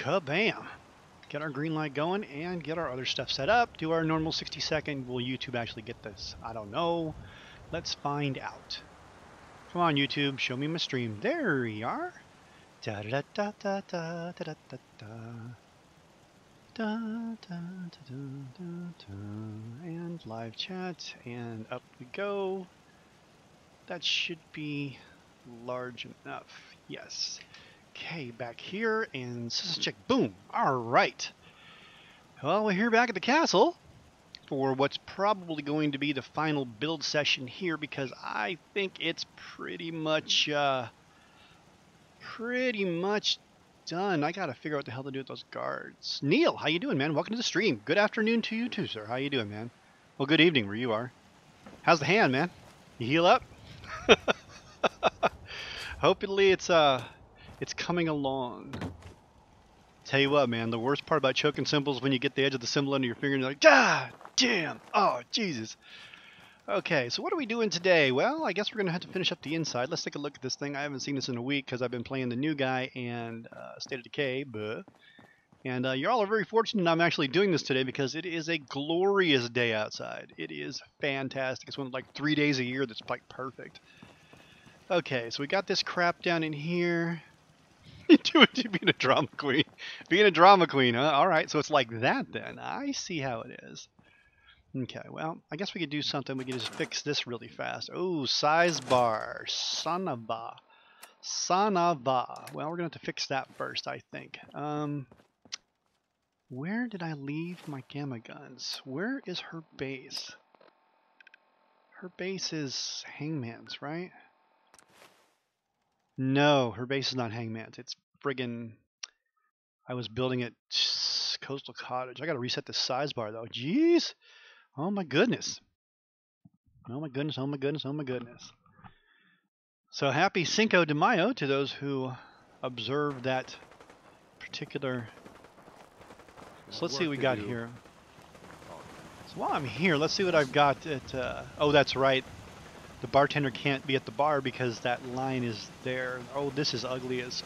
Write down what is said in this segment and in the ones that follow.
kabam. Get our green light going and get our other stuff set up. Do our normal 60-second. Will YouTube actually get this? I don't know. Let's find out. Come on, YouTube. Show me my stream. There we are. Da da da da da da da da da. Da, da, da, da, da, da. And live chat. And up we go. That should be large enough. Yes. Okay, back here and system check. Boom. All right. Well, we're here back at the castle for what's probably going to be the final build session here, because I think it's pretty much done. I gotta figure out what the hell to do with those guards. Neil, how you doing, man? Welcome to the stream. Good afternoon to you too, sir. How you doing, man? Well, good evening where you are. How's the hand, man? You heal up? Hopefully it's coming along. Tell you what, man, the worst part about choking symbols is when you get the edge of the symbol under your finger and you're like, ah, damn, oh, Jesus. Okay, so what are we doing today? Well, I guess we're going to have to finish up the inside. Let's take a look at this thing. I haven't seen this in a week because I've been playing the new guy and State of Decay. And you all are very fortunate I'm actually doing this today because it is a glorious day outside. It is fantastic. It's one of like 3 days a year that's like perfect. Okay, so we got this crap down in here. You do it to being a drama queen. Being a drama queen, huh? Alright, so it's like that then. I see how it is. Okay, well, I guess we could do something. We could just fix this really fast. Oh, size bar. Son of a. Son of a. Well, we're going to have to fix that first, I think. Where did I leave my gamma guns? Where is her base? Her base is Hangman's, right? No, her base is not Hangman's. It's friggin'... I was building it Coastal Cottage. I gotta reset the size bar though. Jeez! Oh my goodness. Oh my goodness, oh my goodness, oh my goodness. So happy Cinco de Mayo to those who observe that particular... So let's see what we got here. So while I'm here, let's see what I've got at... oh, that's right. The bartender can't be at the bar because that line is there. Oh, this is ugly as...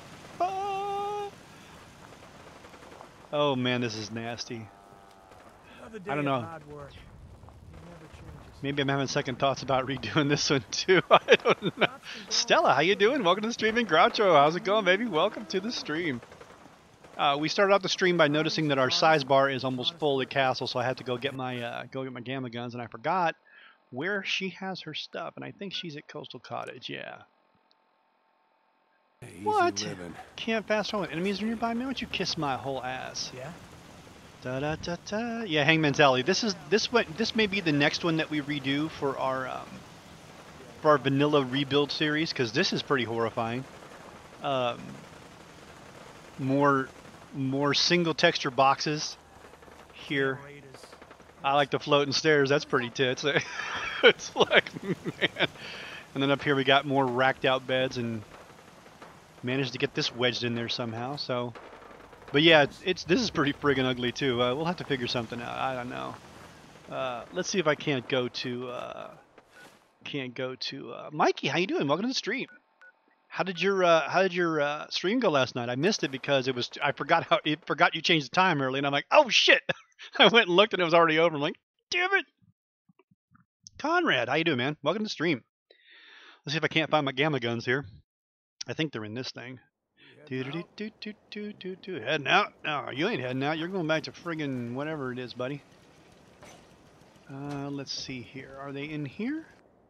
Oh man, this is nasty. I don't know. Maybe I'm having second thoughts about redoing this one too. I don't know. Stella, how you doing? Welcome to the stream. And Groucho, how's it going, baby? Welcome to the stream. We started out the stream by noticing that our size bar is almost full at castle, so I had to go get my gamma guns, and I forgot where she has her stuff, and I think she's at Coastal Cottage. Yeah. Easy What? living. Can't fast travel with enemies nearby? Man, why don't you kiss my whole ass? Yeah. Da da da da. Yeah, Hangman's Alley. This may be the next one that we redo for our vanilla rebuild series, because this is pretty horrifying. More single texture boxes here. I like the floating stairs. That's pretty tits. It's like, man. And then up here we got more racked out beds and managed to get this wedged in there somehow. So, but yeah, this is pretty friggin' ugly too. We'll have to figure something out. I don't know. Let's see if I can't go to Mikey. How you doing? Welcome to the stream. How did your stream go last night? I missed it because I forgot you changed the time early, and I'm like, oh shit! I went and looked and it was already over. I'm like, damn it! Conrad, how you doing, man? Welcome to the stream. Let's see if I can't find my gamma guns here. I think they're in this thing. Heading out? No, you ain't heading out. You're going back to friggin' whatever it is, buddy. Let's see here. Are they in here?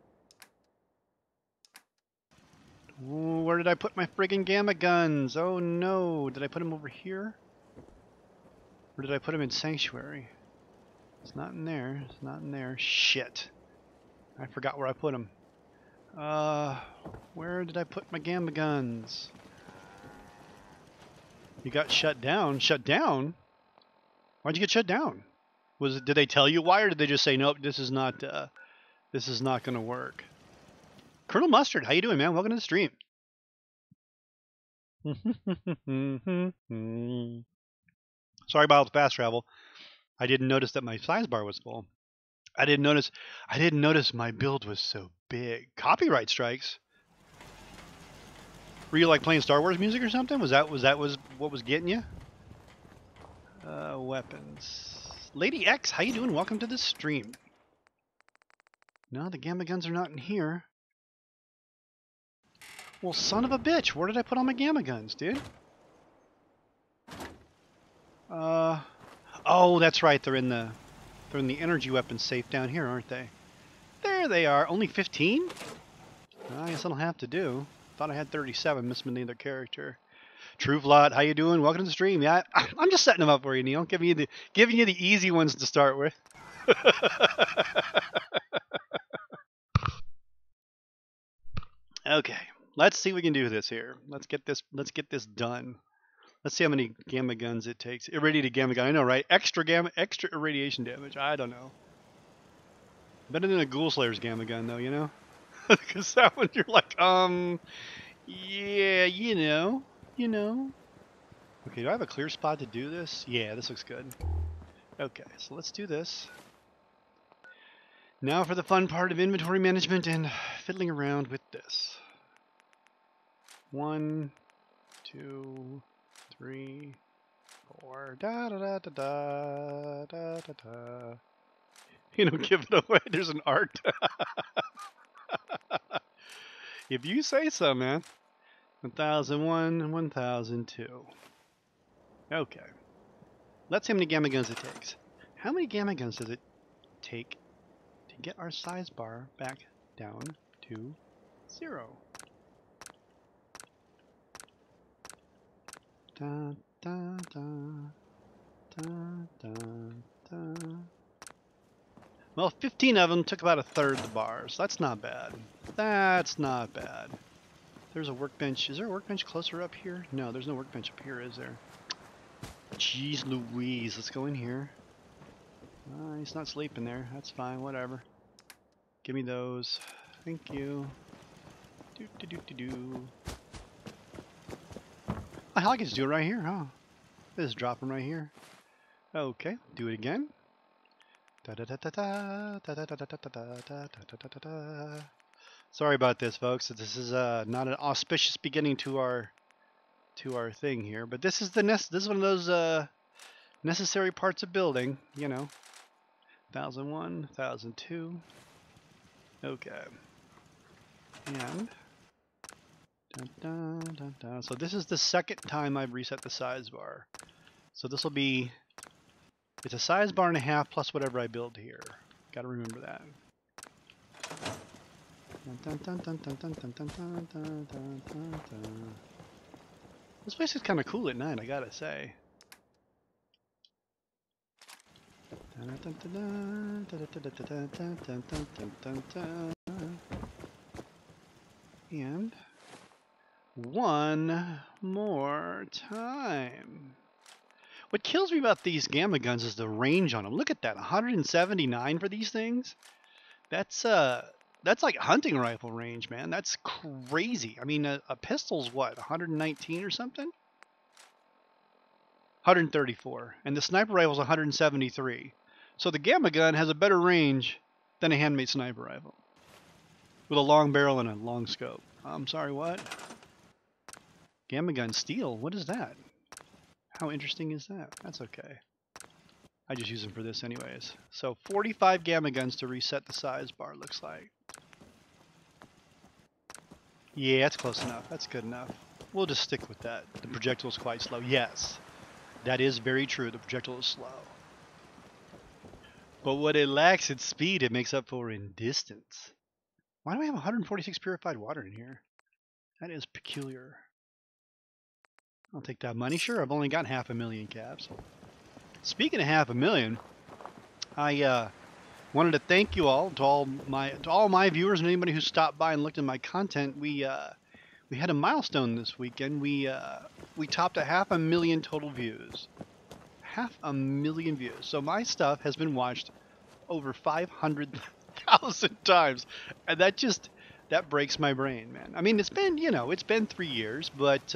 Ooh, where did I put my friggin' gamma guns? Oh no, did I put them over here? Or did I put them in Sanctuary? It's not in there, it's not in there. Shit. I forgot where I put them. Where did I put my gamma guns? You got shut down? Shut down? Why'd you get shut down? Did they tell you why, or did they just say, nope, this is not gonna work? Colonel Mustard, how you doing, man? Welcome to the stream. Sorry about the fast travel. I didn't notice that my size bar was full. I didn't notice my build was so big. Copyright strikes. Were you like playing Star Wars music or something? Was what was getting you? Weapons. Lady X, how you doing? Welcome to the stream. No, the gamma guns are not in here. Well, son of a bitch, where did I put all my gamma guns, dude? Oh, that's right. They're in the energy weapons safe down here, aren't they? There they are. Only 15? I guess that'll have to do. Thought I had 37. Missed my other character. True Vlad, how you doing? Welcome to the stream. Yeah, I'm just setting them up for you, Neil. Giving you the easy ones to start with. Okay, let's see what we can do with this here. Let's get this done. Let's see how many gamma guns it takes. Irradiated gamma gun. I know, right? Extra irradiation damage. I don't know. Better than a Ghoul Slayer's gamma gun, though, you know? Because that one, you're like, yeah, you know. Okay, do I have a clear spot to do this? Yeah, this looks good. Okay, so let's do this. Now for the fun part of inventory management and fiddling around with this. 1, 2, 3, 4. Da da da da da da da da. You don't give it away. There's an art. If you say so, man. 1001, 1002. Okay. Let's see how many gamma guns it takes. How many gamma guns does it take to get our size bar back down to 0? Da, da, da, da, da, da. Well, 15 of them took about a third the bars. That's not bad. That's not bad. There's a workbench. Is there a workbench closer up here? No, there's no workbench up here, is there? Jeez Louise. Let's go in here. He's not sleeping there. That's fine. Whatever. Give me those. Thank you. Do do do do do. I can just do it right here, huh? Just drop them right here. Okay. Do it again. Da da da da da da da da da da da da da da. Sorry about this, folks. This is not an auspicious beginning to our thing here, but this is this is one of those necessary parts of building, you know. 1001, 1002. Okay. And dun, dun, dun, dun. So this is the second time I've reset the size bar. So this will be, it's a size bar and a half plus whatever I build here. Got to remember that. This place is kind of cool at night, I gotta say. And one more time. What kills me about these gamma guns is the range on them. Look at that, 179 for these things. That's like hunting rifle range, man. That's crazy. I mean, a pistol's what, 119 or something? 134, and the sniper rifle's 173. So the gamma gun has a better range than a handmade sniper rifle with a long barrel and a long scope. I'm sorry, what? Gamma gun steel? What is that? How interesting is that? That's okay. I just use them for this anyways. So 45 gamma guns to reset the size bar, looks like. Yeah, that's close enough. That's good enough. We'll just stick with that. The projectile is quite slow. Yes, that is very true. The projectile is slow. But what it lacks in speed, it makes up for in distance. Why do I have 146 purified water in here? That is peculiar. I'll take that money. Sure, I've only got 500,000 caps. Speaking of 500,000, I wanted to thank you all, to all my viewers and anybody who stopped by and looked at my content. We had a milestone this weekend. We topped 500,000 total views. 500,000 views. So my stuff has been watched over 500,000 times, and that breaks my brain, man. I mean, it's been 3 years, but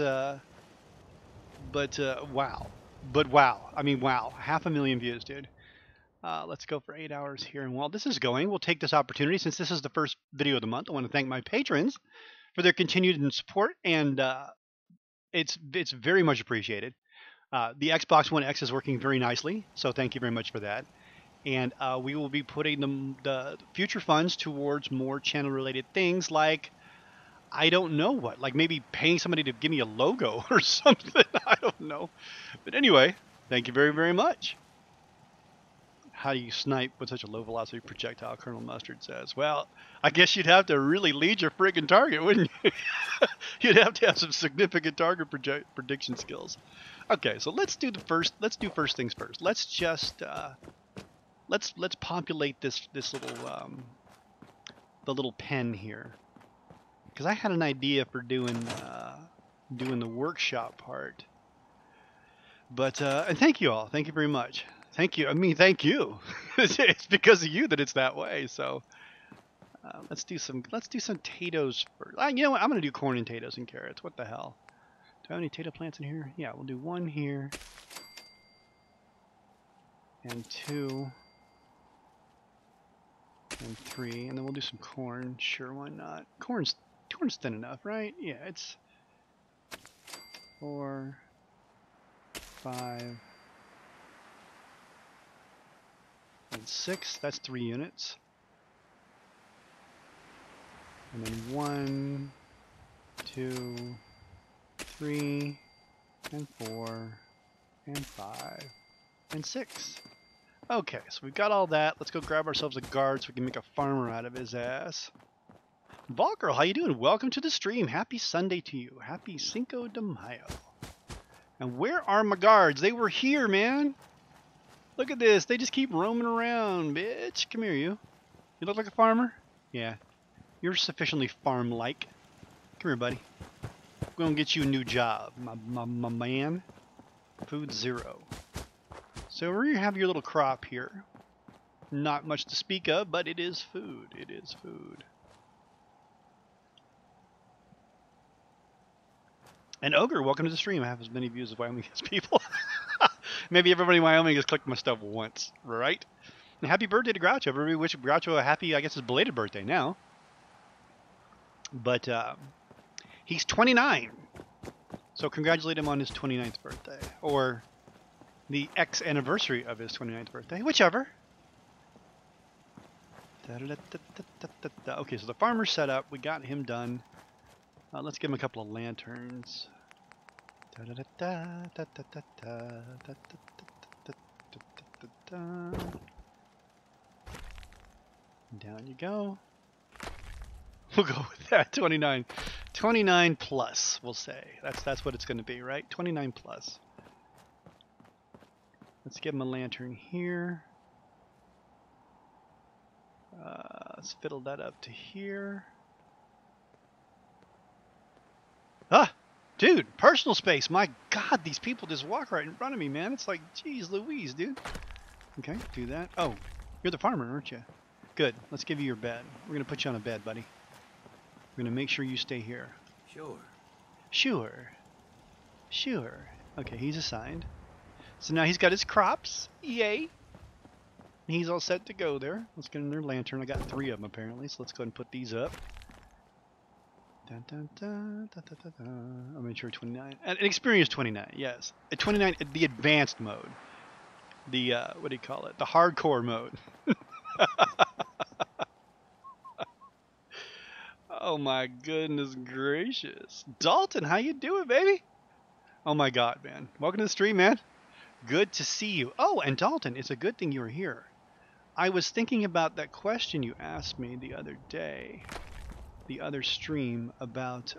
wow. But wow. I mean, wow. 500,000 views, dude. Let's go for 8 hours here. And while this is going, we'll take this opportunity, since this is the first video of the month, I want to thank my patrons for their continued support, and it's very much appreciated. The Xbox One X is working very nicely, so thank you very much for that. And we will be putting the future funds towards more channel-related things like, I don't know what, like maybe paying somebody to give me a logo or something. I don't know. But anyway, thank you very, very much. How do you snipe with such a low velocity projectile? Colonel Mustard says. Well, I guess you'd have to really lead your friggin' target, wouldn't you? You'd have to have some significant target prediction skills. Okay, so let's do first things first. Let's just let's populate this little the little pen here, because I had an idea for doing the workshop part. But and thank you all. Thank you very much. Thank you. I mean, thank you. It's because of you that it's that way. So let's do some potatoes first. You know what? I'm gonna do corn and potatoes and carrots. What the hell? Do I have any potato plants in here? Yeah, we'll do 1 here and 2 and 3, and then we'll do some corn. Sure, why not? Corn's thin enough, right? Yeah, it's 4, 5. And 6, that's 3 units. And then 1, 2, 3, and 4, and 5, and 6. Okay, so we've got all that. Let's go grab ourselves a guard so we can make a farmer out of his ass. Volgirl, how you doing? Welcome to the stream. Happy Sunday to you. Happy Cinco de Mayo. And where are my guards? They were here, man. Look at this. They just keep roaming around, bitch. Come here, you. You look like a farmer? Yeah. You're sufficiently farm-like. Come here, buddy. We're gonna get you a new job, my man. Food 0. So we have your little crop here. Not much to speak of, but it is food. It is food. And Ogre, welcome to the stream. I have as many views as Wyoming has people. Maybe everybody in Wyoming has clicked my stuff once, right? And happy birthday to Groucho. Everybody wish Groucho a happy, I guess, his belated birthday now. But he's 29. So congratulate him on his 29th birthday. Or the anniversary of his 29th birthday. Whichever. Okay, so the farmer's set up. We got him done. Let's give him a couple of lanterns. Down you go. We'll go with that. 29. 29 plus, we'll say. That's what it's going to be, right? 29 plus. Let's give him a lantern here. Let's fiddle that up to here. Ah! Dude, personal space. My God, these people just walk right in front of me, man. It's like, geez Louise, dude. Okay, do that. Oh, you're the farmer, aren't you? Good. Let's give you your bed. We're going to put you on a bed, buddy. We're going to make sure you stay here. Sure. Sure. Sure. Okay, he's assigned. So now he's got his crops. Yay. He's all set to go there. Let's get in their lantern. I got 3 of them, apparently, so let's go ahead and put these up. Dun, dun, dun, dun, dun, dun, dun. I'm sure 29. An experience 29, yes. At 29, the advanced mode. The, what do you call it? The hardcore mode. Oh my goodness gracious. Dalton, how you doing, baby? Oh my God, man. Welcome to the stream, man. Good to see you. Oh, and Dalton, it's a good thing you were here. I was thinking about that question you asked me the other day, the other stream, about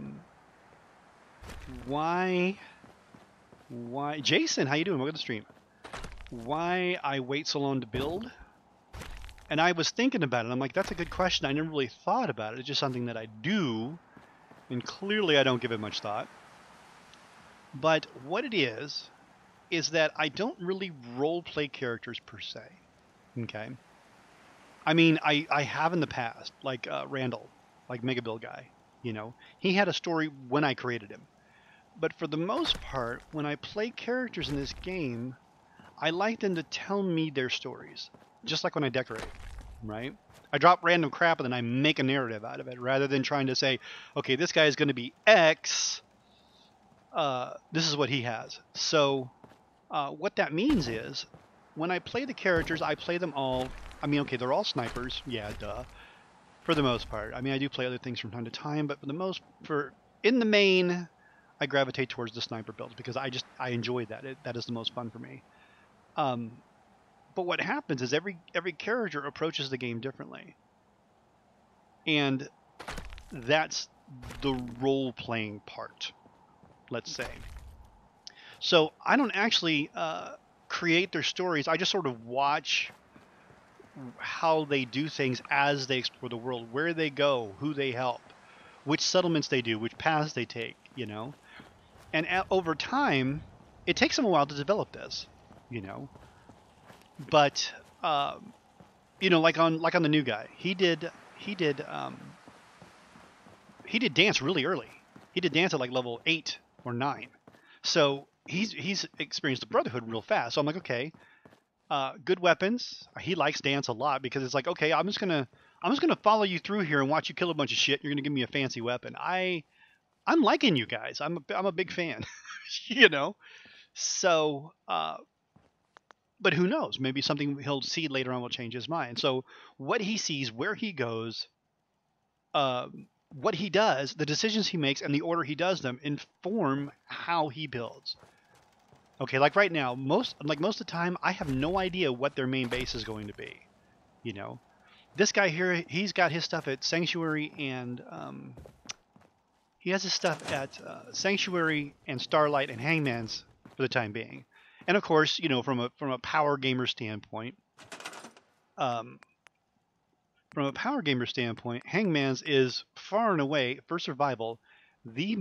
why Jason, how you doing? Welcome to the stream. Why I wait so long to build. And I was thinking about it. I'm like, that's a good question. I never really thought about it. It's just something that I do, and clearly I don't give it much thought. But what it is that I don't really role play characters per se. Okay. I mean, I have in the past, like Randall, like Mega Bill guy. You know, he had a story when I created him. But for the most part, when I play characters in this game, I like them to tell me their stories. Just like when I decorate, right? I drop random crap and then I make a narrative out of it, rather than trying to say, okay, this guy is going to be X, this is what he has. So what that means is, when I play the characters, I play them all. I mean, okay, they're all snipers. Yeah, duh. For the most part. I mean, I do play other things from time to time, but in the main, I gravitate towards the sniper builds because I enjoy that. That is the most fun for me. But what happens is every character approaches the game differently, and that's the role playing part, let's say. So I don't actually create their stories. I just sort of watch how they do things as they explore the world, where they go, who they help, which settlements they do, which paths they take, you know. And over time, it takes them a while to develop this, you know. But you know, like on the new guy, he did dance really early. He did dance at like level 8 or 9, so he's experienced the Brotherhood real fast. So I'm like, okay, good weapons. He likes dance a lot because it's like, okay, I'm just gonna follow you through here and watch you kill a bunch of shit. You're gonna give me a fancy weapon. I'm liking you guys. I'm a big fan, you know. So, but who knows? Maybe something he'll see later on will change his mind. So what he sees, where he goes, what he does, the decisions he makes, and the order he does them inform how he builds. Okay, like right now, most of the time, I have no idea what their main base is going to be. You know, this guy here, he's got his stuff at Sanctuary, and he has his stuff at Sanctuary and Starlight and Hangman's for the time being. And of course, you know, from a power gamer standpoint, Hangman's is far and away for survival the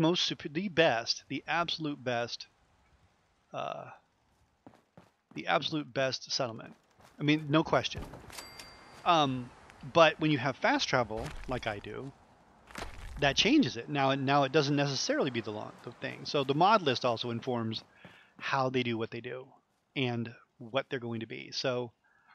absolute best settlement. I mean, no question. But when you have fast travel, like I do, that changes it. Now it doesn't necessarily be the thing. So the mod list also informs how they do what they do and what they're going to be. So,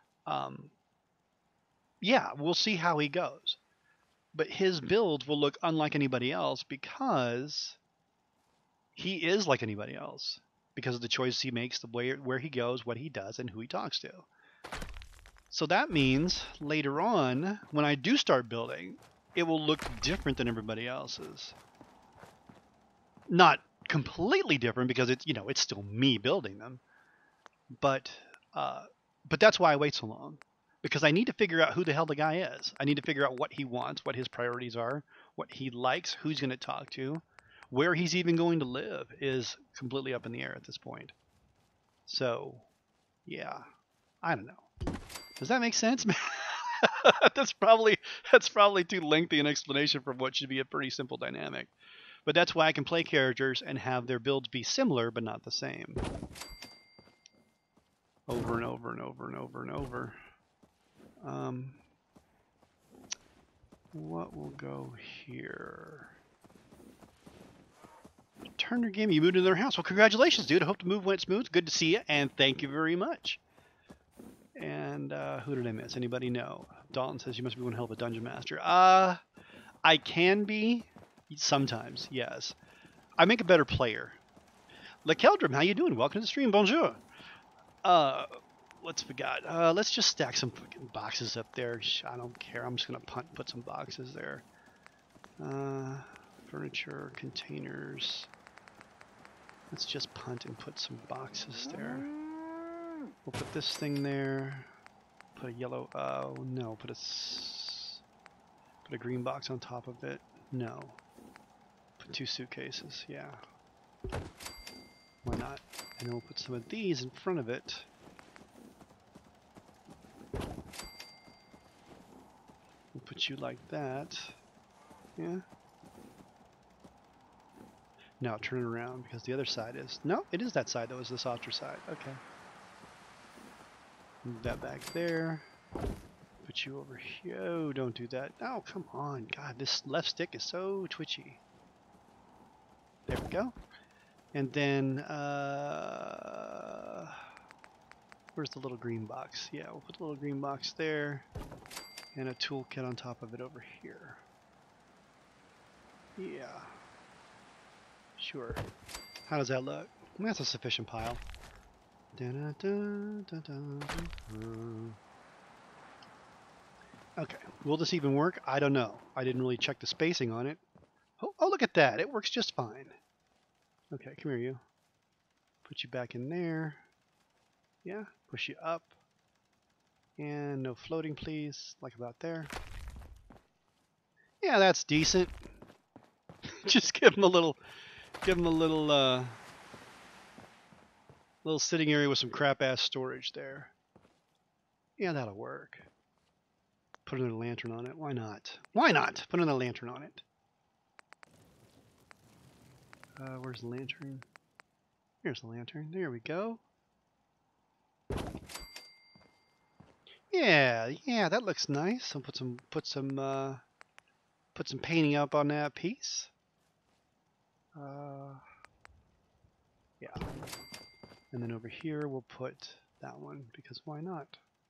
yeah, we'll see how he goes. But his builds will look unlike anybody else because he is like anybody else. Because of the choices he makes, where he goes, what he does, and who he talks to. So that means later on, when I do start building, it will look different than everybody else's. Not completely different because it's still me building them. But that's why I wait so long. Because I need to figure out who the hell the guy is. I need to figure out what he wants, what his priorities are, what he likes, who's going to talk to. Where he's even going to live is completely up in the air at this point. So, yeah, I don't know. Does that make sense? That's probably too lengthy an explanation for what should be a pretty simple dynamic. But that's why I can play characters and have their builds be similar but not the same. Over and over and over and over and over. What will go here? Turner game, you moved into their house. Well, congratulations, dude. I hope the move went smooth. Good to see you, and thank you very much. And who did I miss? Anybody know? Dalton says you must be one hell of a dungeon master. I can be sometimes, yes. I make a better player. LaKeldrum, how you doing? Welcome to the stream. Bonjour. Let's forgot. Let's just stack some fucking boxes up there. I don't care. I'm just gonna put some boxes there. Furniture, containers. Let's just punt and put some boxes there. We'll put this thing there. Put a yellow. Oh no. Put a green box on top of it. No. Put 2 suitcases. Yeah. Why not? And then we'll put some of these in front of it. We'll put you like that. Yeah. Now turn it around because the other side is... No, it is that side that was the softer side. Okay. Move that back there. Put you over here. Oh, don't do that. Oh, come on. God, this left stick is so twitchy. There we go. And then, where's the little green box? Yeah, we'll put the little green box there. And a toolkit on top of it over here. Yeah. Sure. How does that look? That's a sufficient pile. Dun, dun, dun, dun, dun. Okay, will this even work? I don't know. I didn't really check the spacing on it. Oh, look at that. It works just fine. Okay, come here, you. Put you back in there. Yeah, push you up. And no floating, please. Like about there. Yeah, that's decent. Just give him a little little sitting area with some crap-ass storage there. Yeah, that'll work. Put another lantern on it. Why not? Why not? Put another lantern on it. Where's the lantern? Here's the lantern. There we go. Yeah, that looks nice. I'll put some painting up on that piece. Yeah. And then over here we'll put that one because why not?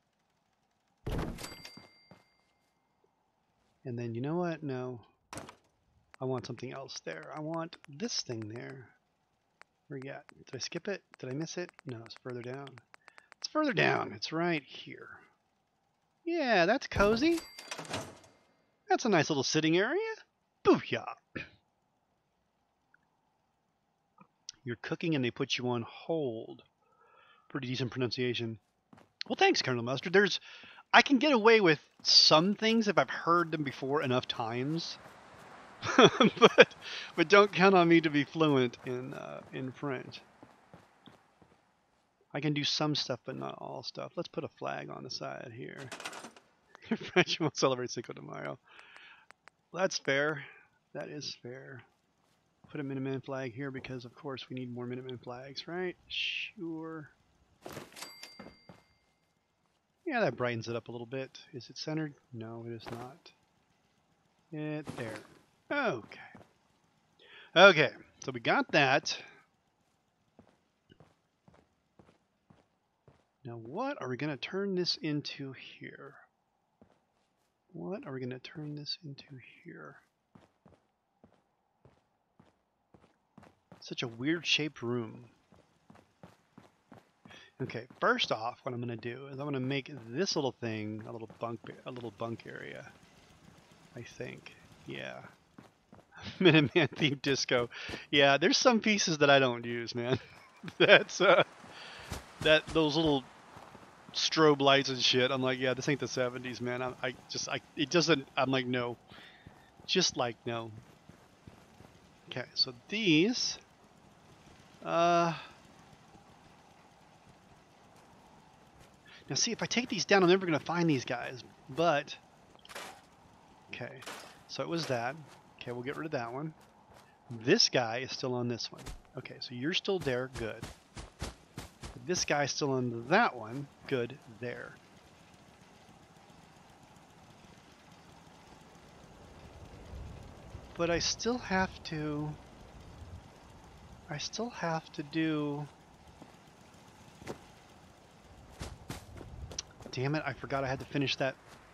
And then you know what? No. I want something else there. I want this thing there. Where you at? Did I skip it? Did I miss it? No, it's further down. It's further down. It's right here. Yeah, that's cozy. That's a nice little sitting area. Booyah! You're cooking and they put you on hold. Pretty decent pronunciation. Well, thanks, Colonel Mustard. I can get away with some things if I've heard them before enough times. but don't count on me to be fluent in French. I can do some stuff, but not all stuff. Let's put a flag on the side here. French won't celebrate Cinco de Mayo. That's fair. That is fair. Put a Minuteman flag here because, of course, we need more Minuteman flags, right? Sure. Yeah, that brightens it up a little bit. Is it centered? No, it is not. There. Okay. Okay, so we got that. Now what are we going to turn this into here? What are we going to turn this into here? Such a weird shaped room. Okay, first off, what I'm going to do is I'm going to make this little thing a little bunk area. I think. Yeah. Minuteman themed disco. Yeah, there's some pieces that I don't use, man. That's those little strobe lights and shit. I'm like, yeah, this ain't the 70s, man. It doesn't. I'm like, no. Just like no. Okay, so these. Now see, if I take these down, I'm never gonna find these guys. But okay, so it was that. Okay, we'll get rid of that one. This guy is still on this one. Okay, so you're still there. Good. This guy's still on that one. Good. There. But I still have to do... Damn it, I forgot I had to finish that.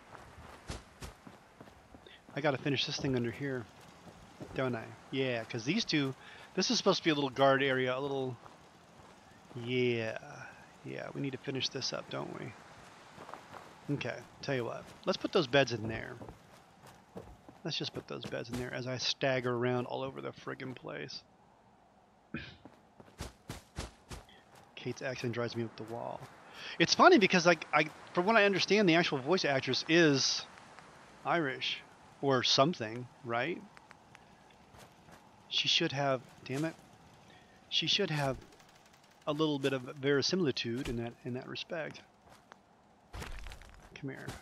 I gotta finish this thing under here. Don't I? Yeah, because these two... This is supposed to be a little guard area, a little... Yeah, we need to finish this up, don't we? Okay, tell you what. Let's put those beds in there. Let's just put those beds in there as I stagger around all over the friggin' place. Kate's accent drives me up the wall. It's funny because, from what I understand, the actual voice actress is Irish or something, right? She should have, damn it, she should have a little bit of verisimilitude in that respect. Come here.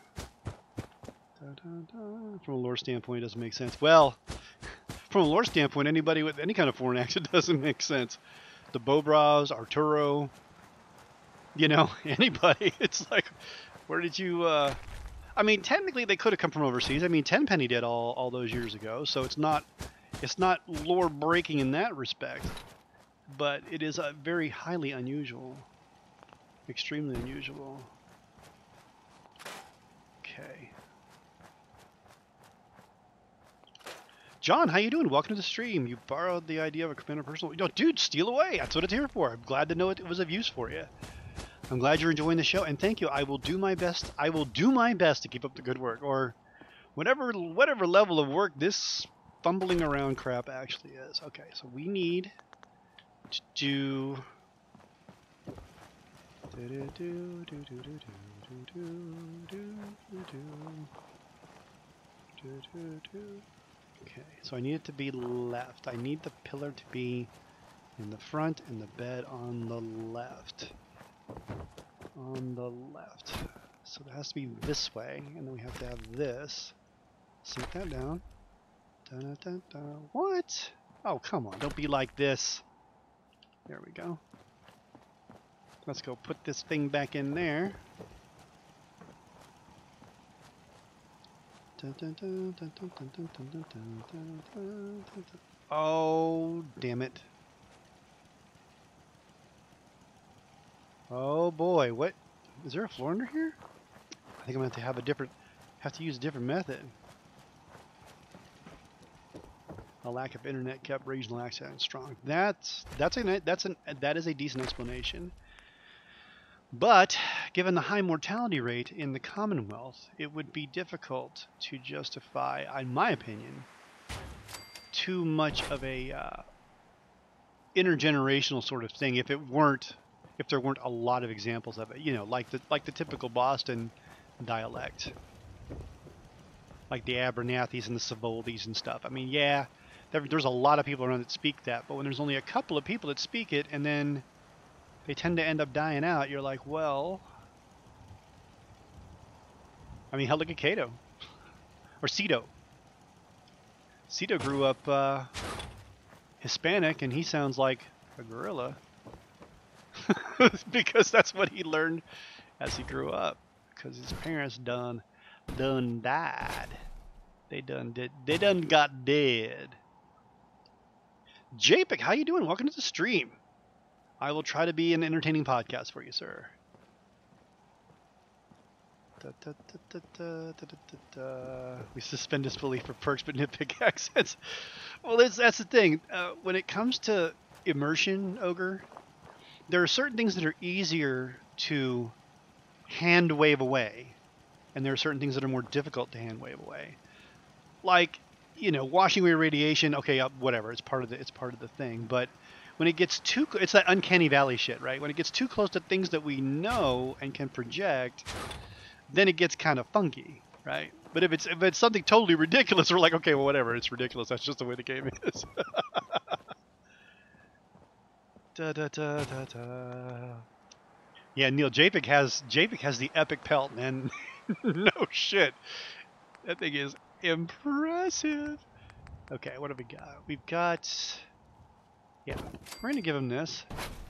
From a lore standpoint, it doesn't make sense. Well, from a lore standpoint, anybody with any kind of foreign accent doesn't make sense. The Bobras, Arturo, you know, anybody. It's like, where did you... I mean, technically, they could have come from overseas. I mean, Tenpenny did all those years ago, so it's not lore breaking in that respect. But it is very highly unusual. Extremely unusual. Okay. John, how you doing? Welcome to the stream. You borrowed the idea of a commander personal. No, dude, steal away. That's what it's here for. I'm glad to know it was of use for you. I'm glad you're enjoying the show, and thank you. I will do my best. I will do my best to keep up the good work, or whatever level of work this fumbling around crap actually is. Okay, so we need to do. Okay, so I need it to be left. I need the pillar to be in the front and the bed on the left. On the left. So it has to be this way, and then we have to have this. Sink that down. Dun, dun, dun. What? Oh, come on. Don't be like this. There we go. Let's go put this thing back in there. Oh, damn it. Oh boy, what? Is there a floor under here? I think I'm gonna have to use a different method. A lack of internet kept regional access strong. That is a decent explanation. But given the high mortality rate in the Commonwealth, it would be difficult to justify, in my opinion, too much of a intergenerational sort of thing if there weren't a lot of examples of it. You know, like the typical Boston dialect, like the Abernathys and the Savoldis and stuff. I mean, yeah, there's a lot of people around that speak that, but when there's only a couple of people that speak it, and then they tend to end up dying out, you're like, well, I mean, hell, look at Cato. Or Cito. Cito grew up Hispanic, and he sounds like a gorilla. Because that's what he learned as he grew up. Because his parents done died. They done got dead. JPEG, how you doing? Welcome to the stream. I will try to be an entertaining podcast for you, sir. We suspend disbelief for perks but nitpick accents. Well, that's the thing. When it comes to immersion, Ogre, there are certain things that are easier to hand wave away, and there are certain things that are more difficult to hand wave away. Like, you know, washing away radiation. Okay, whatever. It's part of the thing, but when it gets too, it's that uncanny valley shit, right? When it gets too close to things that we know and can project, then it gets kind of funky, right? But if it's something totally ridiculous, we're like, okay, well, whatever, it's ridiculous. That's just the way the game is. Da, da, da, da, da. Yeah, Neil, JPEG has the epic pelt, man. No shit, that thing is impressive. Okay, what have we got? We've got. Yeah, we're going to give him this.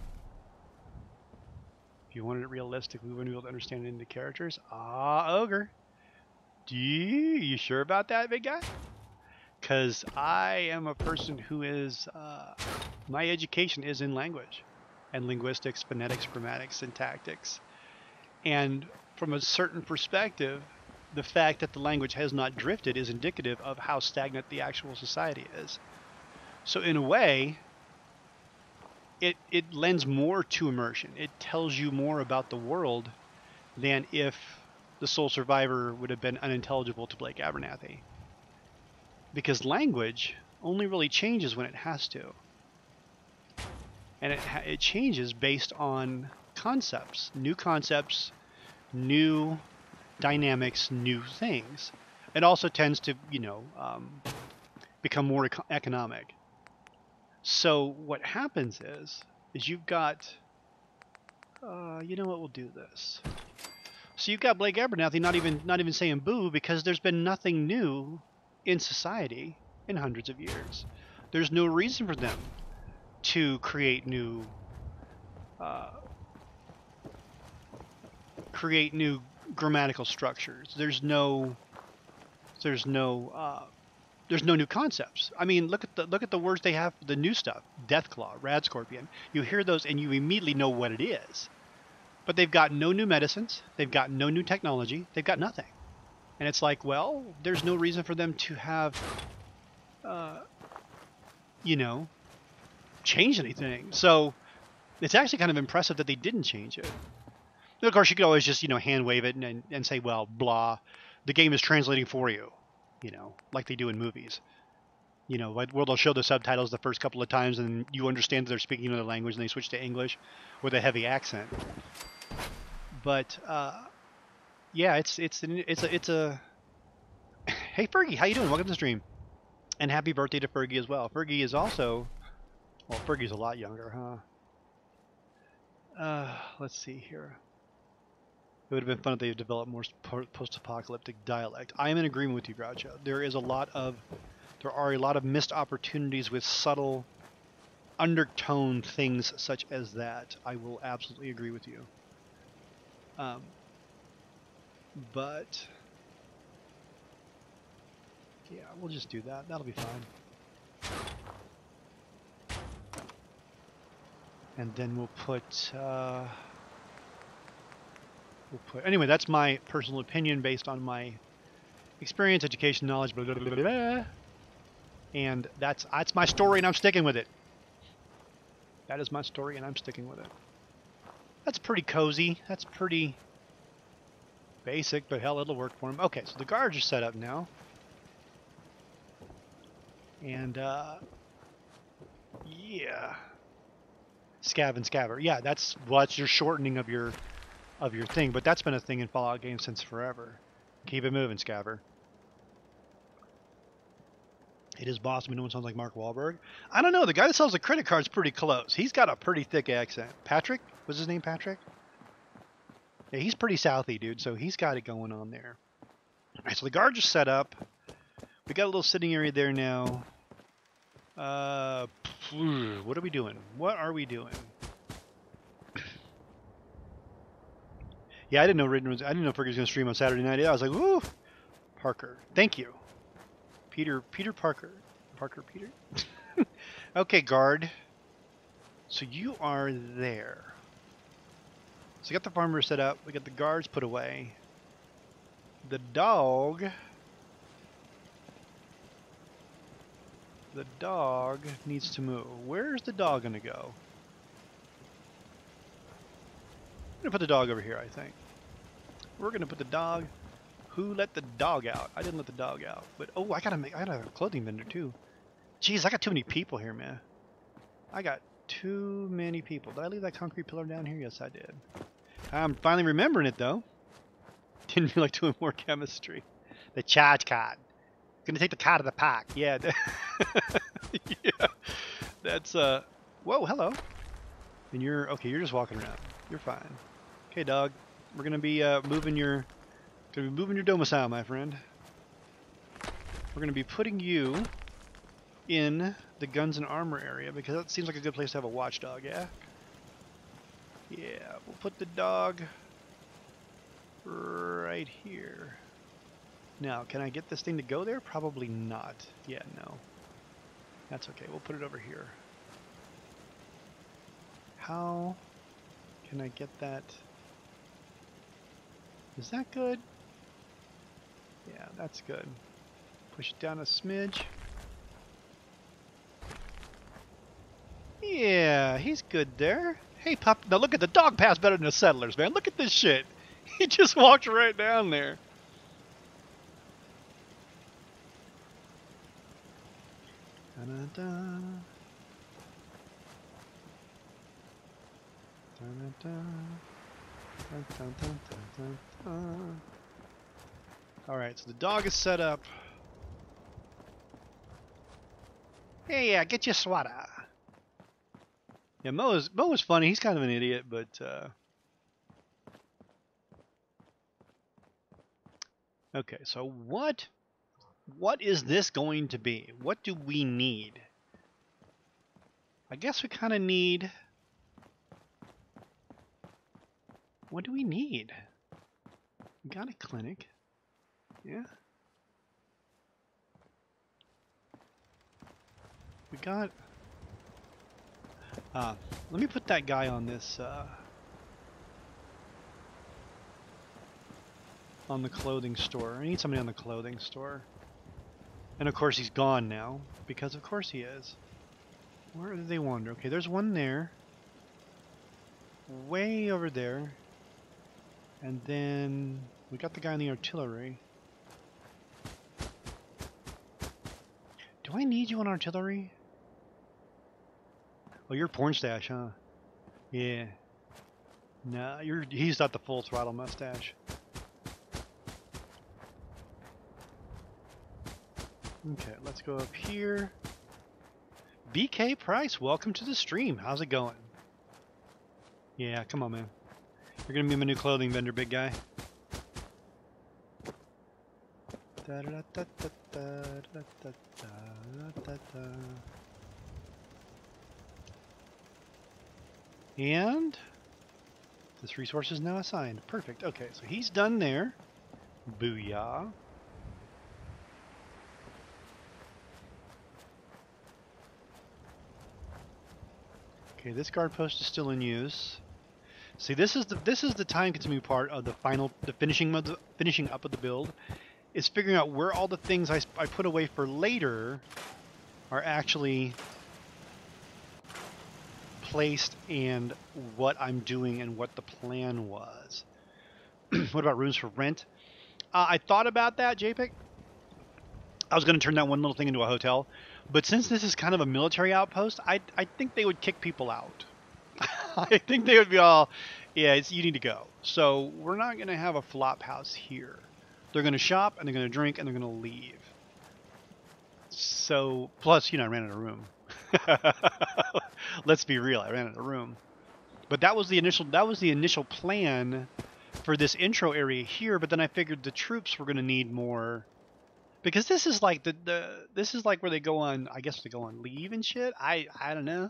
If you wanted it realistic, we wouldn't be able to understand it in the characters. Ah, Ogre. You sure about that, big guy? Because I am a person who is... my education is in language. And linguistics, phonetics, grammatics, syntactics. And from a certain perspective, the fact that the language has not drifted is indicative of how stagnant the actual society is. So in a way... It lends more to immersion. It tells you more about the world than if the sole survivor would have been unintelligible to Blake Abernathy. Because language only really changes when it has to. And it changes based on concepts, new dynamics, new things. It also tends to, become more economic. So what happens is you've got, you know what, we'll do this. So you've got Blake Abernathy not even saying boo because there's been nothing new in society in hundreds of years. There's no reason for them to create new grammatical structures. There's no new concepts. I mean, look at the words they have, the new stuff. Deathclaw, Rad Scorpion. You hear those and you immediately know what it is. But they've got no new medicines. They've got no new technology. They've got nothing. And it's like, well, there's no reason for them to have you know, change anything. So it's actually kind of impressive that they didn't change it. Of course, you could always just, hand wave it and say, well, blah, the game is translating for you, like they do in movies. Where they'll show the subtitles the first couple of times and you understand that they're speaking another language and they switch to English with a heavy accent. But yeah, it's a. Hey Fergie, how you doing? Welcome to the stream, and happy birthday to Fergie as well. Fergie is also, well, Fergie's a lot younger, huh? Let's see here. It would have been fun if they developed more post-apocalyptic dialect. I am in agreement with you, Groucho. There are a lot of missed opportunities with subtle undertone things such as that. I will absolutely agree with you. But yeah, we'll just do that. That'll be fine. And then we'll put anyway, that's my personal opinion based on my experience, education, knowledge, blah, blah, blah, blah, blah. And that's my story, and I'm sticking with it. That is my story, and I'm sticking with it. That's pretty cozy. That's pretty basic, but hell, it'll work for him. Okay, so the guards are set up now. And, yeah. Scav and Scaver. Yeah, that's your shortening of your thing, but that's been a thing in Fallout games since forever. Keep it moving, Scaver. It is Boston, but no one sounds like Mark Wahlberg. I don't know. The guy that sells the credit card's pretty close. He's got a pretty thick accent. Patrick? Was his name Patrick? Yeah, he's pretty Southy, dude, so he's got it going on there. All right, so the guards are set up. We got a little sitting area there now. What are we doing? What are we doing? Yeah, I didn't know Fergie was going to stream on Saturday night. I was like, woo! Parker. Thank you. Peter Parker. Peter? Okay, guard. So you are there. So we got the farmer set up. We got the guards put away. The dog needs to move. Where's the dog going to go? I'm going to put the dog over here, I think. We're going to put the dog... Who let the dog out? I didn't let the dog out. But, oh, I got a clothing vendor, too. Jeez, I got too many people here, man. I got too many people. Did I leave that concrete pillar down here? Yes, I did. I'm finally remembering it, though. Didn't feel like doing more chemistry. The charge card. Gonna take the card of the pack. Yeah. Yeah. That's, whoa, hello. And you're, okay, you're just walking around. You're fine. Okay, dog. We're gonna be, moving your domicile, my friend. We're gonna be putting you in the guns and armor area because that seems like a good place to have a watchdog, yeah? Yeah, we'll put the dog right here. Now, can I get this thing to go there? Probably not. Yeah, no. That's okay. We'll put it over here. How can I get that? Is that good? Yeah, that's good. Push it down a smidge. Yeah, he's good there. Hey, pup. Now look at the dog pass better than the settlers, man. Look at this shit. He just walked right down there. Da-da-da. Da-da-da. Da-da-da-da-da-da. Alright, so the dog is set up. Hey, yeah, get your swatter. Yeah, Mo is funny. He's kind of an idiot, but okay, so what is this going to be? What do we need? I guess we kind of need... What do we need? We got a clinic. Yeah. We got... let me put that guy on this, on the clothing store. I need somebody on the clothing store. And of course he's gone now, because of course he is. Where did they wander? Okay, there's one there. Way over there. And then we got the guy in the artillery. Do I need you on artillery? Oh, you're porn stash, huh? Yeah. Nah, he's got the full throttle mustache. Okay, let's go up here. BK Price, welcome to the stream. How's it going? Yeah, come on, man. You're gonna be my new clothing vendor, big guy. And this resource is now assigned. Perfect. Okay, so he's done there. Booyah. Okay, this guard post is still in use. See, this is the time-consuming part of the finishing up of the build, is figuring out where all the things I put away for later are actually placed and what I'm doing and what the plan was. What about rooms for rent? I thought about that, JPEG. I was going to turn that one little thing into a hotel, but since this is kind of a military outpost, I think they would kick people out. I think they would be all, yeah, you need to go. So we're not going to have a flop house here. They're going to shop, and they're going to drink, and they're going to leave. So, plus, I ran out of room. Let's be real, I ran out of room. But that was the initial plan for this intro area here, but then I figured the troops were going to need more, because this is like this is like where they go on, I guess they go on leave and shit. I don't know.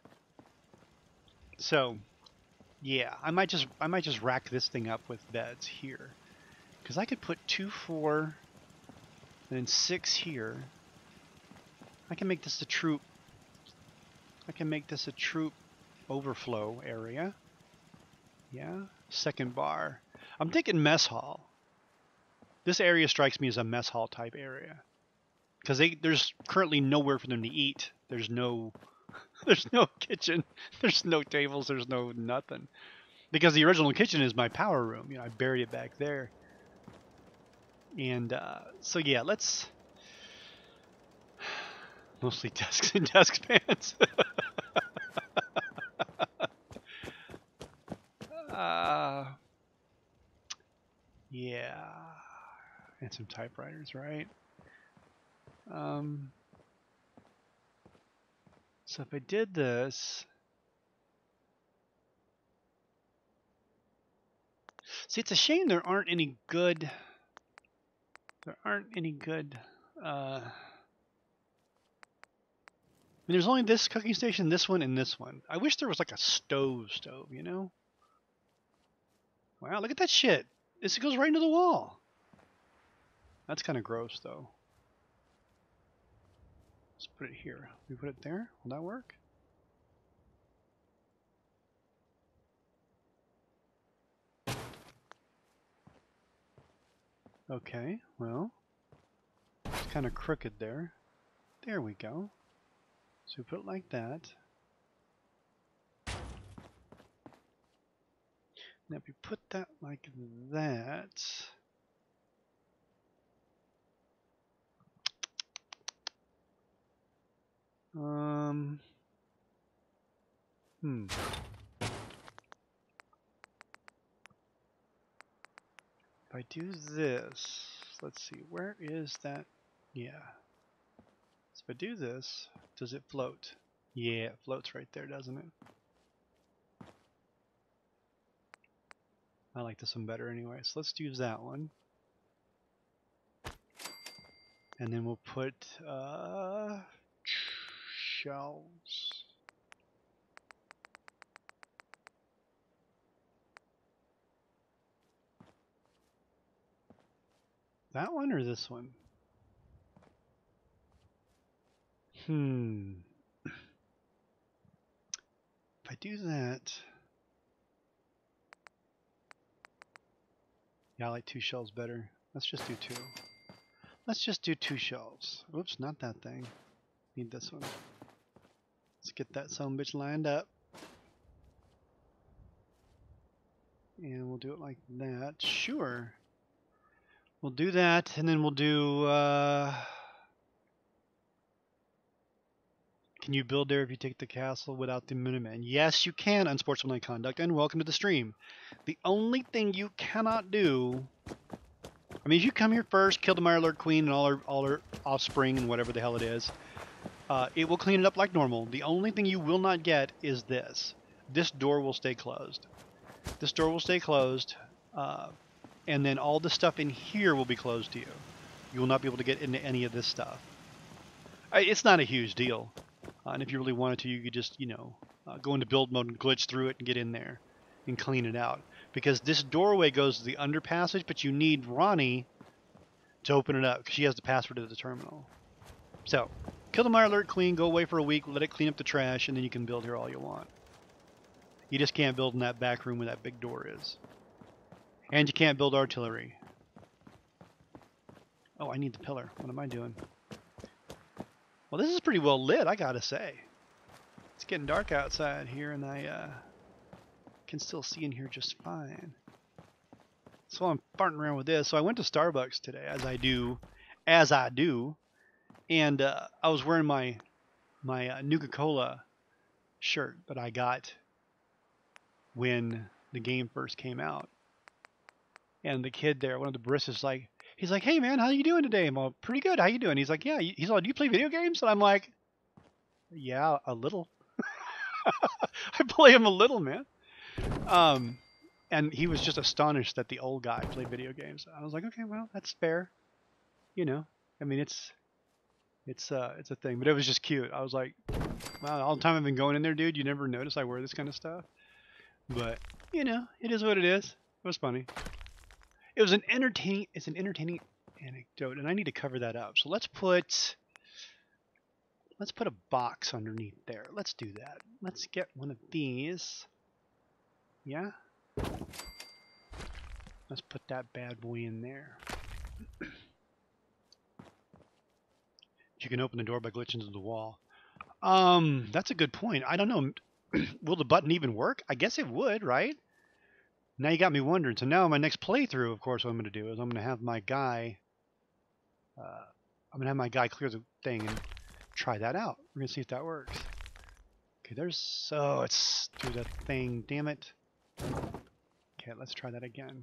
So, yeah, I might just rack this thing up with beds here, because I could put 2, 4, and then 6 here. I can make this a troop. I can make this a troop overflow area. Yeah, second bar. I'm thinking mess hall. This area strikes me as a mess hall type area, because there's currently nowhere for them to eat. There's no kitchen. There's no tables. There's no nothing. Because the original kitchen is my power room. I buried it back there. And so yeah, let's mostly desks and desk pans. Yeah, and some typewriters, right? So if I did this, see, it's a shame there aren't any good. I mean, there's only this cooking station, this one, and this one. I wish there was like a stove, Wow, look at that shit. This goes right into the wall. That's kind of gross, though. Let's put it here. We put it there. Will that work? Okay, well, it's kind of crooked there. There we go. So we put it like that. Now if you put that like that, if I do this, let's see, where is that? Yeah. So if I do this, does it float? Yeah, it floats right there, doesn't it? I like this one better anyway, so let's use that one. And then we'll put shelves. That one or this one? If I do that, yeah, I like 2 shelves better. Let's just do 2. Let's just do 2 shelves. Oops, not that thing. Need this one. Let's get that sumbitch lined up. And we'll do it like that. Sure. We'll do that, and then we'll do... Can you build there if you take the castle without the Minutemen? Yes, you can, unsportsmanlike conduct, and welcome to the stream. The only thing you cannot do... I mean, if you come here first, kill the Mirelurk Queen and all her offspring and whatever the hell it is, it will clean it up like normal. The only thing you will not get is this. This door will stay closed. This door will stay closed, and then all the stuff in here will be closed to you. You will not be able to get into any of this stuff. It's not a huge deal. And if you really wanted to, you could just, go into build mode and glitch through it and get in there and clean it out. Because this doorway goes to the under passage, but you need Ronnie to open it up because she has the password to the terminal. So, kill the Mirelurk Queen, go away for a week, let it clean up the trash, and then you can build here all you want. You just can't build in that back room where that big door is. And you can't build artillery. Oh, I need the pillar. What am I doing? Well, this is pretty well lit, I gotta say. It's getting dark outside here, and I can still see in here just fine. So I'm farting around with this. So I went to Starbucks today, as I do, and I was wearing my Nuka-Cola shirt that I got when the game first came out. And the kid there, one of the baristas, he's like, "Hey man, how you doing today?" I'm all, "Pretty good. How you doing?" He's like, "Yeah." He's like, "Do you play video games?" And I'm like, "Yeah, a little." I play him a little, man. And he was just astonished that the old guy played video games. I was like, "Okay, well, that's fair." I mean, it's a thing, but it was just cute. I was like, "Wow, all the time I've been going in there, dude, you never notice I wear this kind of stuff." But it is what it is. It was funny. It's an entertaining anecdote, and I need to cover that up. So let's put a box underneath there. Let's do that. Let's get one of these. Yeah? Let's put that bad boy in there. You can open the door by glitching into the wall. That's a good point. I don't know. Will the button even work? I guess it would, right? Now you got me wondering. So now my next playthrough, of course, what I'm going to do is I'm going to have my guy clear the thing and try that out. We're going to see if that works. Okay, it's through that thing. Damn it. Okay, let's try that again.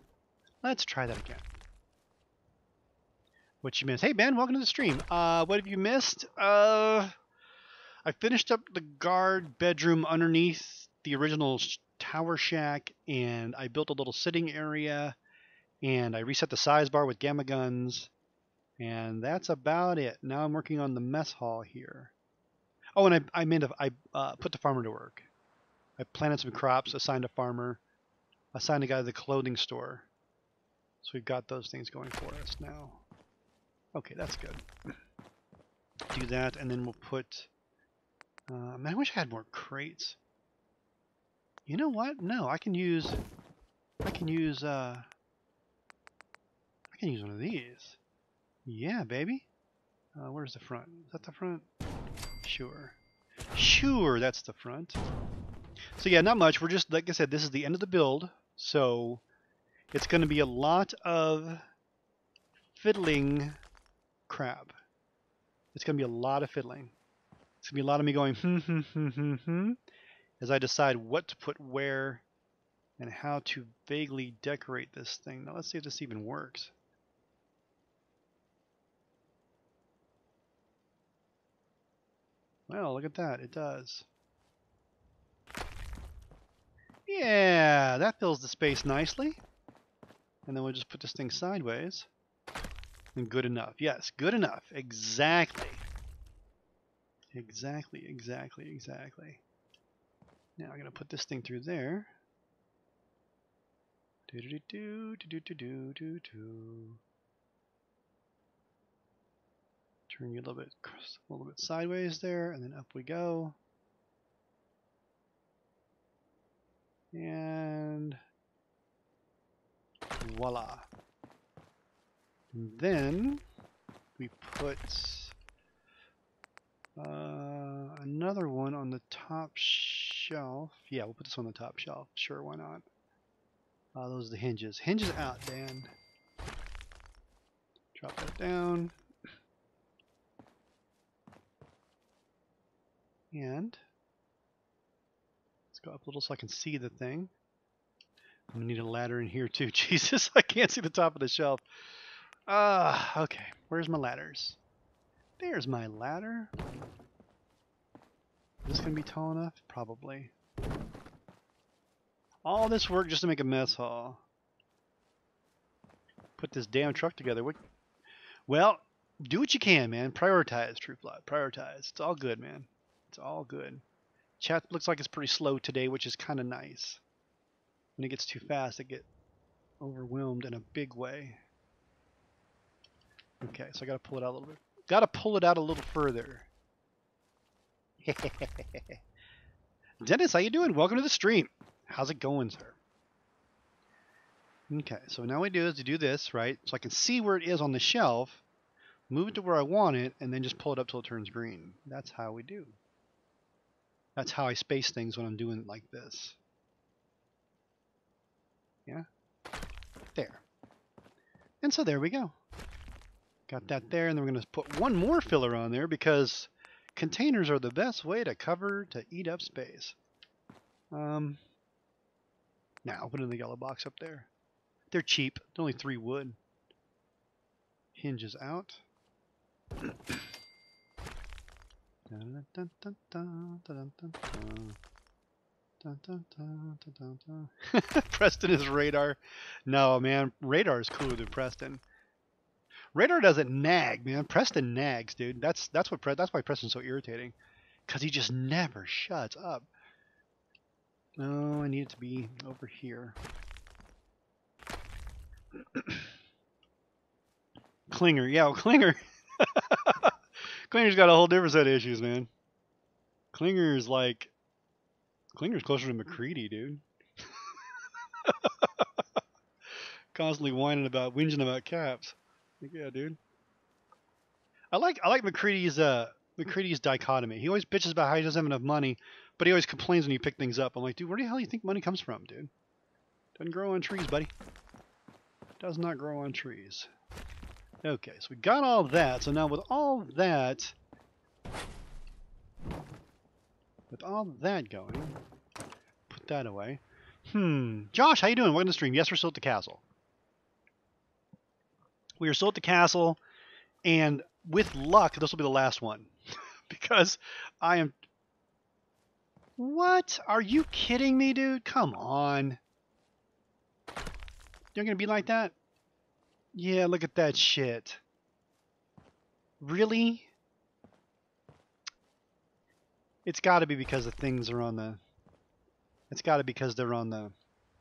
What you missed? Hey Ben, welcome to the stream. What have you missed? I finished up the guard bedroom underneath the original tower shack, and I built a little sitting area, and I reset the size bar with gamma guns, and that's about it. Now I'm working on the mess hall here. Oh, and I put the farmer to work. I planted some crops, assigned a farmer, assigned a guy to the clothing store. So we've got those things going for us now. Okay, that's good. Do that, and then we'll put... man, I wish I had more crates. You know what? No, I can use one of these. Yeah, baby. Where's the front? Is that the front? Sure, that's the front. So yeah, not much. We're just, like I said, this is the end of the build, so it's going to be a lot of fiddling crap. It's going to be a lot of fiddling. It's going to be a lot of me going, as I decide what to put where and how to vaguely decorate this thing. Now let's see if this even works. Well, look at that. It does. Yeah, that fills the space nicely. And then we'll just put this thing sideways. And good enough. Yes, good enough. Exactly. Exactly. Now I'm going to put this thing through there. Turn you a little bit sideways there, and then up we go. And voila. And then we put another one on the top shelf. Yeah, we'll put this on the top shelf. Sure, why not? Those are the hinges. Hinges out, Dan. Drop that down. And let's go up a little so I can see the thing. I'm gonna need a ladder in here too. Jesus, I can't see the top of the shelf. Okay. Where's my ladders? There's my ladder. Is this gonna be tall enough? Probably. All this work just to make a mess hall. Put this damn truck together. Well, do what you can, man. Prioritize, True Blood. Prioritize. It's all good, man. It's all good. Chat looks like it's pretty slow today, which is kind of nice. When it gets too fast, I get overwhelmed in a big way. Okay, so I gotta pull it out a little bit. Gotta pull it out a little further. Dennis, how you doing? Welcome to the stream. How's it going, sir? Okay, so now what we do is to do this, right? So I can see where it is on the shelf, move it to where I want it, and then just pull it up till it turns green. That's how we do. That's how I space things when I'm doing it like this. Yeah? There. And so there we go. Got that there, and then we're going to put one more filler on there because containers are the best way to eat up space. Now, I'll put it in the yellow box up there. They're cheap. They're only 3 wood. Hinges out. Preston is radar. No, man. Radar is cooler than Preston. Radar doesn't nag, man. Preston nags, dude. That's why Preston's so irritating. Because he just never shuts up. No, I need it to be over here. Klinger, yeah, well, Klinger. Klinger's got a whole different set of issues, man. Klinger's closer to McCready, dude. Constantly whinging about caps. Like, yeah, dude. I like McCready's dichotomy. He always bitches about how he doesn't have enough money, but he always complains when you pick things up. I'm like, dude, where the hell do you think money comes from, dude? Doesn't grow on trees, buddy. Does not grow on trees. Okay, so we got all that. So now with all that going, put that away. Josh, how you doing? Welcome to the stream. Yes, we're still at the castle. We are still at the castle, and with luck, this will be the last one. Because I am... What? Are you kidding me, dude? Come on. You're going to be like that? Yeah, look at that shit. Really? It's got to be because the things are on the... It's got to be because they're on the...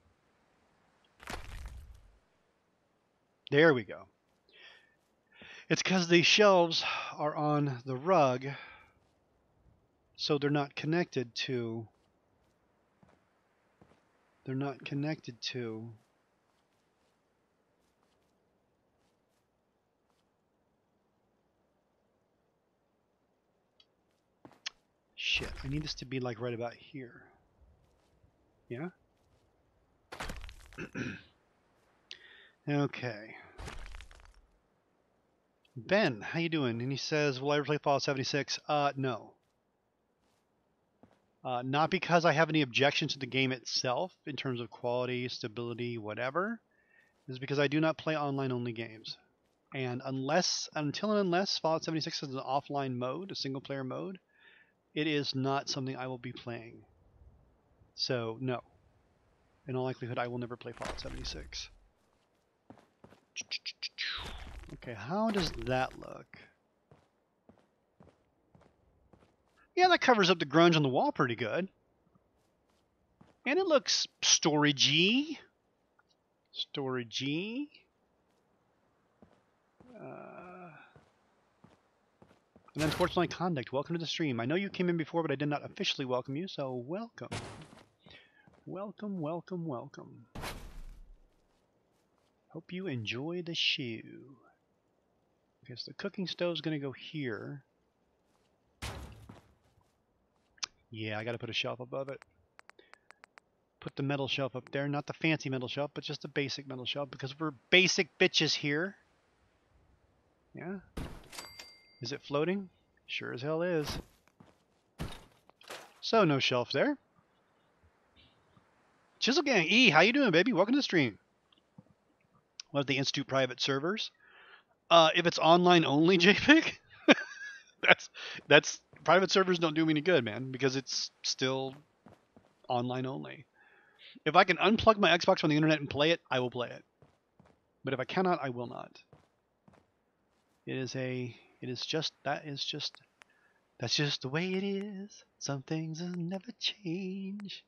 There we go. It's because the shelves are on the rug, so they're not connected to... They're not connected to... Shit, I need this to be like right about here. Yeah? Okay. Ben, how you doing? And he says, will I ever play Fallout 76? No. Not because I have any objection to the game itself in terms of quality, stability, whatever. It's because I do not play online-only games. And until and unless Fallout 76 has an offline mode, a single-player mode, it is not something I will be playing. So, no. In all likelihood, I will never play Fallout 76. Okay, how does that look? Yeah, that covers up the grunge on the wall pretty good. And it looks storagey. Storagey. And unfortunately, Conduct, welcome to the stream. I know you came in before, but I did not officially welcome you, so welcome. Welcome, welcome, welcome. Hope you enjoy the show. Okay, so the cooking stove's going to go here. Yeah, I got to put a shelf above it. Put the metal shelf up there. Not the fancy metal shelf, but just the basic metal shelf, because we're basic bitches here. Yeah. Is it floating? Sure as hell is. So, no shelf there. Chisel Gang E, how you doing, baby? Welcome to the stream. One of the Institute private servers. If it's online only, JPEG, that's private servers don't do me any good, man, because it's still online only. If I can unplug my Xbox from the internet and play it, I will play it. But if I cannot, I will not. That's just the way it is. Some things will never change.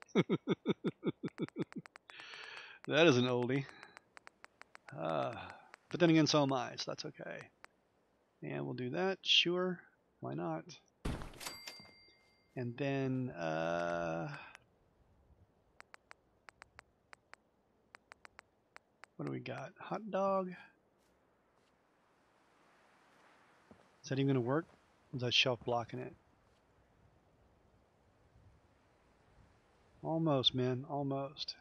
That is an oldie. But then again, so am I, so that's okay. And we'll do that, sure. Why not? And then, what do we got? Hot dog. Is that even going to work? Or is that shelf blocking it? Almost, man. Almost.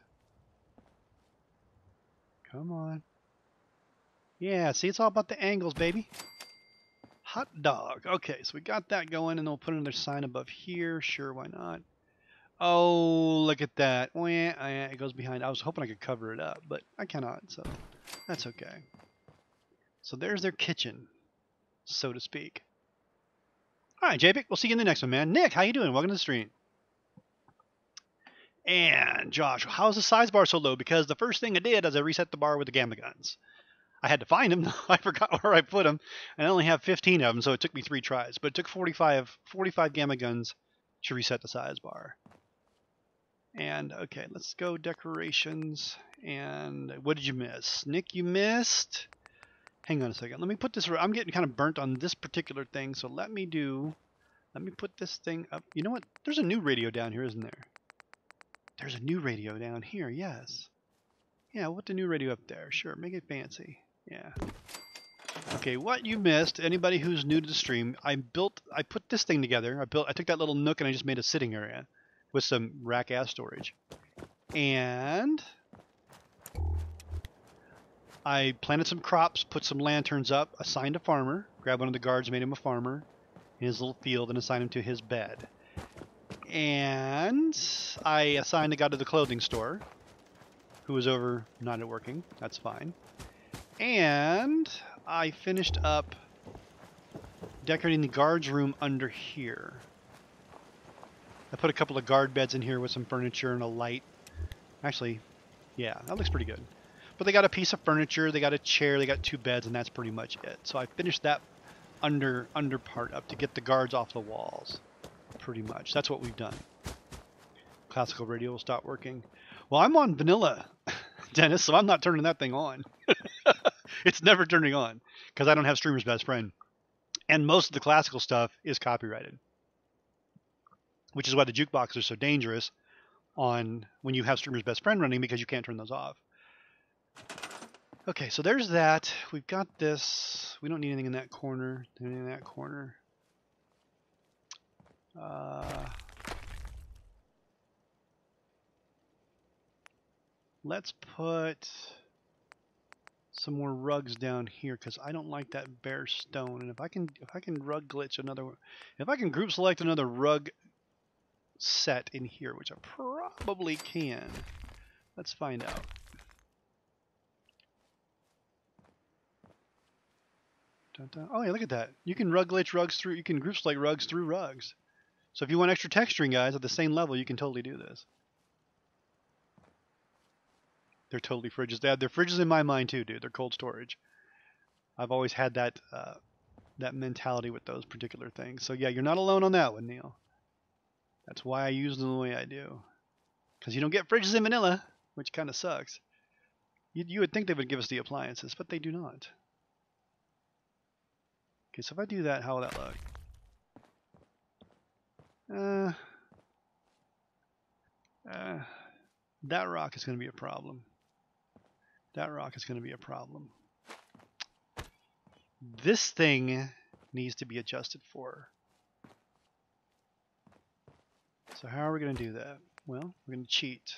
Come on. Yeah, see, it's all about the angles, baby. Hot dog. Okay, so we got that going, and then we'll put another sign above here. Sure, why not? Oh, look at that. It goes behind. I was hoping I could cover it up, but I cannot, so that's okay. So there's their kitchen, so to speak. All right, JPEG, we'll see you in the next one, man. Nick, how you doing? Welcome to the stream. And Josh, how's the size bar so low? Because the first thing I did is I reset the bar with the gamma guns. I had to find them. I forgot where I put them, and I only have 15 of them, so it took me 3 tries. But it took 45 gamma guns to reset the size bar. And okay, let's go decorations. And what did you miss? Nick, you missed. Hang on a second. Let me put this. I'm getting kind of burnt on this particular thing, so let me put this thing up. You know what? There's a new radio down here, isn't there? There's a new radio down here, yes. Yeah, we'll put the new radio up there. Sure, make it fancy. Yeah. Okay, what you missed, anybody who's new to the stream, I put this thing together. I took that little nook and I just made a sitting area with some rack ass storage. And I planted some crops, put some lanterns up, assigned a farmer, grabbed one of the guards, made him a farmer in his little field, and assigned him to his bed. And I assigned a guy to the clothing store who was over not working. That's fine. And I finished up decorating the guard's room under here. I put a couple of guard beds in here with some furniture and a light. Actually, yeah, that looks pretty good. But they got a piece of furniture, they got a chair, they got 2 beds, and that's pretty much it. So I finished that under part up to get the guards off the walls. Pretty much. That's what we've done. Classical radio will stop working. Well, I'm on vanilla, Dennis, so I'm not turning that thing on. It's never turning on because I don't have Streamer's Best Friend. And most of the classical stuff is copyrighted, which is why the jukeboxes are so dangerous on when you have Streamer's Best Friend running, because you can't turn those off. Okay, so there's that. We've got this. We don't need anything in that corner. Anything in that corner. Let's put some more rugs down here because I don't like that bare stone. And if I can rug glitch another, if I can group select another rug set in here, which I probably can. Let's find out. Dun, dun. Oh yeah, look at that. You can rug glitch rugs through. You can group select rugs through rugs. So if you want extra texturing, guys, at the same level, you can totally do this. They're totally fridges. They're fridges in my mind too, dude. They're cold storage. I've always had that that mentality with those particular things. So yeah, you're not alone on that one, Neil. That's why I use them the way I do. Because you don't get fridges in vanilla, which kind of sucks. You would think they would give us the appliances, but they do not. Okay, so if I do that, how will that look? That rock is going to be a problem. That rock is going to be a problem. this thing needs to be adjusted for. So how are we going to do that? Well, we're going to cheat.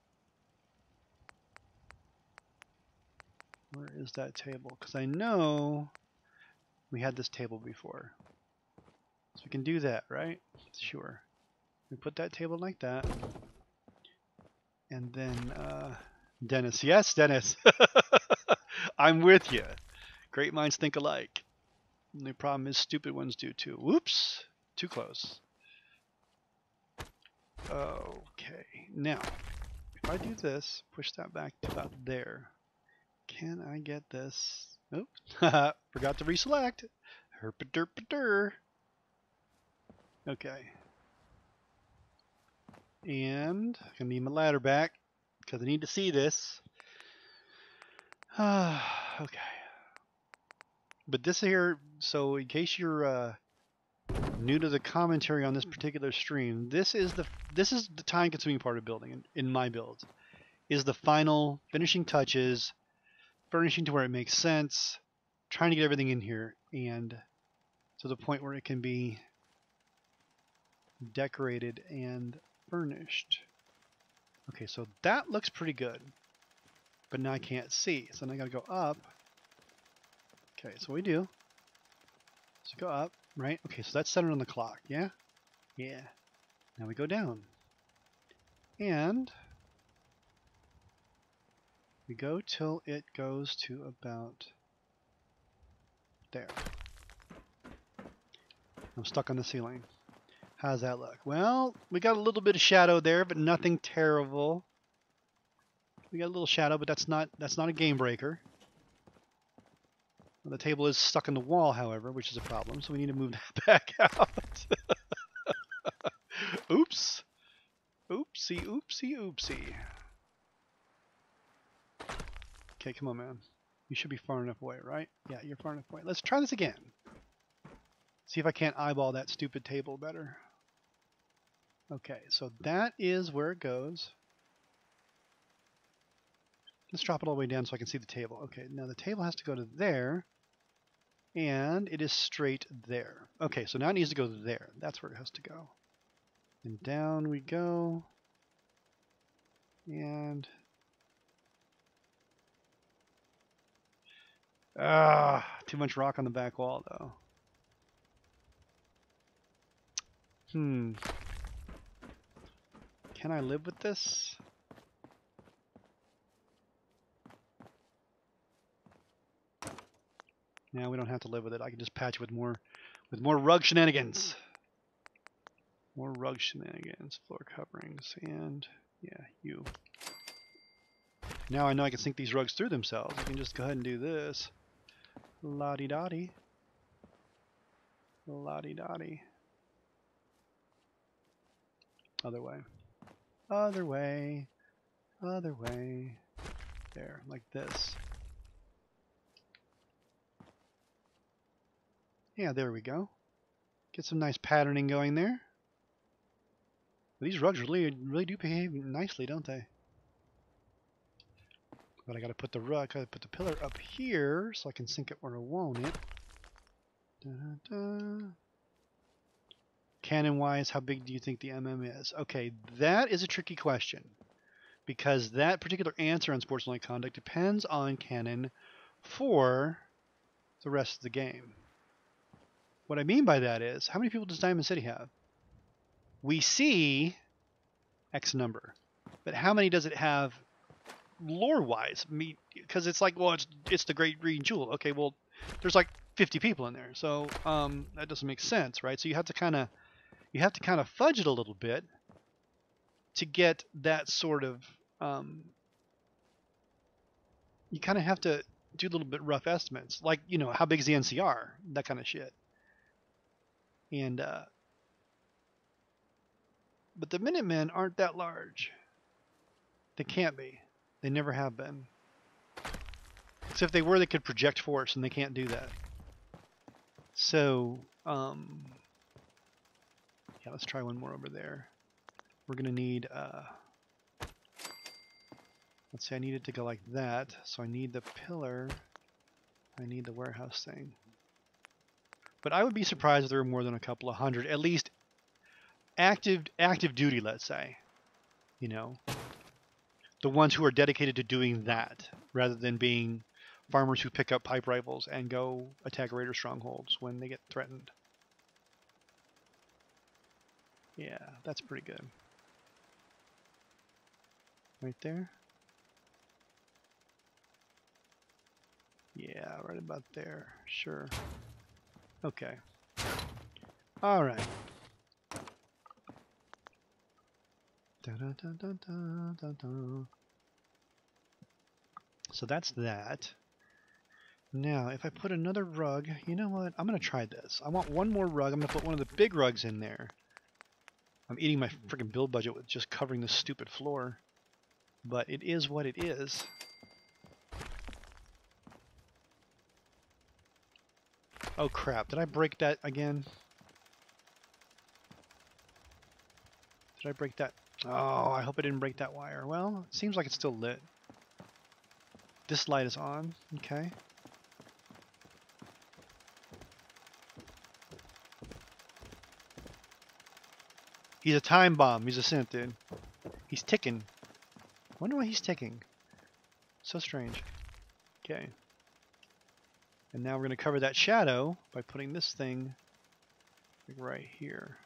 Where is that table? Because I know we had this table before. So we can do that, right? Sure. We put that table like that. And then, Dennis. Yes, Dennis. I'm with you. Great minds think alike. And the problem is stupid ones do too. Whoops. Too close. Okay. Now, if I do this, push that back to about there. Can I get this? Nope. Forgot to reselect. Herpaderpader. Okay. And I need my ladder back because I need to see this. Okay. But this here, so in case you're new to the commentary on this particular stream, this is the time-consuming part of building in my builds. Is the final finishing touches, furnishing to where it makes sense, trying to get everything in here, and to the point where it can be decorated and furnished. Okay, so that looks pretty good, but now I can't see, so now I gotta go up. Okay, so we do. So go up, right? Okay, so that's centered on the clock, yeah? Yeah. Now we go down. And we go till it goes to about there. I'm stuck on the ceiling. How's that look? Well, we got a little bit of shadow there, but nothing terrible. We got a little shadow, but that's not a game breaker. Well, the table is stuck in the wall, however, which is a problem, so we need to move that back out. Oops. Oopsie, oopsie, oopsie. Okay, come on, man. You should be far enough away, right? Yeah, you're far enough away. Let's try this again. See if I can't eyeball that stupid table better. Okay, so that is where it goes. Let's drop it all the way down so I can see the table. Okay, now the table has to go to there, and it is straight there. Okay, so now it needs to go there. That's where it has to go. And down we go. And too much rock on the back wall, though. Can I live with this? Yeah, we don't have to live with it. I can just patch with more rug shenanigans. More rug shenanigans, floor coverings, and yeah, you. Now I know I can sink these rugs through themselves. I can just go ahead and do this. La-di-da-di. La-di-da-di. Other way. Other way. Other way. There, like this. Yeah, there we go. Get some nice patterning going there. These rugs really do behave nicely, don't they? But I gotta put the pillar up here so I can sink it where I want it. Da-da-da. Cannon-wise, how big do you think the MM is? Okay, that is a tricky question, because that particular answer on sportsmanlike conduct depends on canon for the rest of the game. What I mean by that is, how many people does Diamond City have? We see X number, but how many does it have lore-wise? Because it's like, well, it's the Great Green Jewel. Okay, well, there's like 50 people in there, so that doesn't make sense, right? So you have to kind of fudge it a little bit to get that sort of you kind of have to do a little bit rough estimates, like, you know, how big is the NCR, that kind of shit. And but the Minutemen aren't that large. They can't be. They never have been. So if they were, they could project force, and they can't do that. So yeah, let's try one more over there. We're gonna need let's say I need it to go like that, so I need the pillar I need the warehouse thing. But I would be surprised if there were more than a couple of hundred, at least active duty, let's say. You know, the ones who are dedicated to doing that, rather than being farmers who pick up pipe rifles and go attack raider strongholds when they get threatened. Yeah, that's pretty good. Right there? Yeah, right about there. Sure. Okay. All right. So that's that. Now, if I put another rug, you know what? I'm going to try this. I want one more rug. I'm going to put one of the big rugs in there. I'm eating my freaking build budget with just covering this stupid floor. But it is what it is. Oh crap, did I break that again? Did I break that? Oh, I hope I didn't break that wire. Well, it seems like it's still lit. This light is on, okay. He's a time bomb, he's a synth, dude. He's ticking. Wonder why he's ticking. So strange. Okay. And now we're going to cover that shadow by putting this thing right here.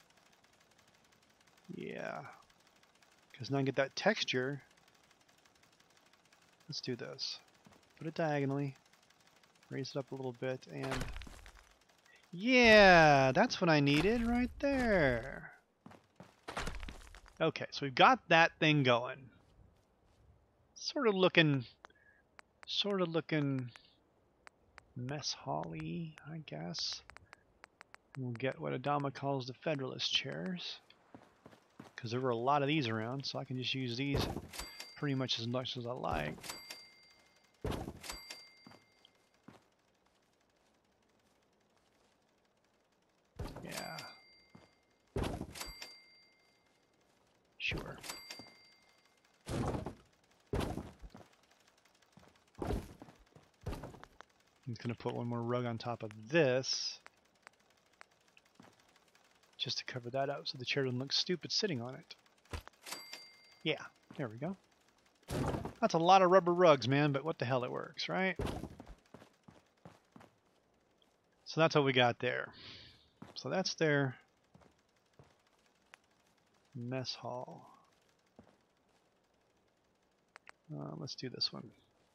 Yeah. Because now I get that texture. Let's do this. Put it diagonally. Raise it up a little bit and... Yeah! That's what I needed right there. Okay, so we've got that thing going. Sort of looking mess hall-y, I guess. We'll get what Adama calls the Federalist chairs. Because there were a lot of these around, so I can just use these pretty much as much as I like. Yeah. Sure. I'm just going to put one more rug on top of this. Just to cover that up so the chair doesn't look stupid sitting on it. Yeah, there we go. That's a lot of rubber rugs, man, but what the hell, it works, right? So that's what we got there. So that's their mess hall. Let's do this one.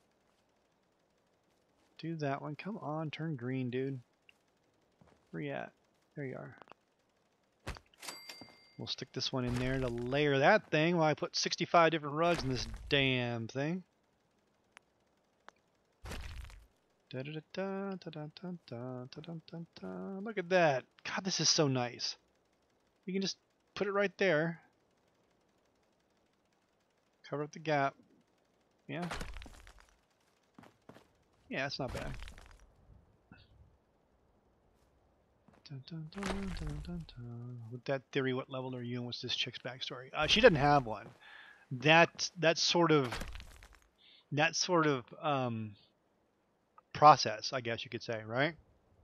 Do that one. Come on, turn green, dude. Where you at? There you are. We'll stick this one in there to layer that thing while I put 65 different rugs in this damn thing. Look at that. God, this is so nice. You can just put it right there. Cover up the gap. Yeah. Yeah, it's not bad. With that theory, what level are you and what's this chick's backstory? She doesn't have one. That sort of process, I guess you could say, right?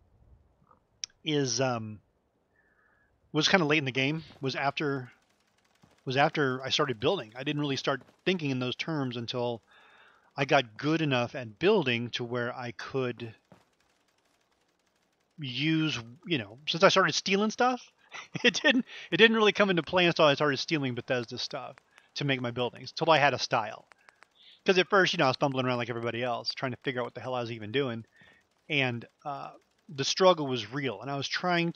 Is was kind of late in the game. Was after I started building. I didn't really start thinking in those terms until I got good enough at building to where I could use, since I started stealing stuff, it didn't really come into play until I started stealing Bethesda stuff to make my buildings, until I had a style. Because at first, I was fumbling around like everybody else, trying to figure out what the hell I was even doing. And the struggle was real. And I was trying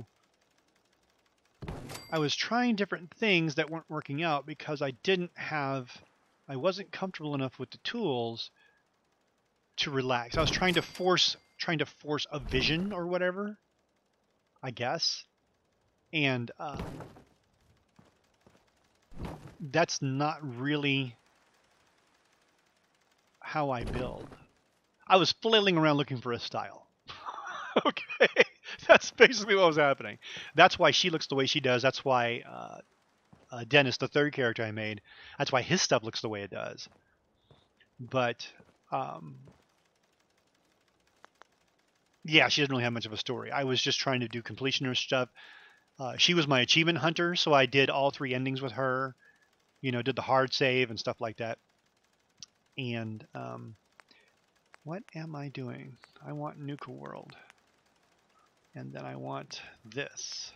different things that weren't working out because I wasn't comfortable enough with the tools to relax. I was trying to force a vision or whatever, I guess. And that's not really how I build. I was flailing around looking for a style. Okay, that's basically what was happening. That's why she looks the way she does. That's why Dennis, the third character I made, that's why his stuff looks the way it does. But Yeah, she doesn't really have much of a story. I was just trying to do completionist stuff. She was my achievement hunter, so I did all 3 endings with her. You know, did the hard save and stuff like that. And what am I doing? I want Nuka World. And then I want this.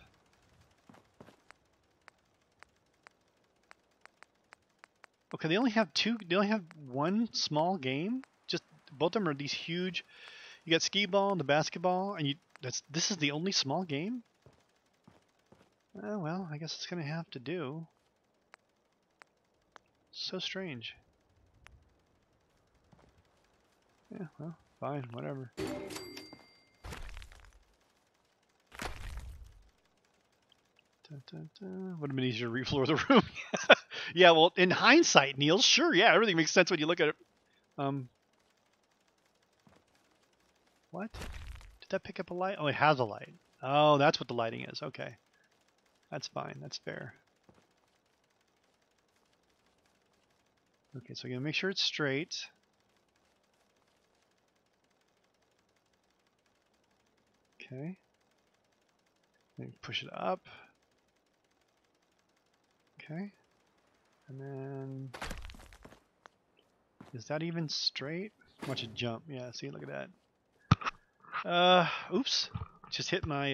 Okay, they only have 2. They only have 1 small game. Just both of them are these huge. You got skee ball and the basketball, and this is the only small game. Oh well, I guess it's gonna have to do. So strange. Yeah, well, fine, whatever. Dun, dun, dun. Would have been easier to refloor the room. Yeah, well, in hindsight, Neil, sure, yeah, everything makes sense when you look at it. What? Did that pick up a light? Oh, it has a light. Oh, that's what the lighting is. Okay. That's fine. That's fair. Okay, so I'm going to make sure it's straight. Okay. Then push it up. Okay. And then... Is that even straight? Watch it jump. Yeah, see, look at that. Oops. Just hit my,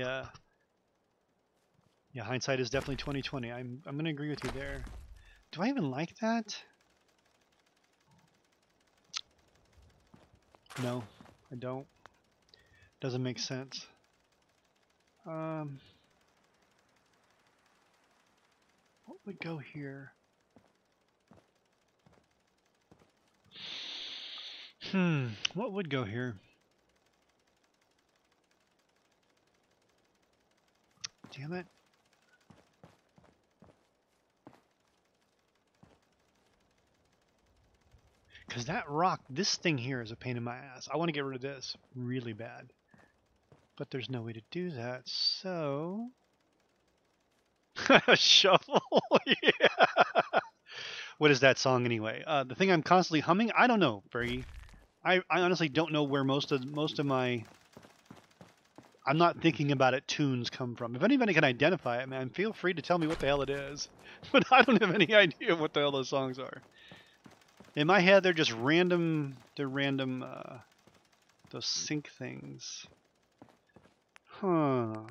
Yeah, hindsight is definitely 2020. I'm going to agree with you there. Do I even like that? No, I don't. Doesn't make sense. What would go here? What would go here? Damn it. Because that rock, this thing here is a pain in my ass. I want to get rid of this really bad. But there's no way to do that, so... Shuffle? Yeah. What is that song anyway? The thing I'm constantly humming? I don't know, Fergie. I honestly don't know where most of my... I'm not thinking about it tunes come from. If anybody can identify it, man, feel free to tell me what the hell it is. But I don't have any idea what the hell those songs are. In my head, they're just random... They're random, those sync things. Huh.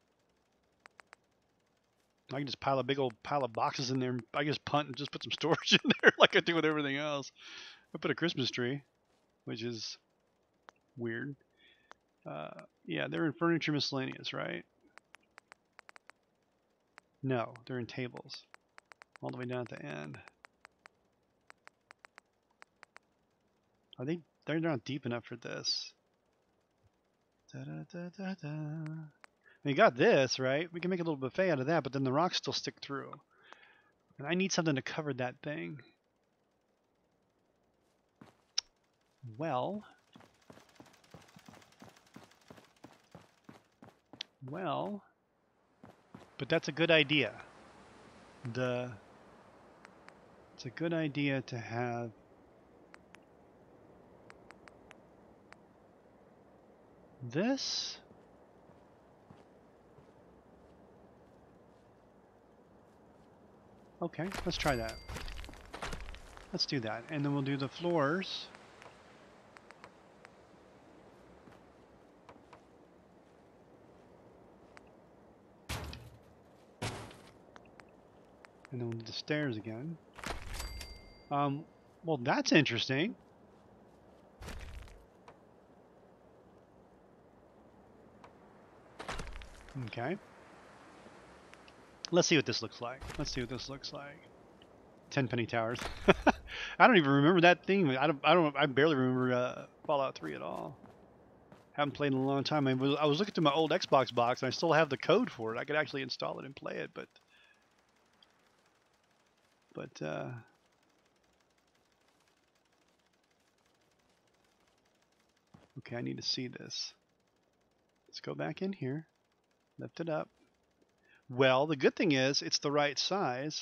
I can just pile a big old pile of boxes in there. And I just punt and just put some storage in there like I do with everything else. I put a Christmas tree, which is weird. Yeah, they're in furniture miscellaneous, right? No, they're in tables. All the way down at the end. Are they? They're not deep enough for this. Da, da, da, da, da. We got this, right? We can make a little buffet out of that, but then the rocks still stick through. And I need something to cover that thing. Well, but that's a good idea. It's a good idea to have this. Okay, let's try that. Let's do that. And then we'll do the floors. And then we'll do the stairs again. Well, that's interesting. Okay. Let's see what this looks like. 10 penny towers. I don't even remember that thing. I barely remember Fallout 3 at all. Haven't played in a long time. I was looking through my old Xbox box, and I still have the code for it. I could actually install it and play it, but okay, I need to see this. Let's go back in here. Lift it up. Well, the good thing is it's the right size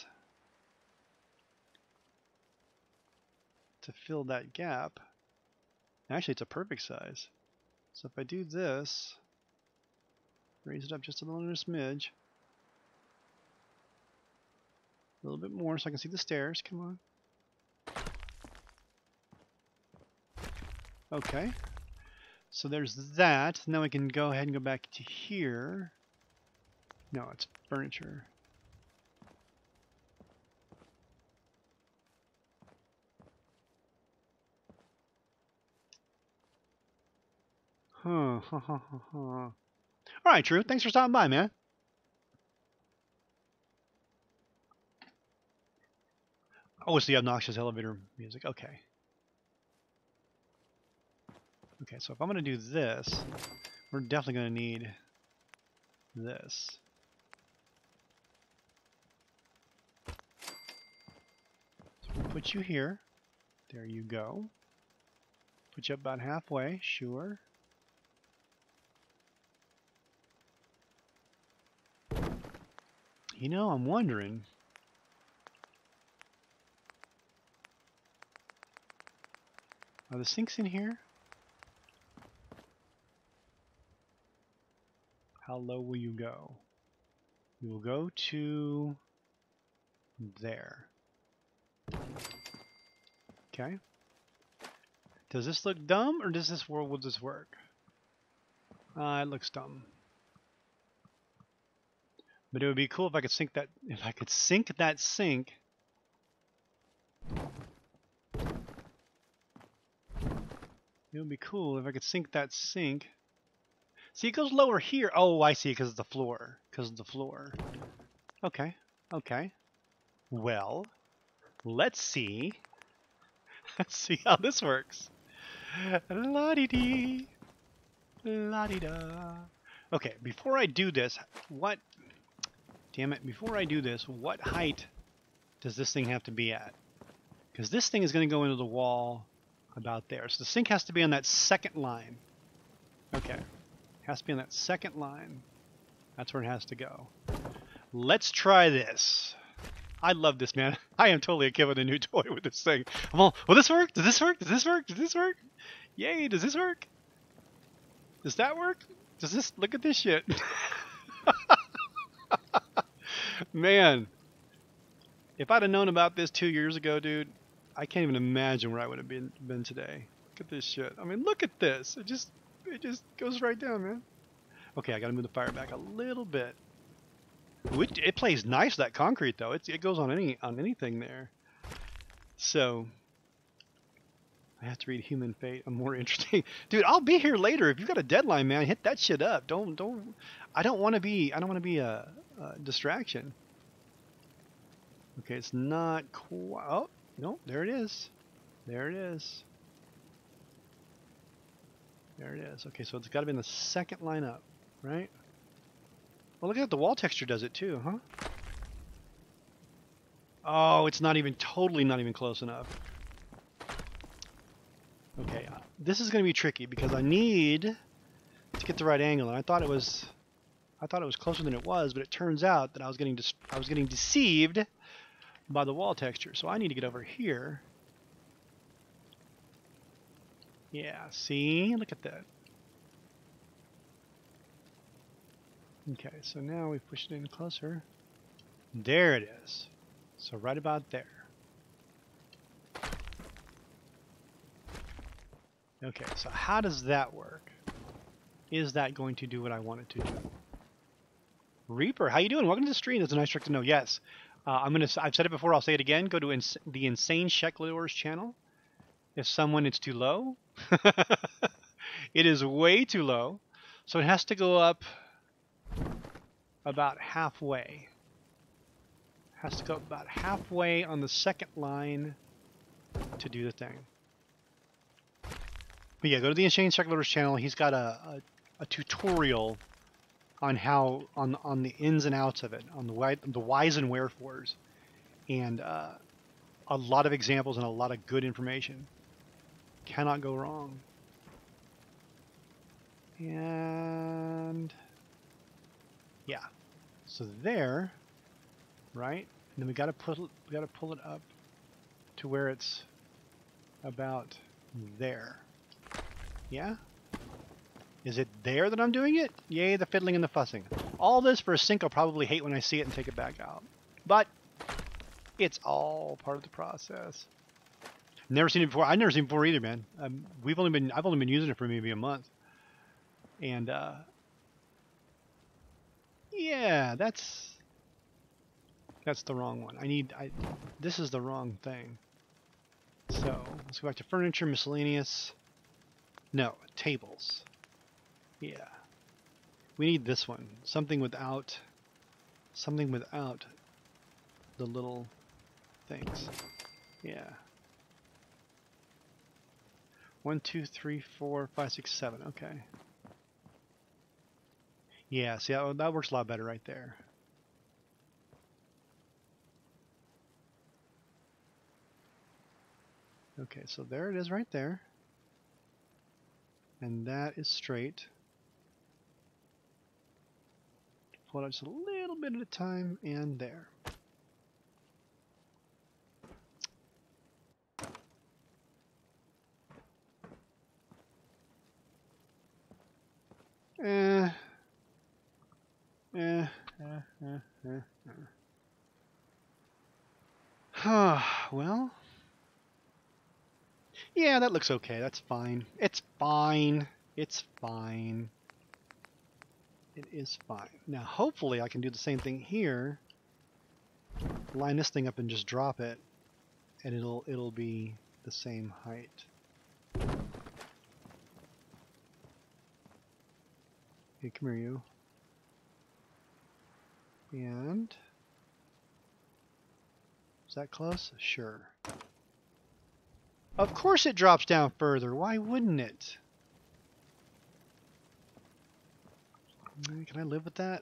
to fill that gap. Actually, it's a perfect size. So if I do this, raise it up just a little smidge. A little bit more so I can see the stairs. Come on. Okay. So there's that. Now we can go ahead and go back to here. No, it's furniture. Huh. All right, Drew. Thanks for stopping by, man. Oh, it's the obnoxious elevator music. Okay. Okay, so if I'm going to do this, we're definitely going to need this. So we'll put you here. There you go. Put you up about halfway, sure. You know, I'm wondering. Are the sinks in here? How low will you go? You will go to there. Okay. Does this look dumb, or does this will this work? It looks dumb. But it would be cool if I could sink that. If I could sink that sink. It would be cool if I could sink that sink. See, it goes lower here. Oh, I see, because of the floor. Because of the floor. Okay. Okay. Well, let's see. Let's see how this works. La-dee-dee. La-dee-da. Okay, before I do this, what... Damn it, before I do this, what height does this thing have to be at? Because this thing is going to go into the wall about there. So the sink has to be on that second line. Okay. It has to be on that second line. That's where it has to go. Let's try this. I love this, man. I am totally a kid with a new toy with this thing. I'm all, will this work? Does this work? Does this work? Does this work? Yay, does this work? Does that work? Does this... Look at this shit. Man. If I'd have known about this 2 years ago, dude, I can't even imagine where I would have been today. Look at this shit. I mean, look at this. It just goes right down, man. Okay, I gotta move the fire back a little bit. It plays nice, that concrete, though. It goes on anything there. So I have to read Human Fate. I'm more interesting. Dude, I'll be here later. If you've got a deadline, man, hit that shit up. I don't want to be a distraction. Okay, it's not quite. Oh, no, there it is. There it is. There it is. Okay, so it's got to be in the second line up, right? Well, look at the wall texture does it too, huh? Oh, it's not even close enough. Okay, this is going to be tricky because I need to get the right angle, and I thought it was closer than it was, but it turns out that I was getting deceived by the wall texture. So I need to get over here. Yeah, see? Look at that. Okay, so now we've pushed it in closer. There it is. So right about there. Okay, so how does that work? Is that going to do what I want it to do? Reaper, how you doing? Welcome to the stream. That's a nice trick to know. Yes. I've said it before, I'll say it again. Go to the Insane Sheklor's channel. If it's too low. It is way too low. So it has to go up about halfway. Has to go about halfway on the second line to do the thing. But yeah, go to the Insane Sheklor's channel. He's got a tutorial on how on the ins and outs of it, on the whys and wherefores, and a lot of examples and a lot of good information. Cannot go wrong. And yeah, so there, right? And then we got to pull it up to where it's about there. Yeah. Is it there that I'm doing it? Yay, the fiddling and the fussing. All this for a sink I'll probably hate when I see it and take it back out. But it's all part of the process. Never seen it before. I've never seen it before either, man. I've only been using it for maybe a month. And yeah, that's the wrong one. This is the wrong thing. So let's go back to furniture, miscellaneous. No, tables. Yeah. We need this one. Something without the little things. Yeah. 1, 2, 3, 4, 5, 6, 7. Okay. Yeah, see, that works a lot better right there. Okay, so there it is right there. And that is straight. Pull it out just a little bit at a time, and there. Well, yeah, that looks okay. That's fine. It's fine. It's fine. It is fine. Now, hopefully I can do the same thing here. Line this thing up and just drop it, and it'll be the same height. Okay, come here, you. And is that close? Sure. Of course it drops down further. Why wouldn't it? Can I live with that?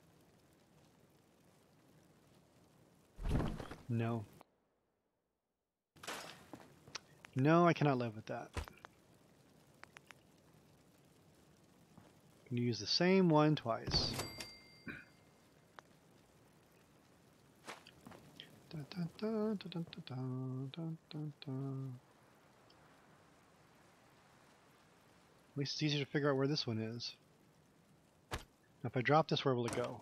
No. No, I cannot live with that. I'm going to use the same one twice. At least it's easier to figure out where this one is. Now if I drop this, where will it go?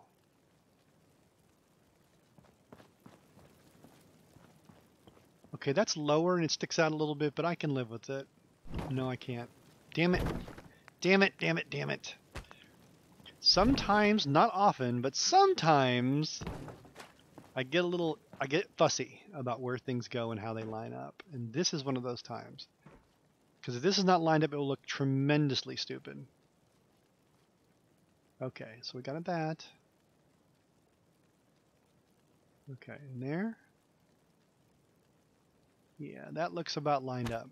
Okay, that's lower and it sticks out a little bit, but I can live with it. No, I can't. Damn it. Damn it, damn it, damn it. Sometimes, not often, but sometimes I get fussy about where things go and how they line up. And this is one of those times. Because if this is not lined up, it will look tremendously stupid. Okay, so we got that. Okay, and there. Yeah, that looks about lined up.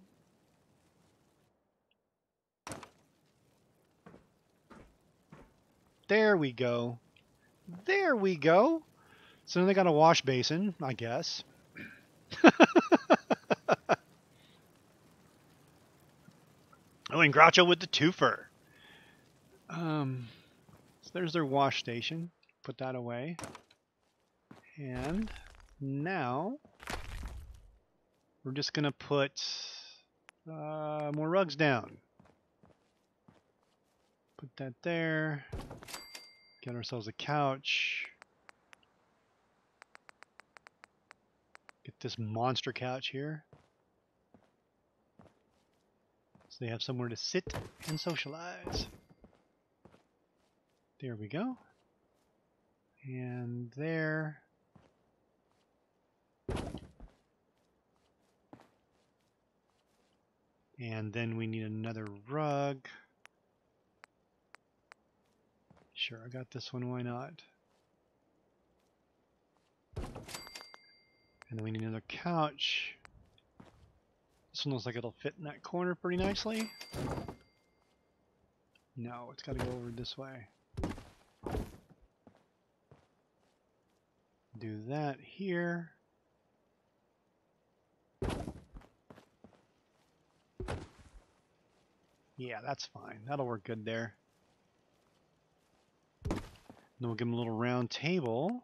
There we go. There we go. So then they got a wash basin, I guess. Oh, and Groucho with the twofer. So there's their wash station. Put that away. And now we're just going to put more rugs down. Put that there. Get ourselves a couch. Get this monster couch here. So they have somewhere to sit and socialize. There we go. And there. And then we need another rug. Sure, I got this one, why not? And then we need another couch. This one looks like it'll fit in that corner pretty nicely. No, it's got to go over this way. Do that here. Yeah, that's fine. That'll work good there. Then we'll give them a little round table.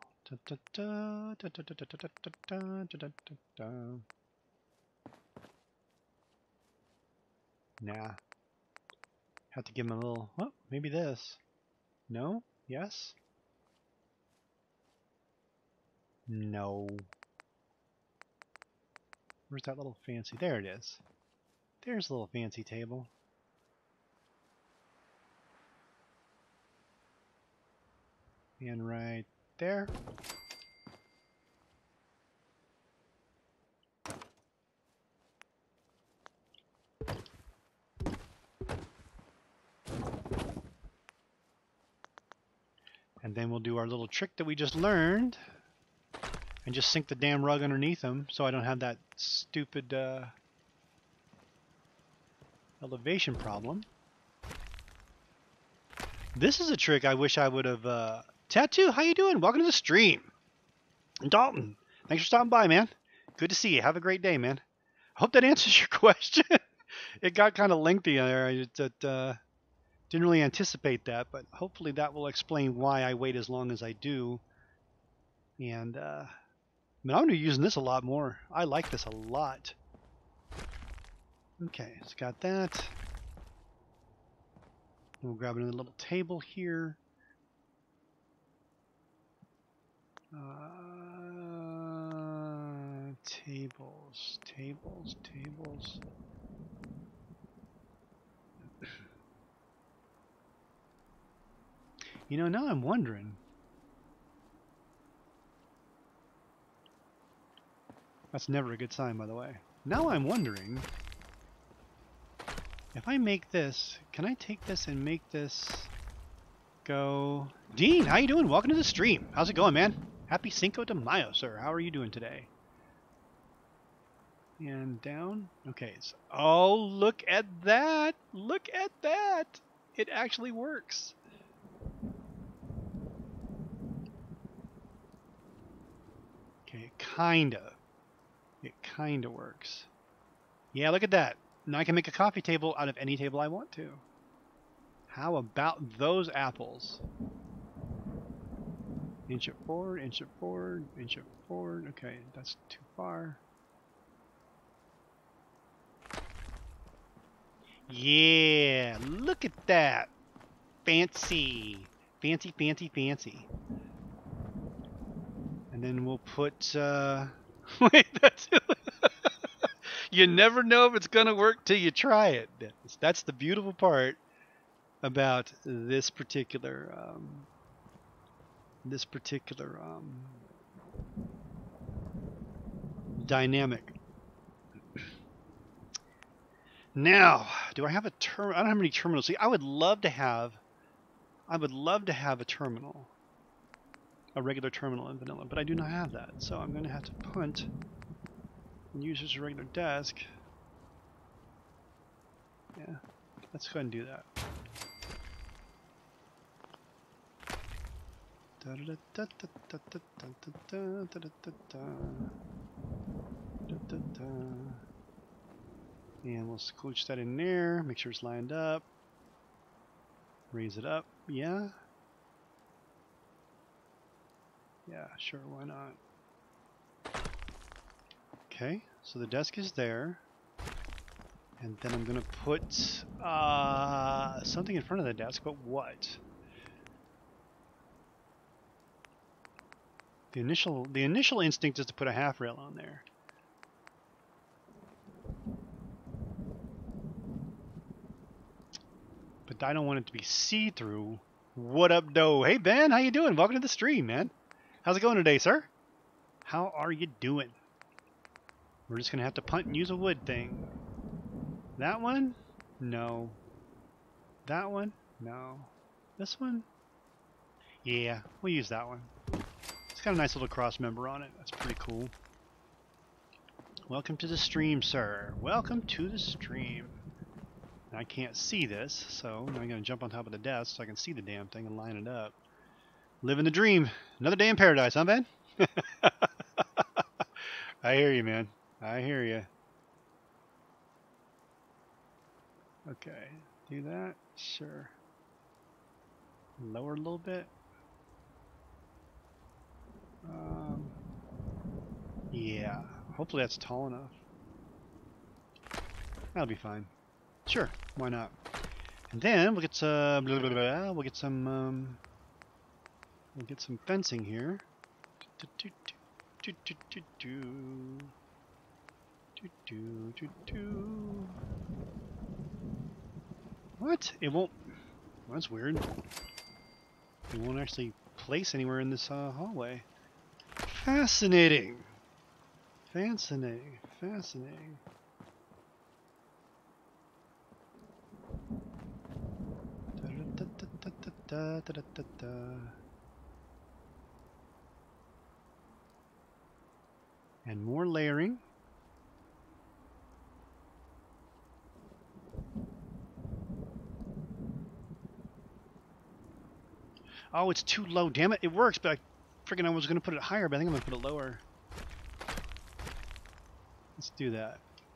Nah. Have to give him a little, oh, maybe this. No? Yes? No. Where's that little fancy? There it is. There's a little fancy table. And right there. And then we'll do our little trick that we just learned and just sink the damn rug underneath them so I don't have that stupid elevation problem. This is a trick I wish I would have... Tattoo, how you doing? Welcome to the stream. Dalton, thanks for stopping by, man. Good to see you. Have a great day, man. I hope that answers your question. It got kind of lengthy there. I didn't really anticipate that, but hopefully that will explain why I wait as long as I do. And I mean, I'm going to be using this a lot more. I like this a lot. Okay, so got that. We'll grab another little table here. Tables. You know, now I'm wondering. That's never a good sign, by the way. Now I'm wondering, if I make this, can I take this and make this go... Dean, how you doing? Welcome to the stream. How's it going, man? Happy Cinco de Mayo, sir. How are you doing today? And down. Okay. So, oh, look at that. Look at that. It actually works. Okay, kinda. It kinda works. Yeah, look at that. Now I can make a coffee table out of any table I want to. How about those apples? Inch it forward, inch it forward, inch it forward. Okay, that's too far. Yeah, look at that. Fancy. Fancy, fancy, fancy. And then we'll put, wait, that's... You never know if it's going to work till you try it. That's the beautiful part about this particular dynamic. Now, do I have a terminal? I don't have any terminals. See, I would love to have a terminal, a regular terminal in vanilla, but I do not have that. So I'm going to have to punt and use just a regular desk. Yeah, let's go ahead and do that. And we'll scooch that in there, make sure it's lined up. Raise it up, yeah. Yeah, sure, why not? Okay, so the desk is there. And then I'm gonna put something in front of the desk, but what? The initial instinct is to put a half rail on there. But I don't want it to be see-through. What up, doe? Hey, Ben, how you doing? Welcome to the stream, man. How's it going today, sir? How are you doing? We're just going to have to punt and use a wood thing. That one? No. That one? No. This one? Yeah, we'll use that one. It's got a nice little cross member on it. That's pretty cool. Welcome to the stream, sir. Welcome to the stream. I can't see this, so now I'm going to jump on top of the desk so I can see the damn thing and line it up. Living the dream. Another day in paradise, huh, Ben? I hear you, man. I hear you. Okay, do that. Sure. Lower a little bit. Yeah, hopefully that's tall enough. That'll be fine. Sure, why not? And then we'll get some we'll get some fencing here. What? It won't. Well, that's weird. It won't actually place anywhere in this hallway. Fascinating. Fascinating. Fascinating. And more layering. Oh, it's too low. Damn it. It works, but I was going to put it higher, but I think I'm going to put it lower. Let's do that.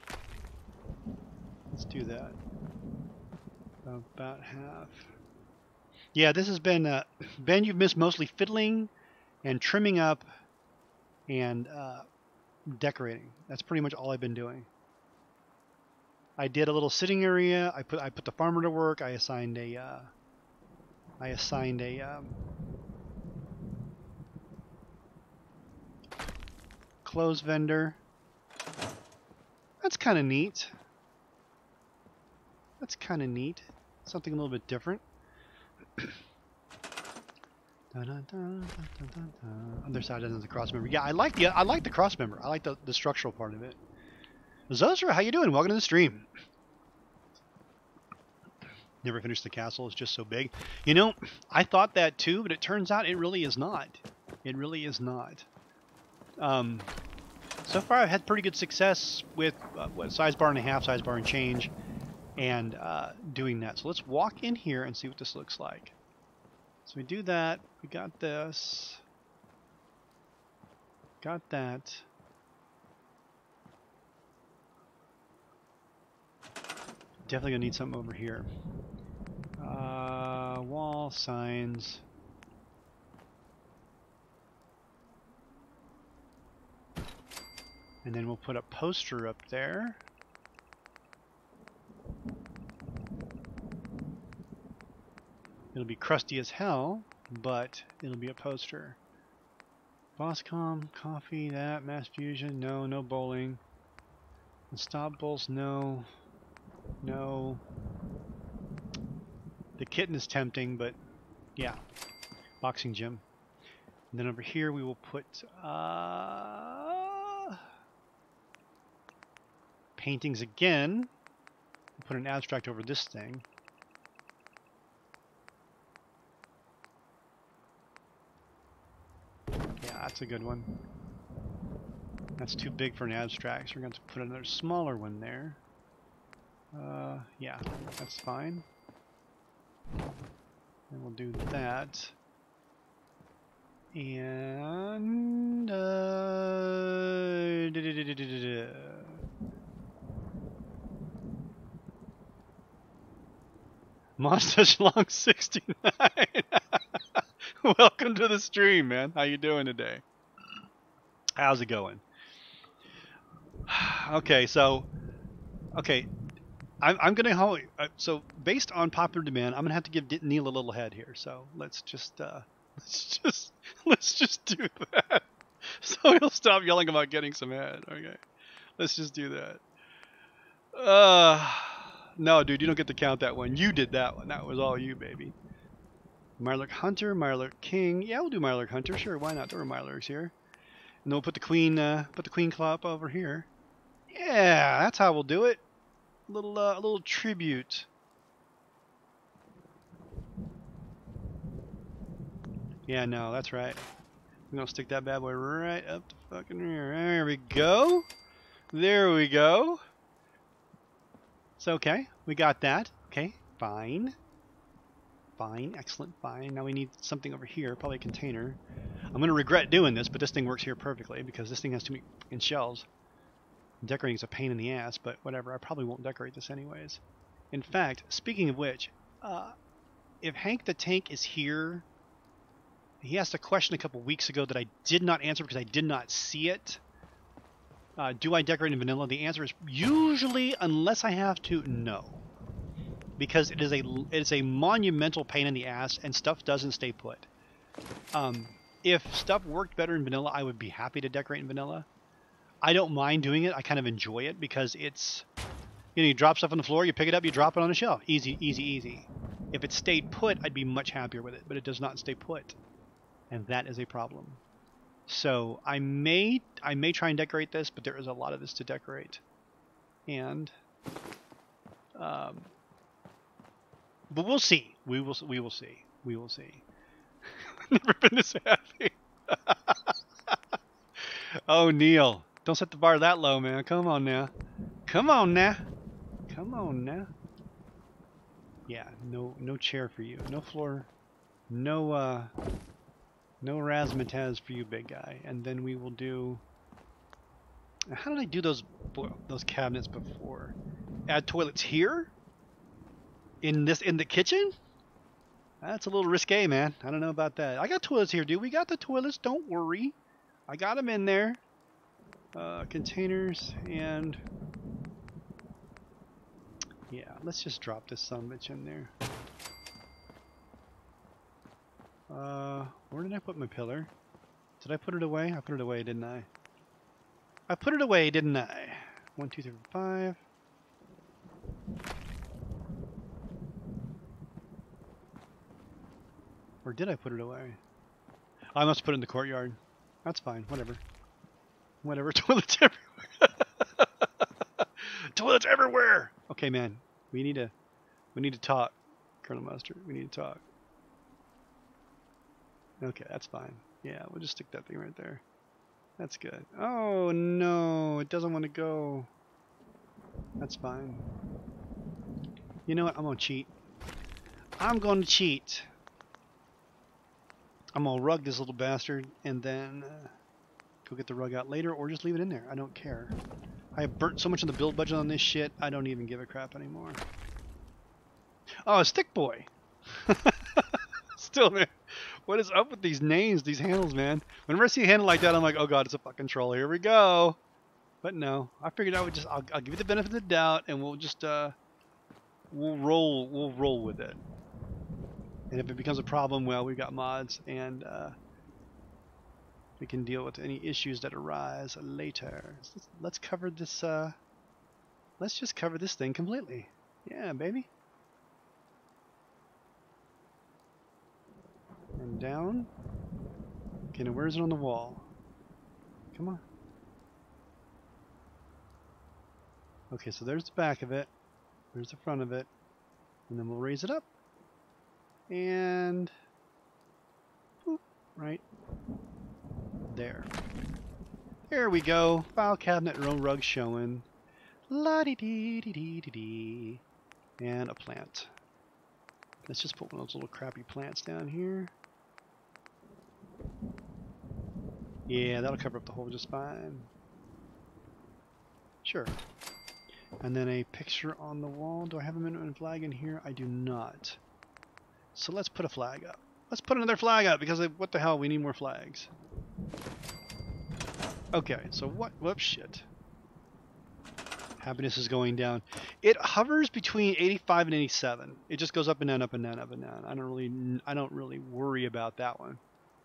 Let's do that. About half. Yeah, this has been... Ben, you've missed mostly fiddling and trimming up and decorating. That's pretty much all I've been doing. I did a little sitting area. I put the farmer to work. I assigned a clothes vendor. That's kind of neat. That's kind of neat. Something a little bit different. Other side is the cross member. Yeah, I like the cross member. I like the structural part of it. Zosra, how you doing? Welcome to the stream. Never finished the castle. It's just so big. You know, I thought that too, but it turns out it really is not. It really is not. So far I've had pretty good success with size bar and a half, size bar and change, and doing that. So let's walk in here and see what this looks like. So we do that. We got this. Got that. Definitely gonna need something over here. Wall signs. And then we'll put a poster up there. It'll be crusty as hell, but it'll be a poster. Bosscom, coffee, that, mass fusion, no bowling. And stop bowls, no. No. The kitten is tempting, but yeah. Boxing gym. And then over here we will put paintings again. We'll put an abstract over this thing. Yeah, that's a good one. That's too big for an abstract, so we're going to put another smaller one there. Yeah, that's fine. And we'll do that. And Mustache Long 69. Welcome to the stream, man. How you doing today? How's it going? Okay, so I'm gonna so based on popular demand, I'm gonna have to give Neil a little head here. So let's just do that. So he'll stop yelling about getting some head. Okay, let's just do that. No, dude, you don't get to count that one. You did that one. That was all you, baby. Mirelurk Hunter, Mirelurk King. Yeah, we'll do Mirelurk Hunter. Sure, why not? There were Mirelurks here. And then we'll put the queen claw up over here. Yeah, that's how we'll do it. A little tribute. Yeah, no, that's right. We're gonna stick that bad boy right up the fucking rear. There we go. There we go. So okay, we got that. Okay, fine. Fine, excellent, fine. Now we need something over here, probably a container. I'm gonna regret doing this, but this thing works here perfectly because this thing has too many fucking shelves. Decorating is a pain in the ass, but whatever. I probably won't decorate this anyways. In fact, speaking of which, if Hank the Tank is here, he asked a question a couple weeks ago that I did not answer because I did not see it. Do I decorate in vanilla? The answer is usually, unless I have to, no. because it is a monumental pain in the ass, and stuff doesn't stay put. If stuff worked better in vanilla, I would be happy to decorate in vanilla. I don't mind doing it. I kind of enjoy it because it's, you drop stuff on the floor, you pick it up, you drop it on the shelf. Easy, easy, easy. If it stayed put, I'd be much happier with it, but it does not stay put, and that is a problem. So I may try and decorate this, but there is a lot of this to decorate, and but we'll see. We will see. We will see. Never been this happy. Oh, Neil, don't set the bar that low, man. Come on now. Come on now. Come on now. Yeah, no chair for you. No floor. No razzmatazz for you, big guy. And then we will do. How did I do those cabinets before? Add toilets here? In the kitchen? That's a little risque, man. I don't know about that. I got toilets here, dude. We got the toilets. Don't worry. I got them in there. Containers and yeah, let's just drop this sumbitch in there. Where did I put my pillar? Did I put it away? I put it away, didn't I? I put it away, didn't I? 1, 2, 3, 4, 5. Or did I put it away? I must put it in the courtyard. That's fine. Whatever. Whatever. Toilets everywhere. Toilets everywhere. Okay, man. We need to talk, Colonel Mustard. We need to talk. Okay, that's fine. Yeah, we'll just stick that thing right there. That's good. Oh no, it doesn't want to go. That's fine. You know what? I'm gonna cheat. I'm gonna cheat. I'm gonna rug this little bastard and then go get the rug out later, or just leave it in there. I don't care. I have burnt so much of the build budget on this shit, I don't even give a crap anymore. Oh, Stick Boy! Still, man. What is up with these names, these handles, man? Whenever I see a handle like that, I'm like, oh god, it's a fucking troll. Here we go. But no, I figured I would just, I'll give you the benefit of the doubt, and we'll just, we'll roll with it. And if it becomes a problem, well, we've got mods, and we can deal with any issues that arise later. So let's cover this. Let's just cover this thing completely. Yeah, baby. And down. Okay, now where is it on the wall? Come on. Okay, so there's the back of it. There's the front of it. And then we'll raise it up. And boop, right there. There we go. File cabinet, row rug showing. La-dee-dee-dee-dee-dee-dee. And a plant. Let's just put one of those little crappy plants down here. Yeah, that'll cover up the hole just fine. Sure. And then a picture on the wall. Do I have a minute flag in here? I do not. So let's put a flag up. Let's put another flag up because what the hell? We need more flags. Okay, so what? Whoops, shit. Happiness is going down. It hovers between 85 and 87. It just goes up and down, up and down, up and down. I don't really worry about that one.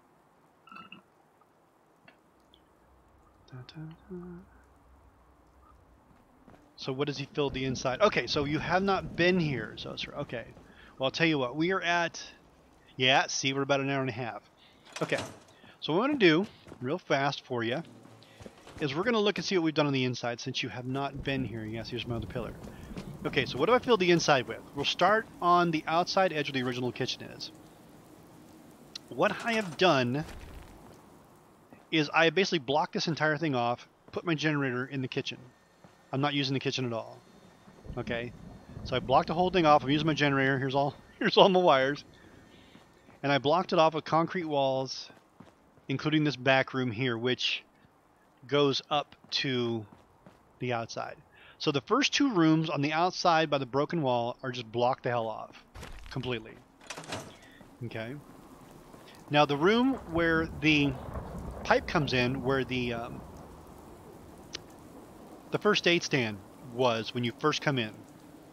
So what does he fill the inside? Okay, so you have not been here. So it's okay. Well, I'll tell you what. We are at. Yeah, see, we're about an hour and a half. Okay, so what I'm going to do, real fast for you, is we're going to look and see what we've done on the inside since you have not been here. Yes, here's my other pillar. Okay, so what do I fill the inside with? We'll start on the outside edge where the original kitchen is. What I have done is I basically blocked this entire thing off, put my generator in the kitchen. I'm not using the kitchen at all. Okay, so I blocked the whole thing off. I'm using my generator. Here's all my wires. And I blocked it off with concrete walls, including this back room here, which goes up to the outside. So the first two rooms on the outside by the broken wall are just blocked the hell off completely. Okay. Now the room where the pipe comes in, where the first aid stand was when you first come in.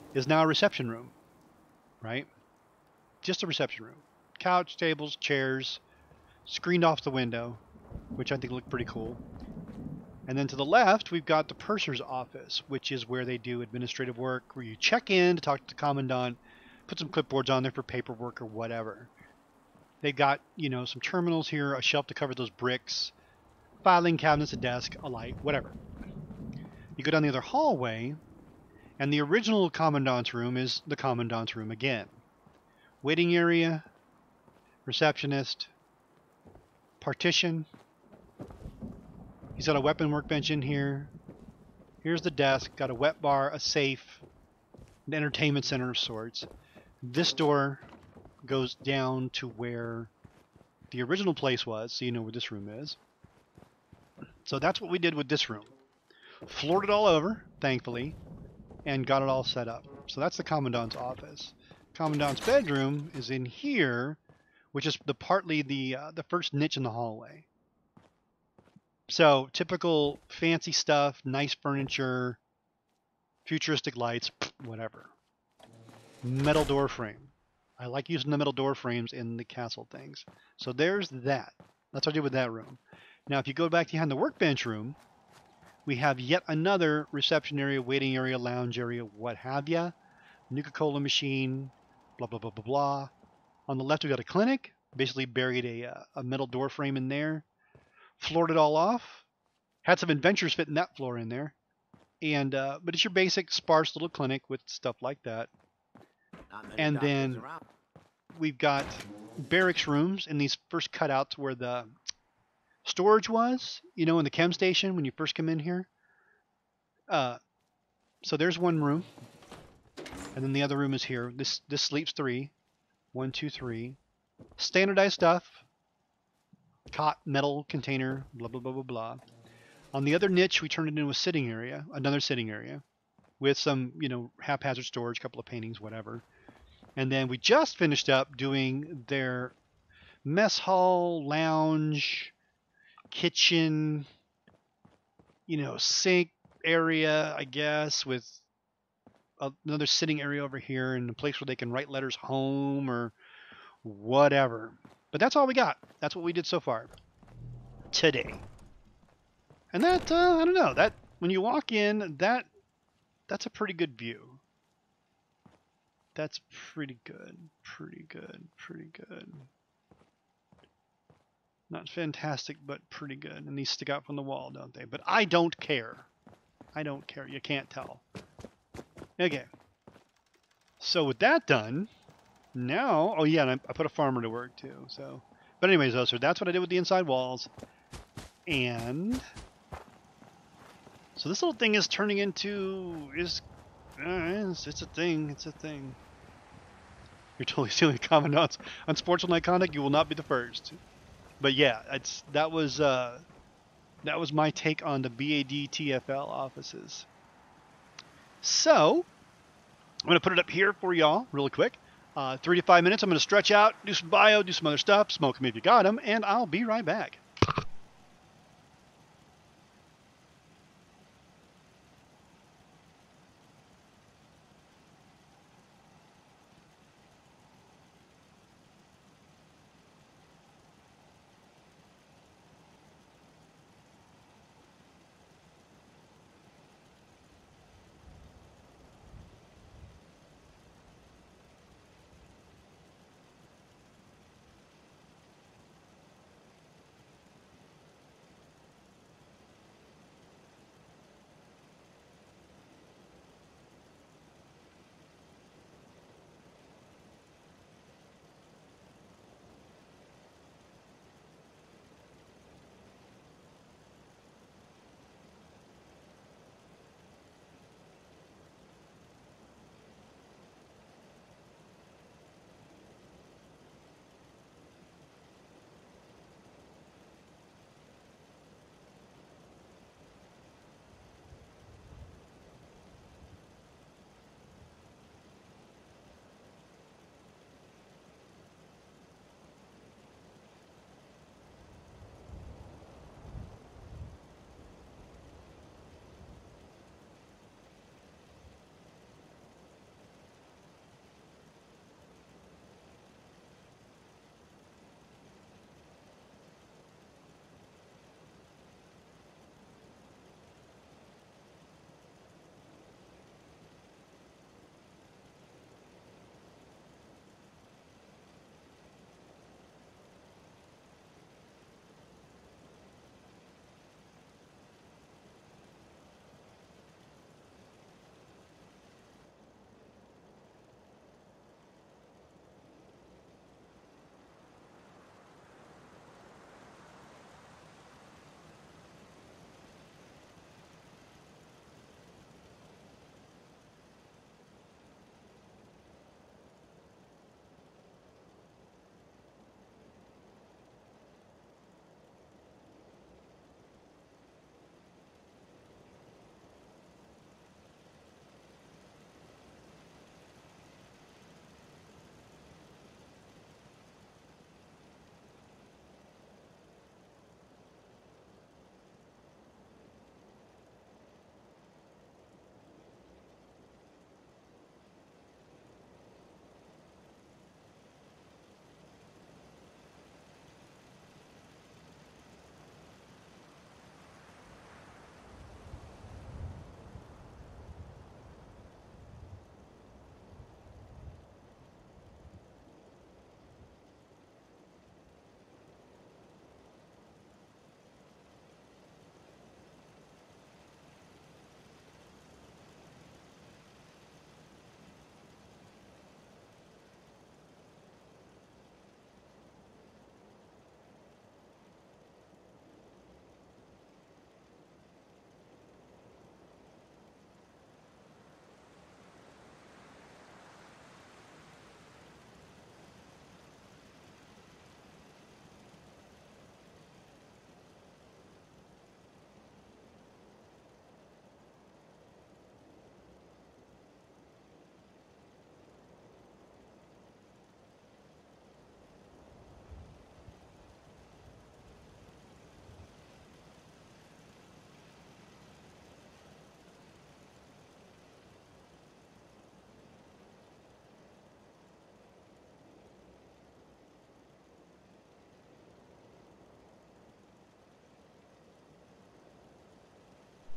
is now a reception room, right? Just a reception room. Couch, tables, chairs, screened off the window, which I think looked pretty cool. And then to the left, we've got the purser's office, which is where they do administrative work, where you check in to talk to the commandant, put some clipboards on there for paperwork or whatever. They've got, you know, some terminals here, a shelf to cover those bricks, filing cabinets, a desk, a light, whatever. You go down the other hallway, and the original commandant's room is the commandant's room again. Waiting area, receptionist, partition. He's got a weapon workbench in here. Here's the desk, got a wet bar, a safe, an entertainment center of sorts. This door goes down to where the original place was, so you know where this room is. So that's what we did with this room. Floored it all over, thankfully, and got it all set up. So that's the commandant's office. Commandant's bedroom is in here, which is partly the first niche in the hallway. So typical fancy stuff, nice furniture, futuristic lights, whatever. Metal door frame. I like using the metal door frames in the castle things. So there's that. That's what I did with that room. Now if you go back behind the workbench room, we have yet another reception area, waiting area, lounge area, what have ya. Nuka-Cola machine, blah, blah, blah, blah, blah. On the left, we got a clinic. Basically buried a metal door frame in there. Floored it all off. Had some adventures fitting that floor in there. And but it's your basic sparse little clinic with stuff like that. And then we've got barracks rooms in these first cutouts where the storage was, you know, in the chem station when you first come in here. So there's one room. And then the other room is here. This sleeps 3. 1, 2, 3. Standardized stuff. Cot, metal container, blah, blah, blah, blah, blah. On the other niche, we turned it into a sitting area, another sitting area, with some, you know, haphazard storage, a couple of paintings, whatever. And then we just finished up doing their mess hall, lounge, kitchen, you know, sink area, I guess, with another sitting area over here and a place where they can write letters home or whatever. But that's all we got. That's what we did so far today. And that, I don't know, that when you walk in, that's a pretty good view. That's pretty good, pretty good, pretty good. Not fantastic, but pretty good. And these stick out from the wall, don't they? But I don't care. I don't care. You can't tell. Okay. So with that done, now, oh yeah, and I put a farmer to work too. So, but anyways, though, so that's what I did with the inside walls. And so this little thing is turning into it's a thing. It's a thing. You're totally stealing commandants on Sportsman Iconic. You will not be the first. But yeah, that was my take on the BAD TFL offices. So I'm going to put it up here for y'all really quick. 3 to 5 minutes. I'm going to stretch out, do some bio, do some other stuff, smoke them if you got them, and I'll be right back.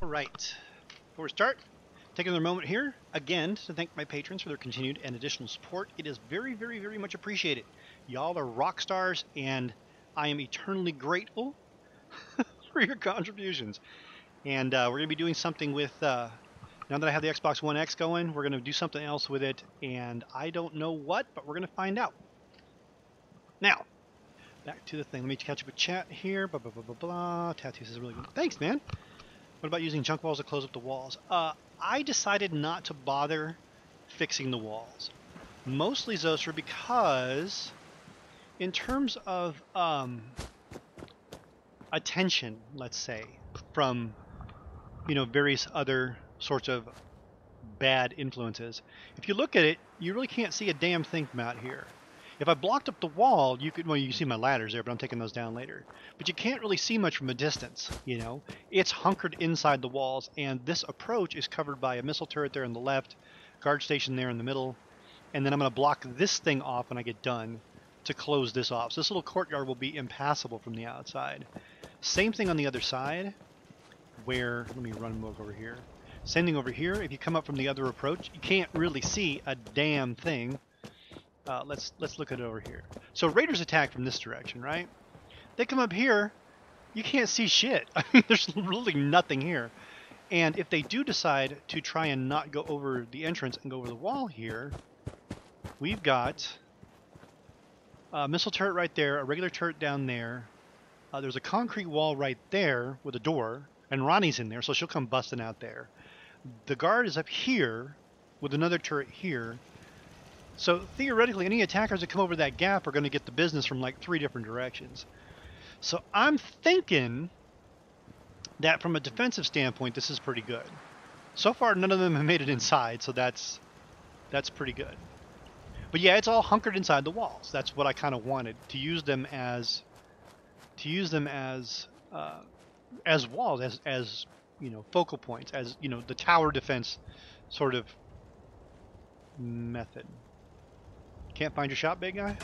All right. Before we start, taking another moment here, again, to thank my patrons for their continued and additional support. It is very, very, very much appreciated. Y'all are rock stars, and I am eternally grateful for your contributions. And we're going to be doing something with, now that I have the Xbox One X going, we're going to do something else with it, and I don't know what, but we're going to find out. Now, back to the thing. Let me catch up with chat here. Blah, blah, blah, blah, blah. Tattoos is really good. Thanks, man. What about using junk walls to close up the walls? I decided not to bother fixing the walls. Mostly, Zoster, because in terms of attention, let's say, from, you know, various other sorts of bad influences, if you look at it, you really can't see a damn thing from out here. If I blocked up the wall, you could, well, you can see my ladders there, but I'm taking those down later. But you can't really see much from a distance, you know. It's hunkered inside the walls, and this approach is covered by a missile turret there on the left, guard station there in the middle, and then I'm going to block this thing off when I get done to close this off. So this little courtyard will be impassable from the outside. Same thing on the other side, where, let me run over here. Same thing over here. If you come up from the other approach, you can't really see a damn thing. Let's look at it over here. So raiders attack from this direction, right? They come up here, you can't see shit. I mean, there's really nothing here. And if they do decide to try and not go over the entrance and go over the wall here, we've got a missile turret right there, a regular turret down there. There's a concrete wall right there with a door, and Ronnie's in there, so she'll come busting out there. The guard is up here with another turret here. So theoretically, any attackers that come over that gap are going to get the business from like 3 different directions. So I'm thinking that from a defensive standpoint, this is pretty good. So far, none of them have made it inside, so that's pretty good. But yeah, it's all hunkered inside the walls. That's what I kind of wanted, to use them as walls, as you know, focal points, as, you know, the tower defense sort of method. Can't find your shop, big guy?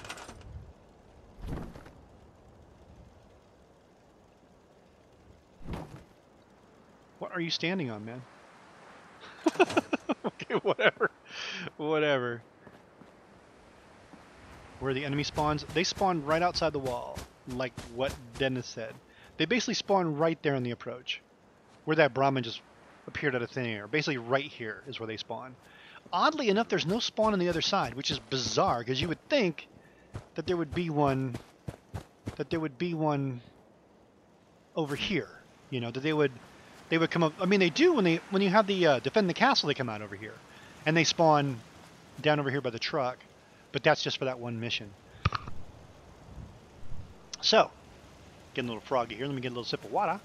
What are you standing on, man? Okay, whatever. Whatever. Where the enemy spawns, they spawn right outside the wall, like what Dennis said. They basically spawn right there on the approach, where that Brahmin just appeared out of thin air. Basically right here is where they spawn. Oddly enough, there's no spawn on the other side, which is bizarre, because you would think that there would be one over here. You know, that they would come up. I mean, they do when you have the defend the castle, they come out over here, and they spawn down over here by the truck. But that's just for that one mission. So, getting a little froggy here. Let me get a little sip of water.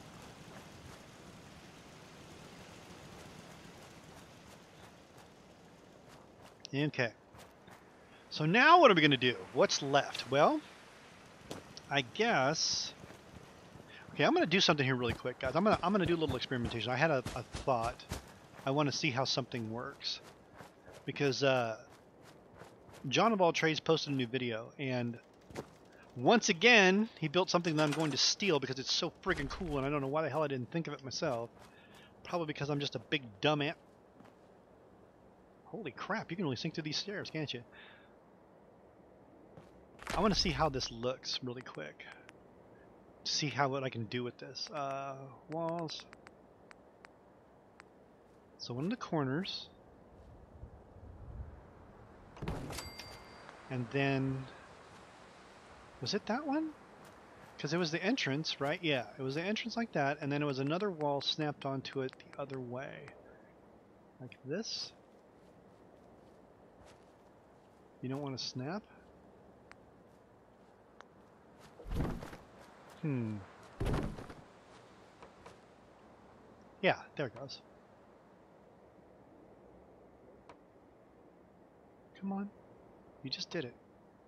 Okay. So now what are we going to do? What's left? Well, I guess... Okay, I'm going to do something here really quick, guys. I'm going to do a little experimentation. I had a thought. I want to see how something works. Because John of All Trades posted a new video, and once again, he built something that I'm going to steal because it's so freaking cool, and I don't know why the hell I didn't think of it myself. Probably because I'm just a big dumbass. Holy crap, you can really sink through these stairs, can't you? I want to see how this looks really quick. See what I can do with this. Walls. So one of the corners. And then... Was it that one? Because it was the entrance, right? Yeah, it was the entrance like that, and then it was another wall snapped onto it the other way. Like this. You don't want to snap? Yeah, there it goes. Come on. You just did it.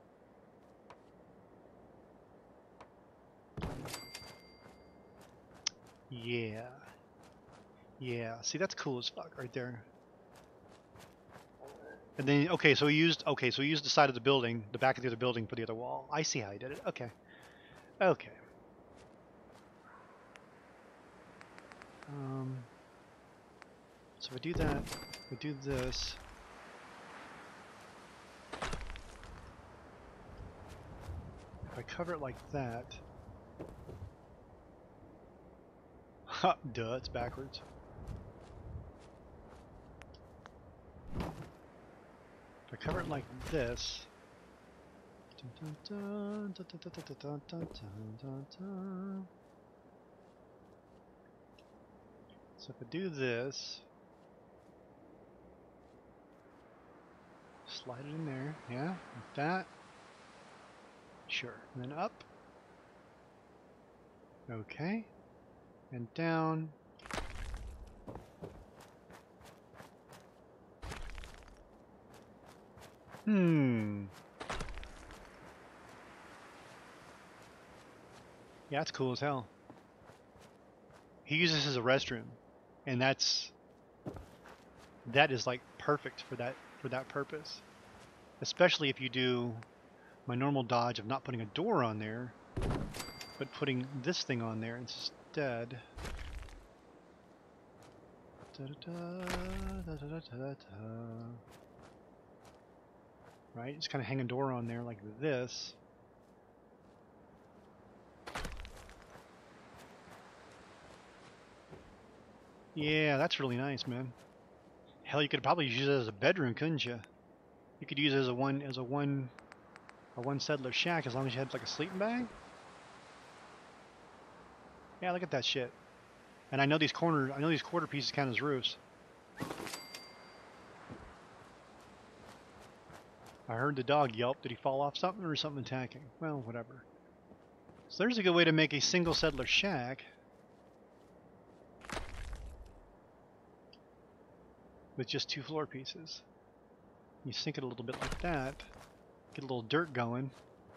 Yeah. Yeah. See, that's cool as fuck right there. And then, okay, so he used the side of the building, the back of the other building for the other wall. I see how he did it. Okay. Okay. So if I do that, we do this. If I cover it like that, ha, duh, it's backwards. If I cover it like this, so if I do this, slide it in there, yeah, like that. Sure, and then up. Okay, and down. Yeah, that's cool as hell. He uses this as a restroom, and that is like perfect for that purpose. Especially if you do my normal dodge of not putting a door on there, but putting this thing on there instead. Right, just kind of hang a door on there like this. Yeah, that's really nice, man. Hell, you could probably use it as a bedroom, couldn't you? You could use it as a one settler shack as long as you had like a sleeping bag. Yeah, look at that shit. And I know these quarter pieces count as roofs. I heard the dog yelp. Did he fall off something or something attacking? Well, whatever. So there's a good way to make a single settler shack with just 2 floor pieces. You sink it a little bit like that. Get a little dirt going.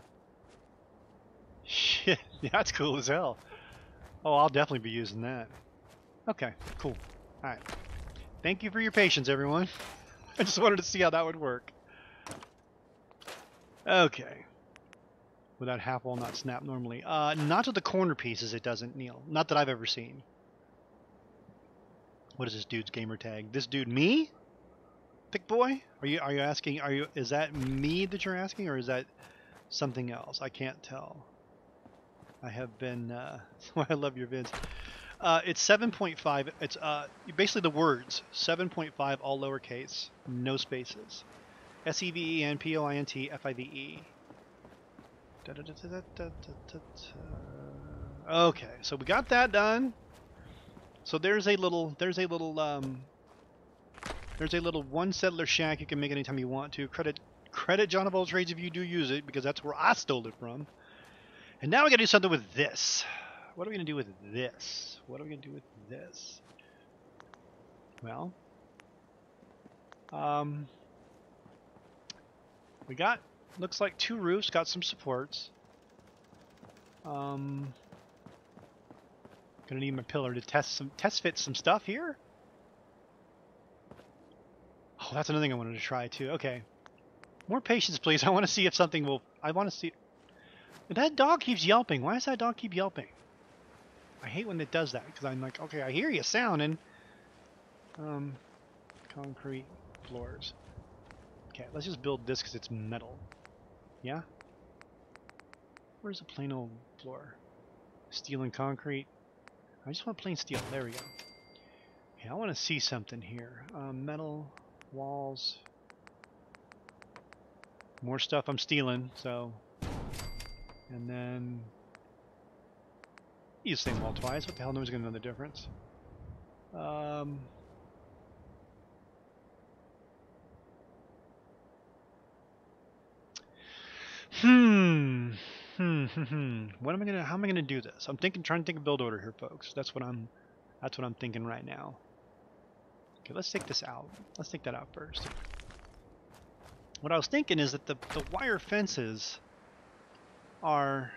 Shit, yeah, that's cool as hell. Oh, I'll definitely be using that. Okay, cool. Alright. Thank you for your patience, everyone. I just wanted to see how that would work. Okay. Without half wall not snap normally. Not to the corner pieces it doesn't, Neil. Not that I've ever seen. What is this dude's gamer tag? This dude, me? Thick boy? Are you asking, is that me that you're asking, or is that something else? I can't tell. I have been, that's why I love your vids. It's 7.5, it's basically the words, 7.5 all lowercase, no spaces. SEVENPOINT Okay, so we got that done. So there's a little one settler shack you can make anytime you want to. Credit John of all trades if you do use it, because that's where I stole it from. And now we gotta do something with this. What are we gonna do with this? What are we gonna do with this? Well, we got, looks like 2 roofs, got some supports. Gonna need my pillar to test fit some stuff here. Oh, that's another thing I wanted to try too. Okay, more patience, please. I want to see if something will. I want to see. That dog keeps yelping. Why does that dog keep yelping? I hate when it does that, because I'm like, okay, I hear you sounding. Concrete floors. Okay, let's just build this because it's metal. Yeah? Where's the plain old floor? Steel and concrete. I just want plain steel. There we go. Okay, I want to see something here. Metal, walls. More stuff I'm stealing, so. And then. Use the same wall twice. What the hell? Nobody's going to know the difference. What am I gonna? How am I gonna do this? I'm trying to think of build order here, folks. That's what I'm thinking right now. Okay, let's take this out. Let's take that out first. What I was thinking is that the wire fences are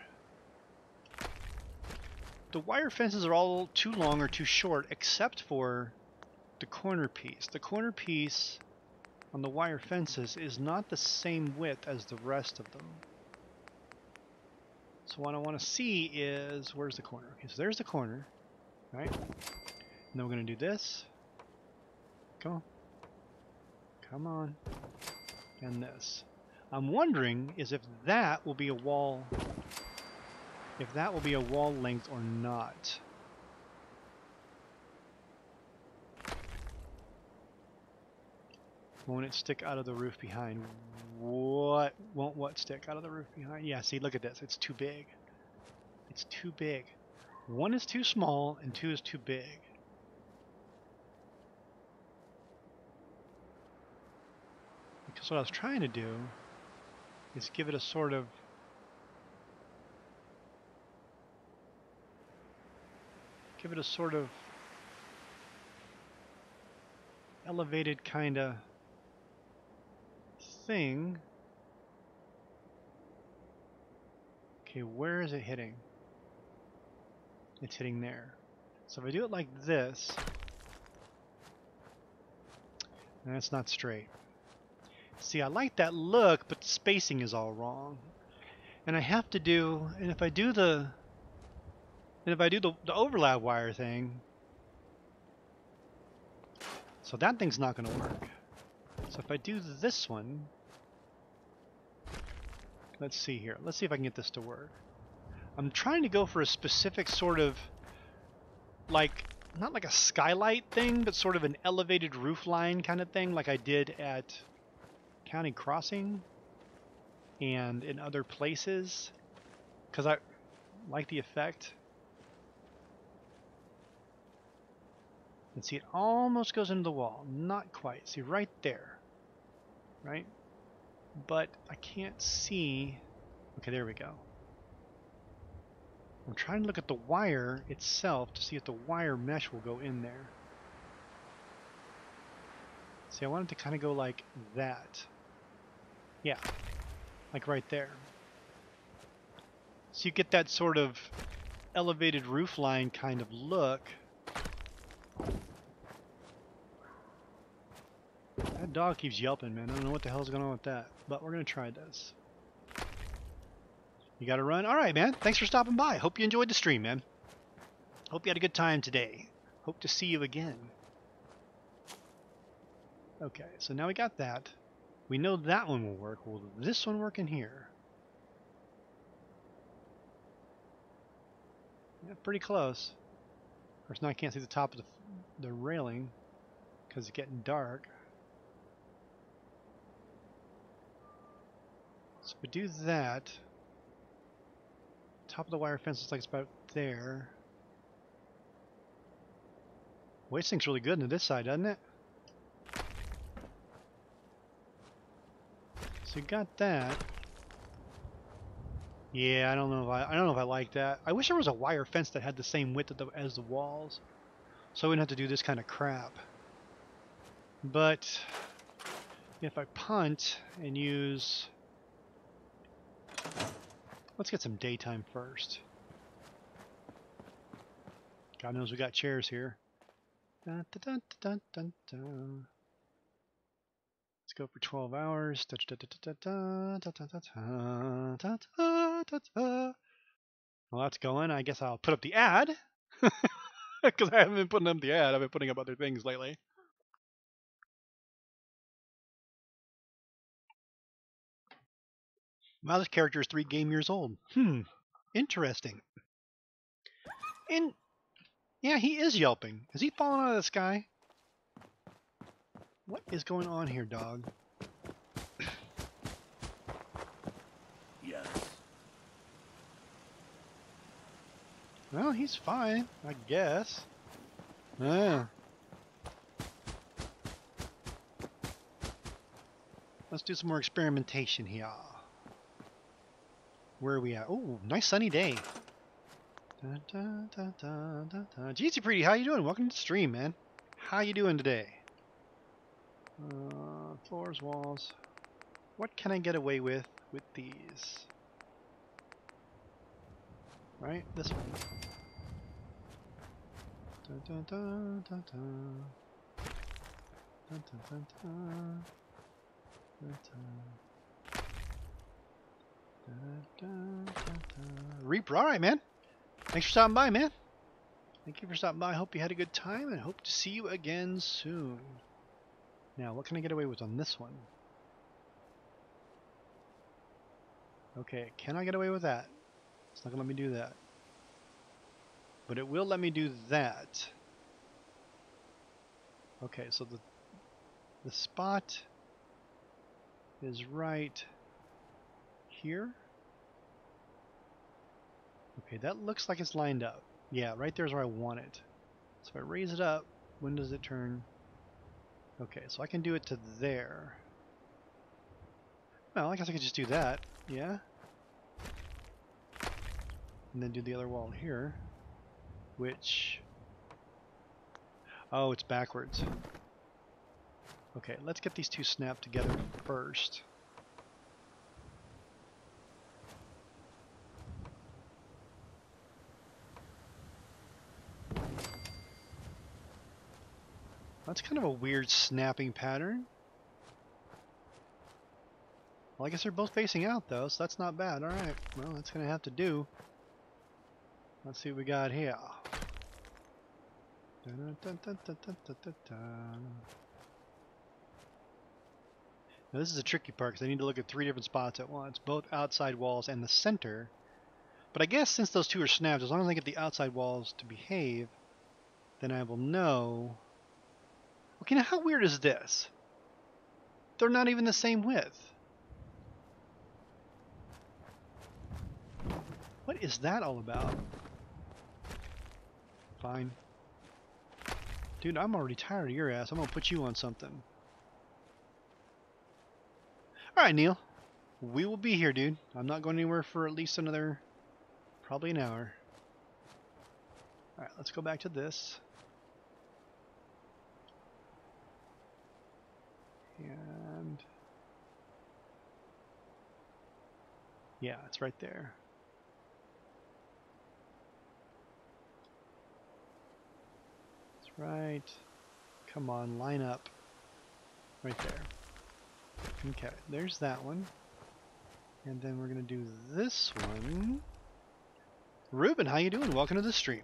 all too long or too short, except for the corner piece. The corner piece on the wire fences is not the same width as the rest of them. So what I want to see is, where's the corner? Okay, so there's the corner, right? And then we're going to do this. Come on. Come on. And this. I'm wondering is if that will be a wall. If that will be a wall length or not. Won't it stick out of the roof behind? What? Won't what stick out of the roof behind? Yeah, see, look at this. It's too big. It's too big. 1 is too small and 2 is too big. Because what I was trying to do is give it a sort of elevated kind of thing. Okay, where is it hitting? It's hitting there. So if I do it like this, that's not straight. See, I like that look, but the spacing is all wrong. And I have to do, and if I do the overlap wire thing, so that thing's not going to work. So if I do this one, let's see here. Let's see if I can get this to work. I'm trying to go for a specific sort of, like, not like a skylight thing, but sort of an elevated roof line kind of thing, like I did at County Crossing and in other places, because I like the effect. And see, it almost goes into the wall. Not quite. See, right there. Right? But I can't see. Okay, there we go. I'm trying to look at the wire itself to see if the wire mesh will go in there. See, I want it to kind of go like that. Yeah, like right there. So you get that sort of elevated roof line kind of look. That dog keeps yelping, man. I don't know what the hell's going on with that, but we're going to try this. You got to run? All right, man. Thanks for stopping by. Hope you enjoyed the stream, man. Hope you had a good time today. Hope to see you again. Okay, so now we got that. We know that one will work. Will this one work in here? Yeah, pretty close. Of course, now I can't see the top of the railing because it's getting dark. So if we do that, top of the wire fence looks like it's about there. Well, this thing's really good into this side, doesn't it? So you got that. Yeah, I don't know if I like that. I wish there was a wire fence that had the same width as the walls, so I wouldn't have to do this kind of crap. But if I punt and use, let's get some daytime first. God knows we got chairs here. Dun, dun, dun, dun, dun, dun. Let's go for 12 hours. Well, that's going. I guess I'll put up the ad. Because I haven't been putting up the ad. I've been putting up other things lately. Wow, this character is 3 game years old. Interesting. Yeah, he is yelping. Is he falling out of the sky? What is going on here, dog? Yes. Well, he's fine, I guess. Let's do some more experimentation here. Where are we at? Oh, nice sunny day. Jeezy Pretty, how you doing? Welcome to the stream, man. How you doing today? Floors, walls. What can I get away with these? Right, this one. Reaper, all right, man. Thanks for stopping by, man. Thank you for stopping by. I hope you had a good time and hope to see you again soon. Now, what can I get away with on this one? Okay, can I get away with that? It's not going to let me do that. But it will let me do that. Okay, so the spot is right here. Okay, that looks like it's lined up. Yeah, right there's where I want it. So if I raise it up, when does it turn? Okay, so I can do it to there. Well, I guess I could just do that. Yeah. And then do the other wall here, which... Oh, it's backwards. Okay, let's get these two snapped together first. That's kind of a weird snapping pattern. Well, I guess they're both facing out, though, so that's not bad. Alright, well, that's going to have to do. Let's see what we got here. Now, this is a tricky part because I need to look at 3 different spots at once, both outside walls and the center. But I guess since those two are snapped, as long as I get the outside walls to behave, then I will know... Okay, now how weird is this? They're not even the same width. What is that all about? Fine. Dude, I'm already tired of your ass. I'm gonna put you on something. Alright, Neil. We will be here, dude. I'm not going anywhere for at least another... probably an hour. Alright, let's go back to this. And... yeah, it's right there. That's right. Come on, line up. Right there. Okay, there's that one. And then we're going to do this one. Ruben, how you doing? Welcome to the stream.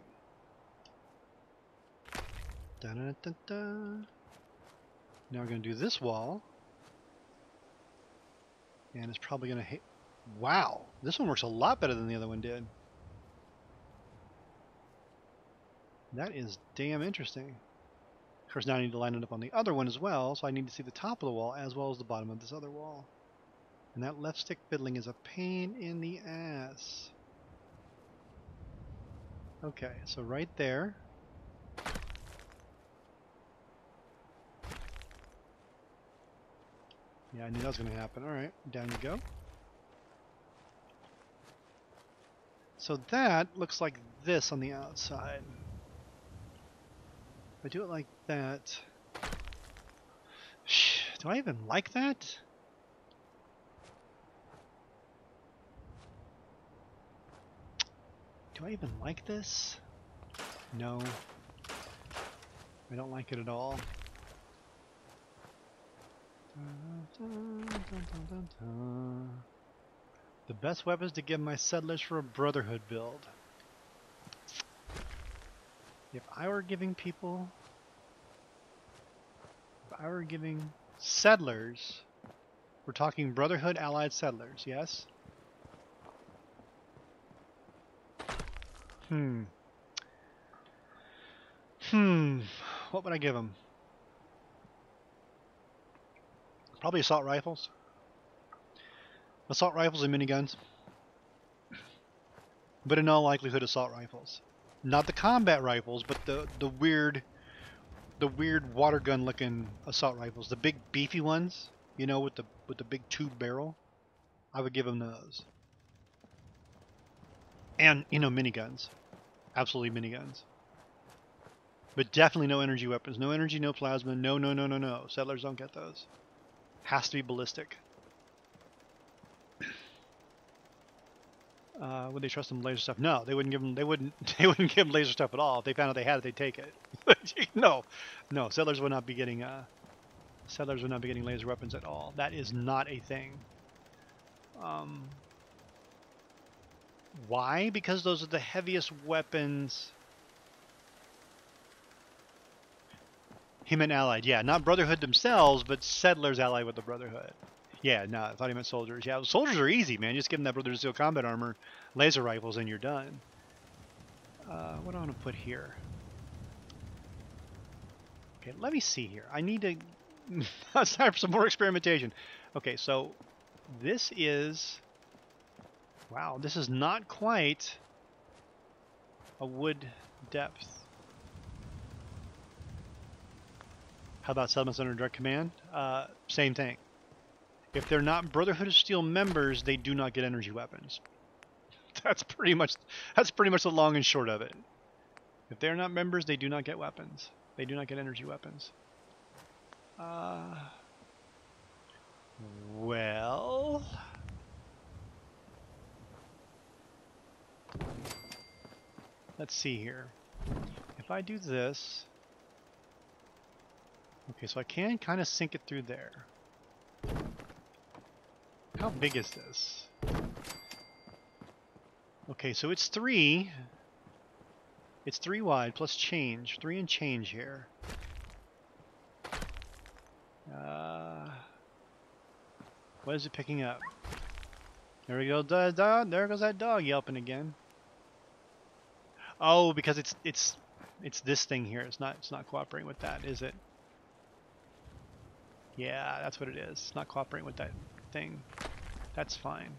Da-da-da-da. Now we're going to do this wall. And it's probably going to hit... Wow! This one works a lot better than the other one did. That is damn interesting. Of course, now I need to line it up on the other one as well, so I need to see the top of the wall as well as the bottom of this other wall. And that left stick fiddling is a pain in the ass. Okay, so right there. Yeah, I knew that was going to happen. Alright, down you go. So that looks like this on the outside. If I do it like that... Do I even like that? Do I even like this? No. I don't like it at all. The best weapons to give my settlers for a Brotherhood build. If I were giving people... If I were giving settlers... We're talking Brotherhood allied settlers, yes? What would I give them? Probably assault rifles. Assault rifles and miniguns. But in all likelihood, assault rifles. Not the combat rifles, but the weird water gun looking assault rifles. The big beefy ones, you know, with the big tube barrel. I would give them those. And, you know, miniguns. Absolutely miniguns. But definitely no energy weapons. No energy, no plasma. No, no, no, no, no. Settlers don't get those. Has to be ballistic. Would they trust them laser stuff? No, they wouldn't give them. They wouldn't give them laser stuff at all. If they found out they had it, they'd take it. No, no. Settlers would not be getting. Settlers would not be getting laser weapons at all. That is not a thing. Why? Because those are the heaviest weapons. He meant allied. Yeah, not Brotherhood themselves, but settlers allied with the Brotherhood. Yeah, no, I thought he meant soldiers. Yeah, soldiers are easy, man. Just give them that Brotherhood Steel combat armor, laser rifles, and you're done. What do I want to put here? Okay, let me see here. I need to... It's time for some more experimentation. Okay, so this is... Wow, this is not quite a wood depth. How about settlements under direct command? Same thing. If they're not Brotherhood of Steel members, they do not get energy weapons. That's pretty much the long and short of it. If they're not members, they do not get weapons. They do not get energy weapons. Well... Let's see here. If I do this... Okay, so I can kind of sink it through there. How big is this? Okay, so it's 3. It's 3 wide plus change. 3 and change here. What is it picking up? There we go. There goes that dog yelping again. Oh, because it's this thing here. It's not cooperating with that, is it? Yeah, that's what it is. It's not cooperating with that thing. That's fine.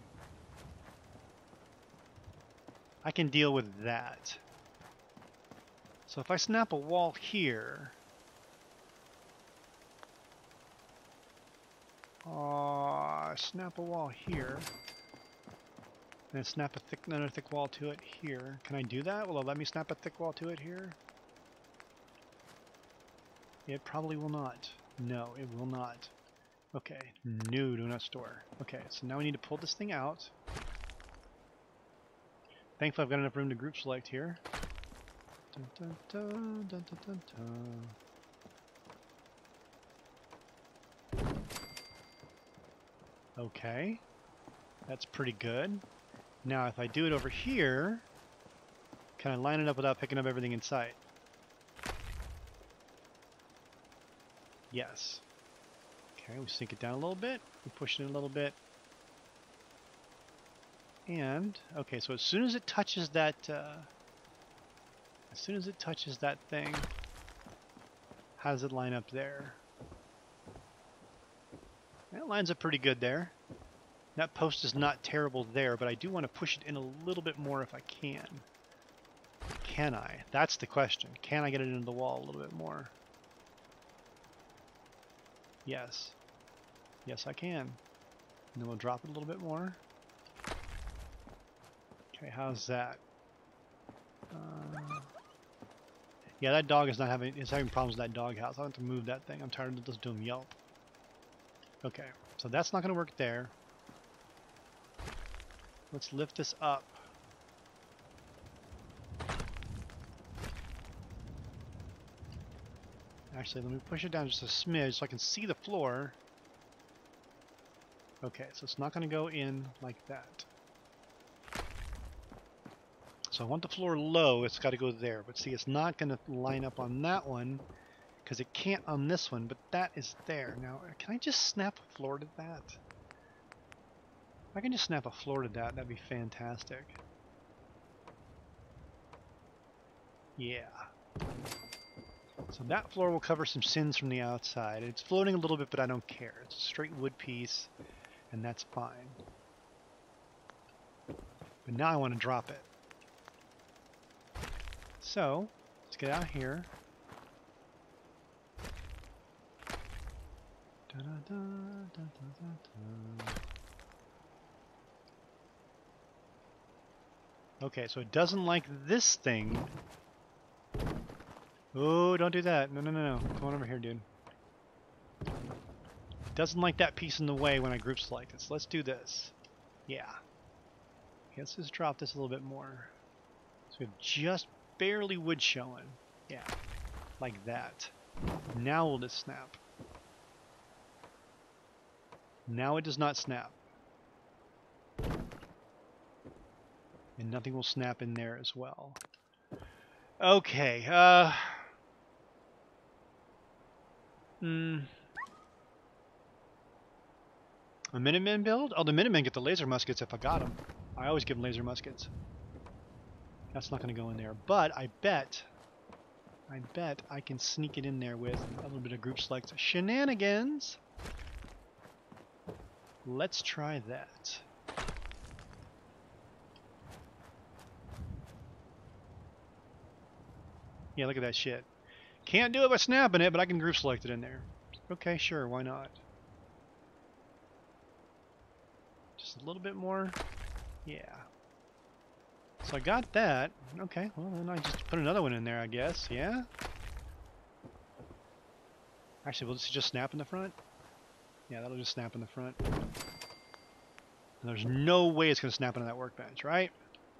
I can deal with that. So if I snap a wall here... snap a wall here. And snap another thick wall to it here. Can I do that? Will it let me snap a thick wall to it here? It probably will not. No, it will not. Okay. No, do not store. Okay, so now we need to pull this thing out. Thankfully I've got enough room to group select here. Dun, dun, dun, dun, dun, dun, dun. Okay. That's pretty good. Now if I do it over here, can I line it up without picking up everything in sight? Yes. Okay, we sink it down a little bit. We push it in a little bit. And, okay, so as soon as it touches that, thing, how does it line up there? That lines up pretty good there. That post is not terrible there, but I do want to push it in a little bit more if I can. Can I? That's the question. Can I get it into the wall a little bit more? Yes. Yes, I can. And then we'll drop it a little bit more. Okay, how's that? Yeah, that dog is having problems with that doghouse. I have to move that thing. I'm tired of just doing yelp. Okay, so that's not going to work there. Let's lift this up. Actually, let me push it down just a smidge so I can see the floor. Okay, so it's not going to go in like that. So I want the floor low, it's got to go there. But see, it's not going to line up on that one because it can't on this one, but that is there. Now, can I just snap a floor to that? If I can just snap a floor to that, that'd be fantastic. Yeah. So that floor will cover some sins from the outside. It's floating a little bit, but I don't care. It's a straight wood piece, and that's fine. But now I want to drop it. So, let's get out here. Da, da, da, da, da, da. Okay, so it doesn't like this thing. Oh, don't do that. No, no, no, no. Come on over here, dude. It doesn't like that piece in the way when I group select it. So let's do this. Yeah. Okay, let's just drop this a little bit more. So we have just barely wood showing. Yeah. Like that. Now will it snap? Now it does not snap. And nothing will snap in there as well. Okay, A Minutemen build? Oh, the Minutemen get the laser muskets if I got them. I always give them laser muskets. That's not going to go in there. But I bet I can sneak it in there with a little bit of group select shenanigans. Let's try that. Yeah, look at that shit. Can't do it by snapping it, but I can group select it in there. Okay, sure, why not? Just a little bit more. Yeah. So I got that. Okay, well then I just put another one in there, I guess. Yeah? Actually, will this just snap in the front? Yeah, that'll just snap in the front. And there's no way it's going to snap into that workbench, right?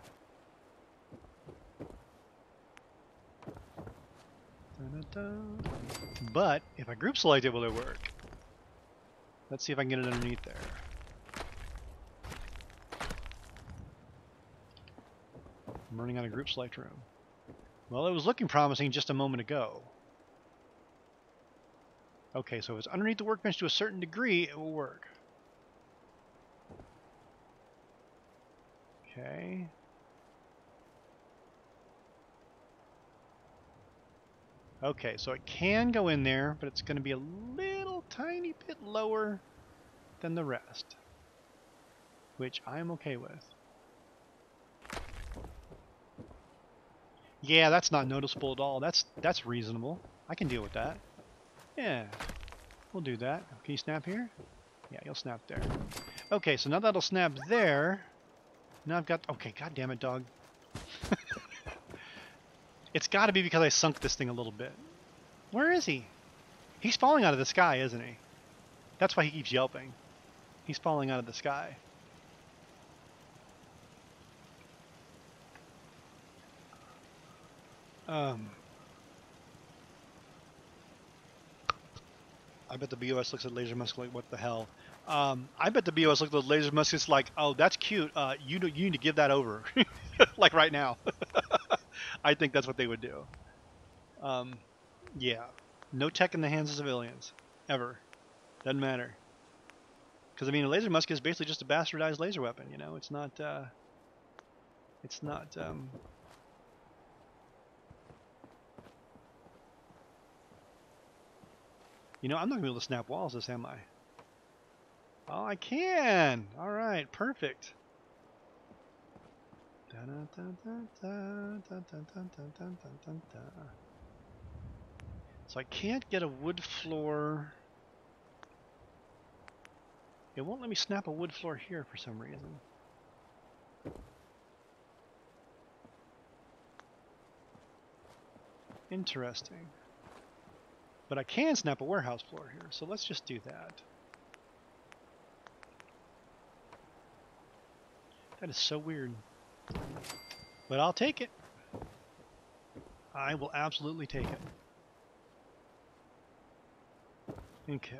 But if I group select it, will it work? Let's see if I can get it underneath there. I'm running out of group select room. Well, it was looking promising just a moment ago. Okay, so if it's underneath the workbench to a certain degree, it will work. Okay. Okay, so it can go in there, but it's going to be a little tiny bit lower than the rest, which I'm okay with. Yeah, that's not noticeable at all. That's reasonable. I can deal with that. Yeah, we'll do that. Can you snap here? Yeah, you'll snap there. Okay, so now that'll snap there. Now I've got... Okay, god damn it, dog. It's got to be because I sunk this thing a little bit. Where is he? He's falling out of the sky, isn't he? That's why he keeps yelping. He's falling out of the sky. I bet the BOS looks at laser musket like, what the hell? I bet the BOS looks at the laser muskets like, oh, that's cute. You need to give that over, like right now. I think that's what they would do. Yeah, no tech in the hands of civilians, ever. Doesn't matter. Because I mean, a laser musket is basically just a bastardized laser weapon. You know, it's not. It's not. You know, I'm not going to be able to snap walls this, am I? Oh, I can! Alright, perfect. So I can't get a wood floor. It won't let me snap a wood floor here for some reason. Interesting. But I can snap a warehouse floor here, so let's just do that. That is so weird. But I'll take it. I will absolutely take it. Okay.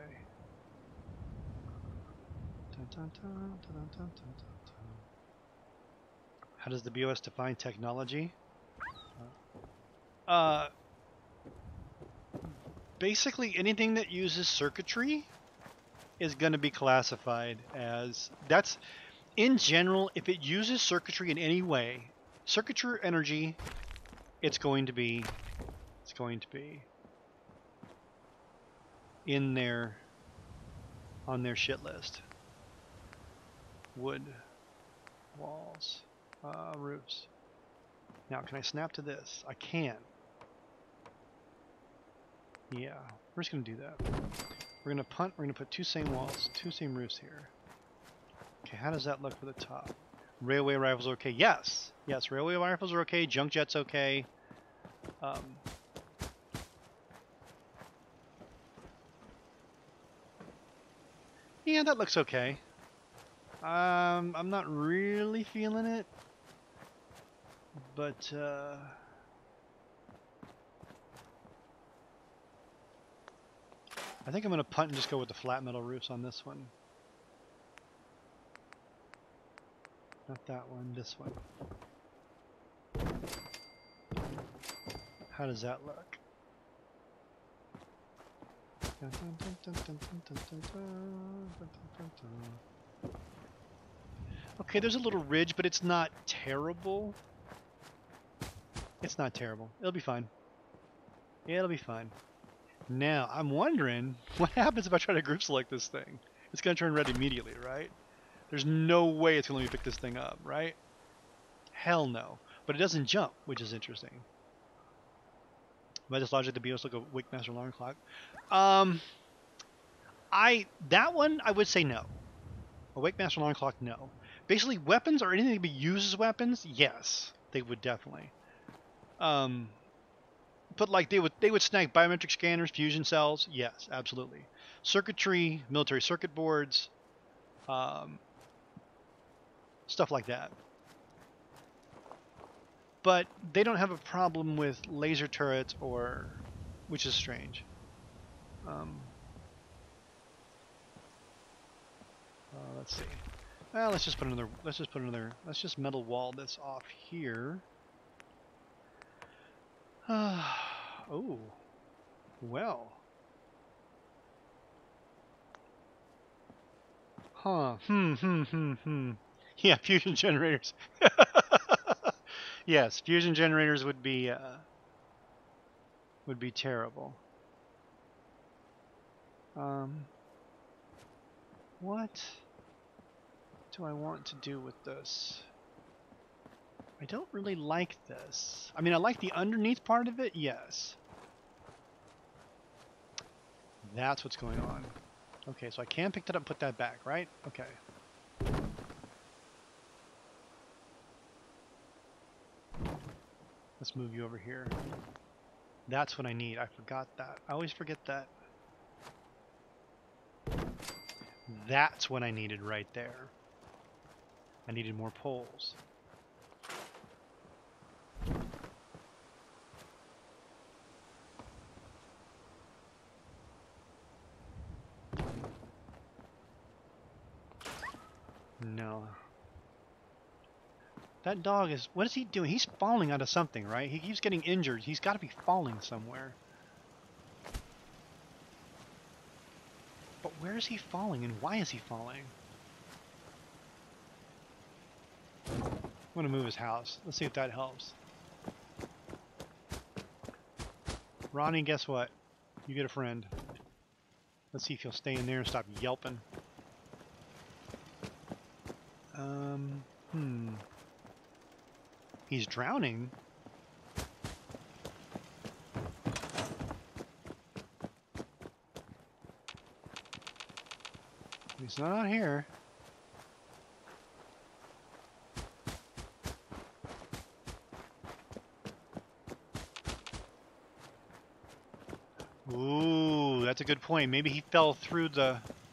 How does the BOS define technology? Basically anything that uses circuitry is going to be classified as... That's... In general, if it uses circuitry in any way, circuitry energy, it's going to be in their, on their shit list. Wood, walls, roofs. Now, can I snap to this? I can. Yeah, we're just going to do that. We're going to punt, we're going to put two same walls, two same roofs here. Okay, how does that look for the top? Railway rifles are okay. Yes! Yes, railway rifles are okay. Junk jet's okay. Yeah, that looks okay. I'm not really feeling it. But, I think I'm going to punt and just go with the flat metal roofs on this one. Not that one, this one. How does that look? Okay, there's a little ridge, but it's not terrible. It's not terrible. It'll be fine. It'll be fine. Now, I'm wondering, what happens if I try to group select this thing? It's going to turn red immediately, right? There's no way it's going to let me pick this thing up, right? Hell no. But it doesn't jump, which is interesting. By this logic, the BIOS look a Wakemaster alarm clock. That one, I would say no. A Wakemaster alarm clock, no. Basically, weapons or anything that be used as weapons, yes, they would definitely. But like they would snag biometric scanners, fusion cells, yes, absolutely. Circuitry, military circuit boards, stuff like that. But they don't have a problem with laser turrets which is strange. Let's see. Well, let's just metal wall this off here. Oh, well. Huh. Yeah, fusion generators. Yes, fusion generators would be terrible. What do I want to do with this? I don't really like this. I mean, I like the underneath part of it, yes. That's what's going on. Okay, so I can pick that up and put that back, right? Okay. Let's move you over here. That's what I need. I forgot that. I always forget that. That's what I needed right there. I needed more poles. No. That dog is... What is he doing? He's falling out of something, right? He keeps getting injured. He's got to be falling somewhere. But where is he falling and why is he falling? I'm going to move his house. Let's see if that helps. Ronnie, guess what? You get a friend. Let's see if he'll stay in there and stop yelping. He's drowning. He's not out here. Ooh, that's a good point. Maybe he fell through the...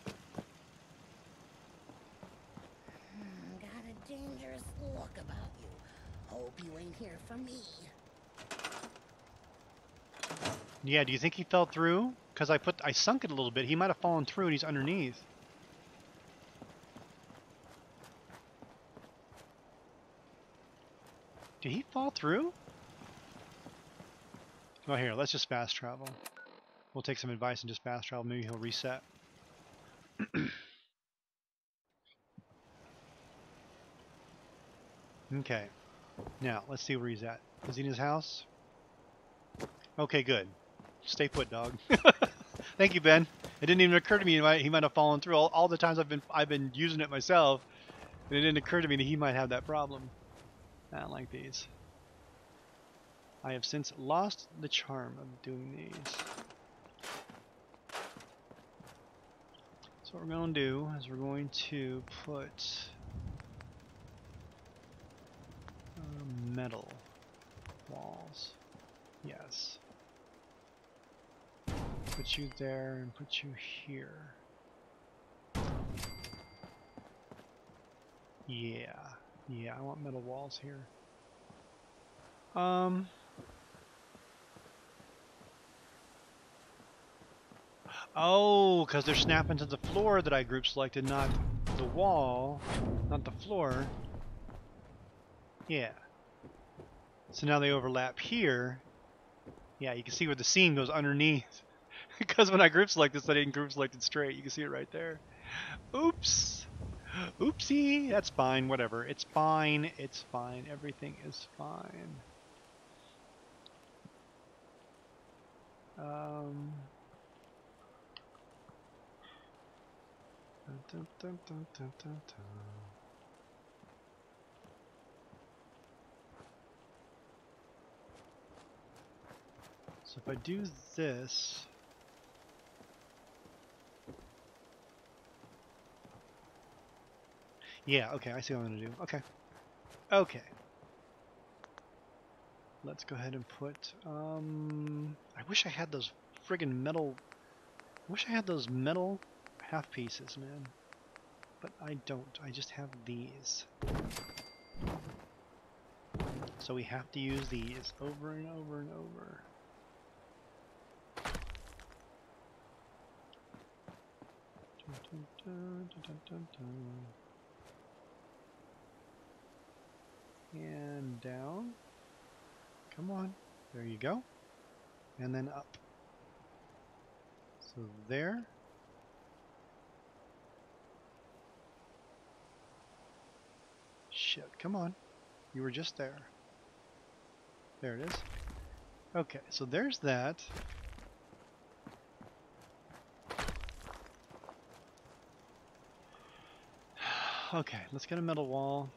Got a dangerous look about you. Hope you ain't here for me. Yeah, do you think he fell through? Because I sunk it a little bit. He might have fallen through and he's underneath. Did he fall through? Well, here, let's just fast travel. We'll take some advice and just fast travel. Maybe he'll reset. Okay. Now, let's see where he's at. Is he in his house? Okay, good. Stay put, dog. Thank you, Ben. It didn't even occur to me he might have fallen through. All the times I've been using it myself, and it didn't occur to me that he might have that problem. I don't like these. I have since lost the charm of doing these. So what we're going to do is we're going to put metal walls. Yes. Put you there and put you here. Yeah. Yeah, I want metal walls here. Oh, because they're snapping to the floor that I group selected, not the wall, not the floor. Yeah. So now they overlap here. Yeah, you can see where the seam goes underneath. Because when I group select this, I didn't group select it straight. You can see it right there. Oops. Oopsie. That's fine. Whatever. It's fine. It's fine. Everything is fine. Dun, dun, dun, dun, dun, dun. So if I do this, yeah, okay, I see what I'm gonna do. Okay, okay. Let's go ahead and put. I wish I had those friggin' metal. I wish I had those metal half pieces, man. But I don't. I just have these. So we have to use these over and over and over. Dun, dun, dun, dun, dun, dun. And down. Come on. There you go. And then up. So there. Shit, come on. You were just there. There it is. Okay, so there's that. Okay, let's get a metal wall.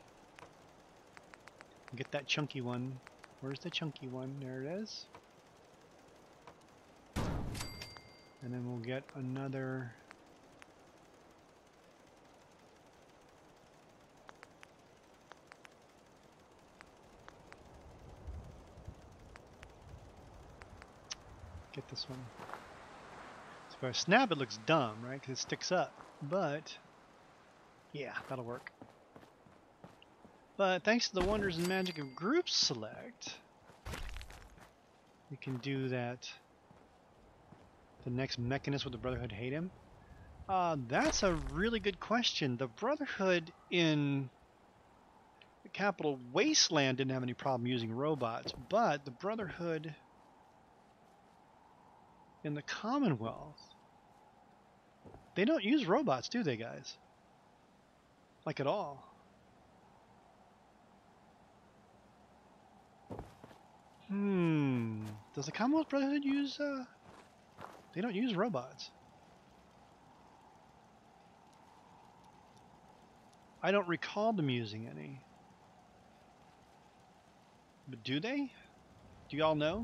Get that chunky one. Where's the chunky one? There it is. And then we'll get another. Get this one. So if I snap, it looks dumb, right? Because it sticks up. But, yeah, that'll work. But thanks to the wonders and magic of group select, we can do that. The next mechanist with the Brotherhood hate him? That's a really good question. The Brotherhood in the Capital Wasteland didn't have any problem using robots, but the Brotherhood in the Commonwealth, they don't use robots, do they, guys? Like at all. Does the Commonwealth Brotherhood use, they don't use robots. I don't recall them using any. But do they? Do y'all know?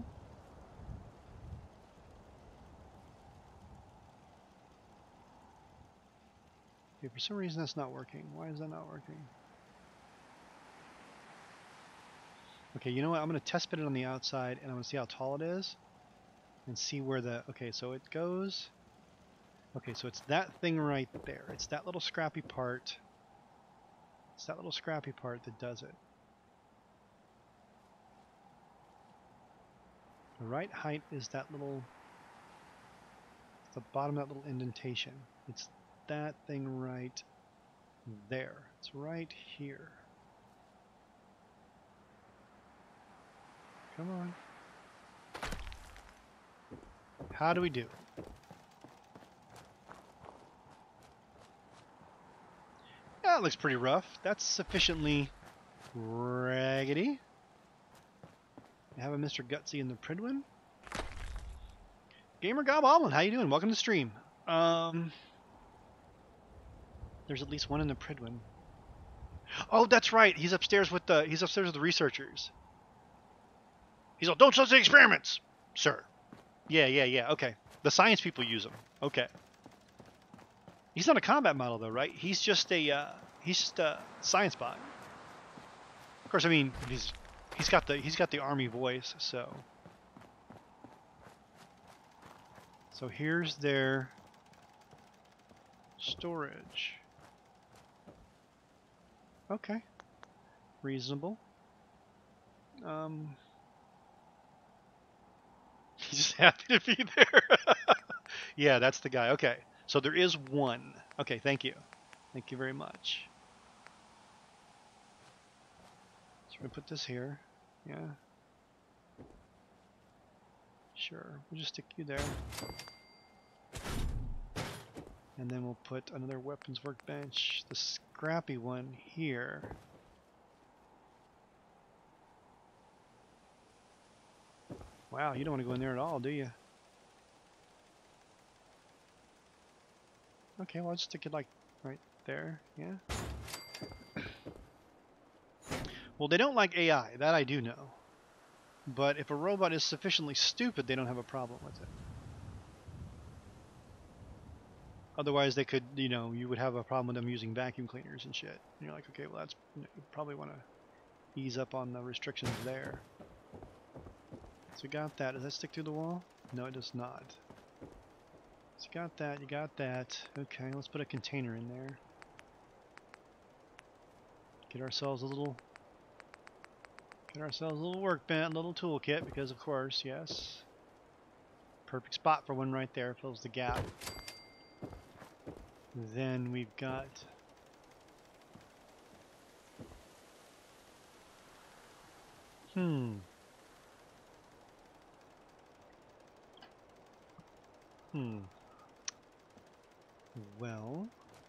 Okay, for some reason that's not working. Why is that not working? Okay, you know what? I'm going to test fit it on the outside, and I'm going to see how tall it is. And see where the... Okay, so it goes... Okay, so it's that thing right there. It's that little scrappy part. It's that little scrappy part that does it. The right height is that little... the bottom of that little indentation. It's that thing right there. It's right here. Come on. How do we do? Yeah, it looks pretty rough. That's sufficiently raggedy. We have a Mr. Gutsy in the Pridwin. Gamer Goblin, how you doing? Welcome to the stream. There's at least one in the Pridwin. Oh, that's right. He's upstairs with the researchers. He's like, don't touch the experiments, sir. Yeah. Okay. The science people use him. Okay. He's not a combat model though, right? He's just a science bot. Of course, I mean he's got the army voice, so here's their storage. Okay. Reasonable. He's just happy to be there. Yeah, that's the guy. Okay. So there is one. Okay, thank you. Thank you very much. So we're going to put this here. Yeah. Sure. We'll just stick you there. And then we'll put another weapons workbench, the scrappy one, here. Wow, you don't want to go in there at all, do you? Okay, well, I'll just stick it like right there, yeah? Well, they don't like AI, that I do know. But if a robot is sufficiently stupid, they don't have a problem with it. Otherwise, they could, you know, you would have a problem with them using vacuum cleaners and shit. And you're like, okay, well, that's, you probably want to ease up on the restrictions there. So you got that. Does that stick through the wall? No, it does not. So you got that, you got that. Okay, let's put a container in there. Get ourselves a little workbench, little toolkit, because of course, yes. Perfect spot for one right there, fills the gap. Then we've got well,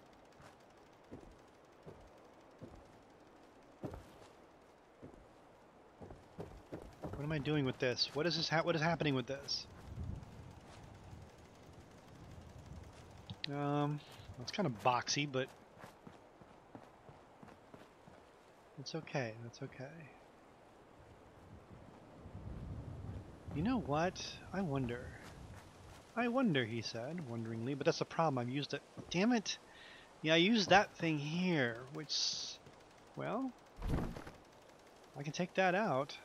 what am I doing with this? What is this? What is happening with this? It's kind of boxy, but it's okay. That's okay. You know what? I wonder. I wonder, he said, wonderingly, but that's the problem. I've used it. Damn it. Yeah, I used that thing here, which, well, I can take that out.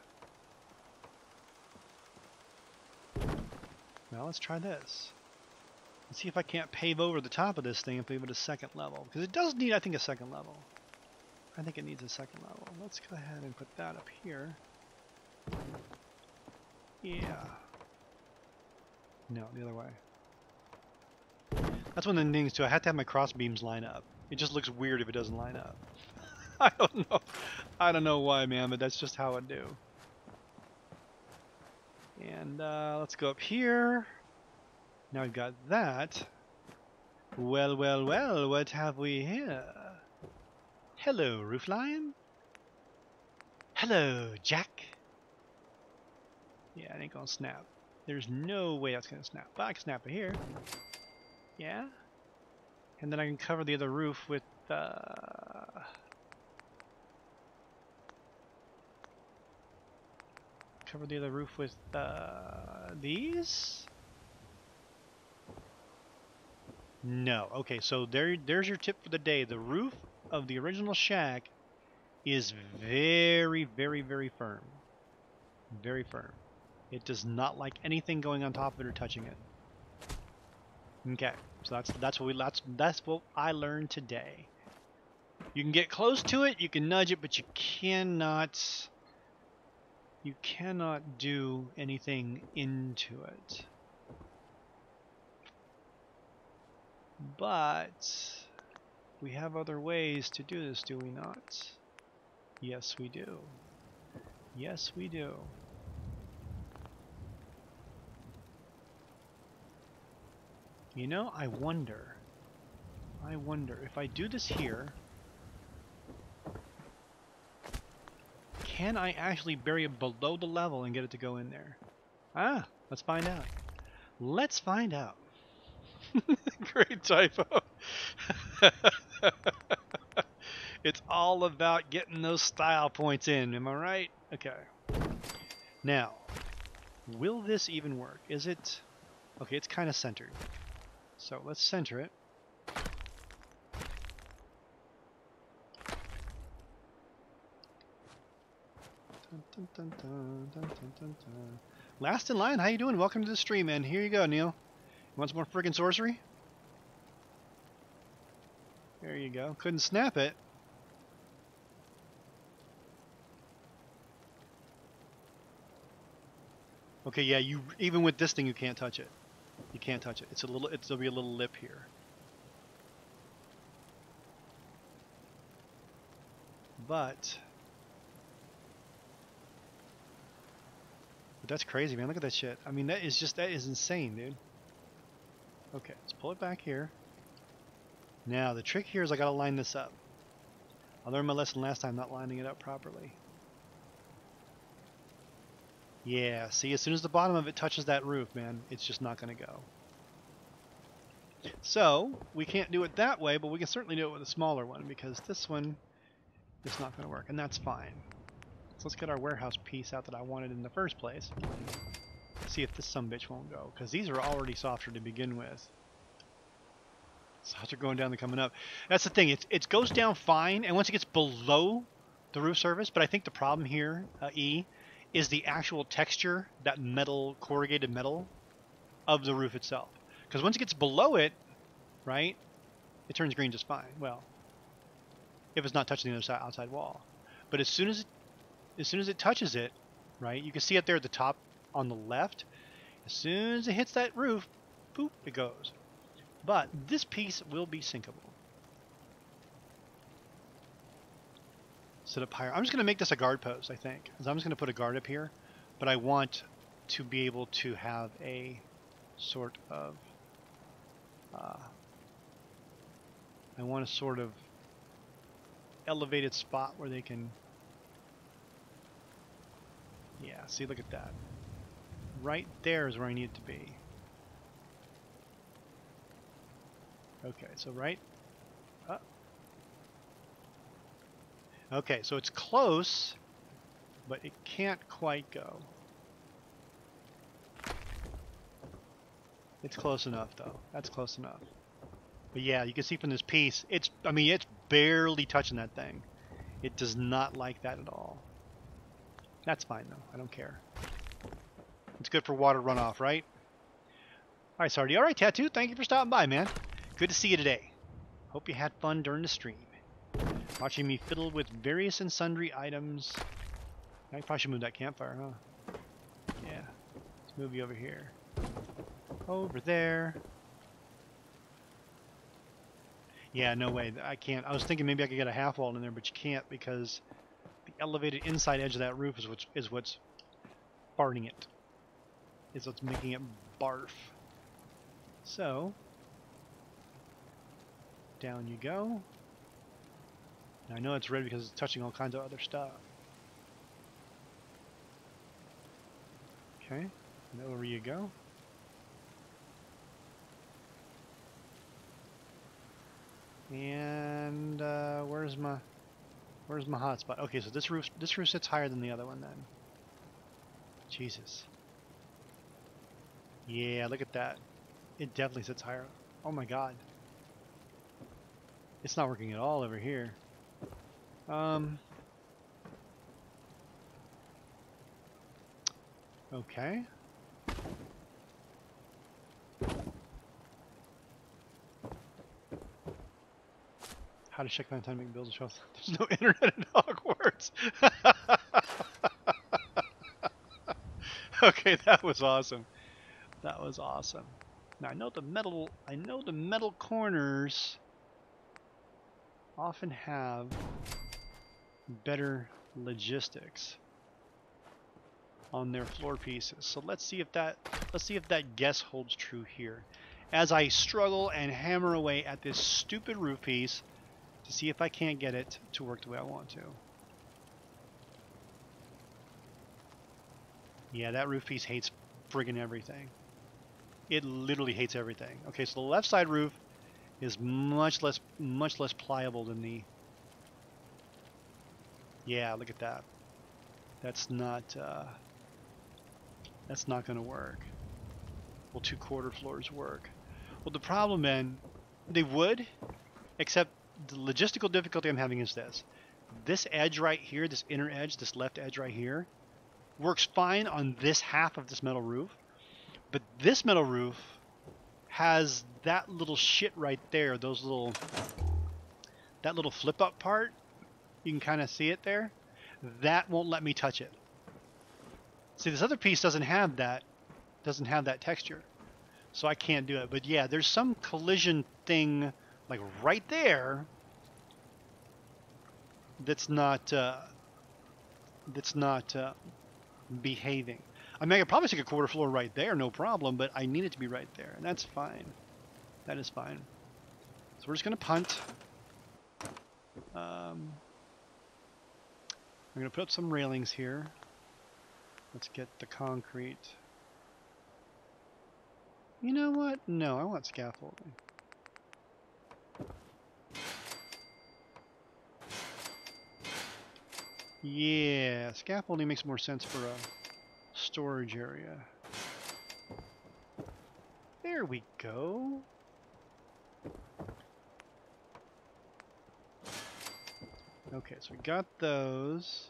Now let's try this. Let's see if I can't pave over the top of this thing and leave it a second level. Because it does need, I think, a second level. I think it needs a second level. Let's go ahead and put that up here. Yeah. No, the other way. That's one of the things too. I have to have my cross beams line up. It just looks weird if it doesn't line up. I don't know. I don't know why, man, but that's just how I do. And let's go up here. Now we've got that. Well, well, well, what have we here? Hello, Roof Lion. Hello, Jack. Yeah, it ain't gonna snap. There's no way that's gonna snap. But I can snap it here. Yeah. And then I can cover the other roof with cover the other roof with these? No. Okay, so there's your tip for the day. The roof of the original shack is very, very, very firm. Very firm. It does not like anything going on top of it or touching it. Okay, so that's what I learned today. You can get close to it, you can nudge it, but you cannot do anything into it. But we have other ways to do this, do we not? Yes, we do. Yes, we do. You know, I wonder if I do this here, can I actually bury it below the level and get it to go in there? Ah, let's find out. Let's find out. Great typo. It's all about getting those style points in, am I right? Okay. Now, will this even work? Is it... Okay, it's kind of centered. So let's center it. Dun, dun, dun, dun, dun, dun, dun. Last in line, how you doing? Welcome to the stream, man. Here you go, Neil. You want some more friggin' sorcery? There you go. Couldn't snap it. Okay, yeah, you even with this thing you can't touch it. You can't touch it. There'll be a little lip here. But that's crazy, man. Look at that shit. I mean, that is insane, dude. Okay, let's pull it back here. Now, the trick here is I got to line this up. I learned my lesson last time not lining it up properly. Yeah, see, as soon as the bottom of it touches that roof, man, it's just not going to go. So, we can't do it that way, but we can certainly do it with a smaller one, because this one is not going to work, and that's fine. So let's get our warehouse piece out that I wanted in the first place. See if this sumbitch won't go, because these are already softer to begin with. Softer going down than coming up. That's the thing, it goes down fine, and once it gets below the roof surface, but I think the problem here, E, is the actual texture, that metal, corrugated metal, of the roof itself. Because once it gets below it, right, it turns green just fine. Well, if it's not touching the other side, outside wall. But as soon as it touches it, right, you can see it there at the top on the left. As soon as it hits that roof, boop, it goes. But this piece will be sinkable. Sit up higher. I'm just going to make this a guard post, I think. I'm just going to put a guard up here. But I want to be able to have a sort of... I want a sort of elevated spot where they can... Yeah, see, look at that. Right there is where I need it to be. Okay, so right... Okay, so it's close, but it can't quite go. It's close enough, though. That's close enough. But yeah, you can see from this piece, it's barely touching that thing. It does not like that at all. That's fine, though. I don't care. It's good for water runoff, right? All right, Sardi. All right, Tattoo. Thank you for stopping by, man. Good to see you today. Hope you had fun during the stream. Watching me fiddle with various and sundry items. I probably should move that campfire, huh? Yeah. Let's move you over here. Over there. Yeah, no way. I can't. I was thinking maybe I could get a half wall in there, but you can't because the elevated inside edge of that roof is what's farting it. Is what's making it barf. So, down you go. Now, I know it's red because it's touching all kinds of other stuff. Okay, and over you go. And where's my hotspot? Okay, so this roof sits higher than the other one then. Jesus. Yeah, look at that. It definitely sits higher. Oh my god. It's not working at all over here. Okay. How to check my time to make bills and shows. There's no internet in Hogwarts. Okay, that was awesome. That was awesome. Now I know the metal corners often have better logistics on their floor pieces. So let's see if that guess holds true here. As I struggle and hammer away at this stupid roof piece to see if I can't get it to work the way I want to. Yeah, that roof piece hates friggin' everything. It literally hates everything. Okay, so the left side roof is much less pliable than the... Yeah, look at that. That's not going to work. Will 2/4 floors work? Well, the problem, then, they would, except the logistical difficulty I'm having is this. This edge right here, this inner edge, this left edge right here, works fine on this half of this metal roof, but this metal roof has that little shit right there, that little flip up part. You can kind of see it there. That won't let me touch it. See, this other piece doesn't have that texture, so I can't do it. But yeah, there's some collision thing like right there that's not behaving. I mean, I could probably take a 1/4 floor right there, no problem, but I need it to be right there, and that's fine. That is fine. So we're just going to punt. I'm going to put up some railings here. Let's get the concrete. You know what? No, I want scaffolding. Yeah, scaffolding makes more sense for a storage area. There we go. Okay, so we got those.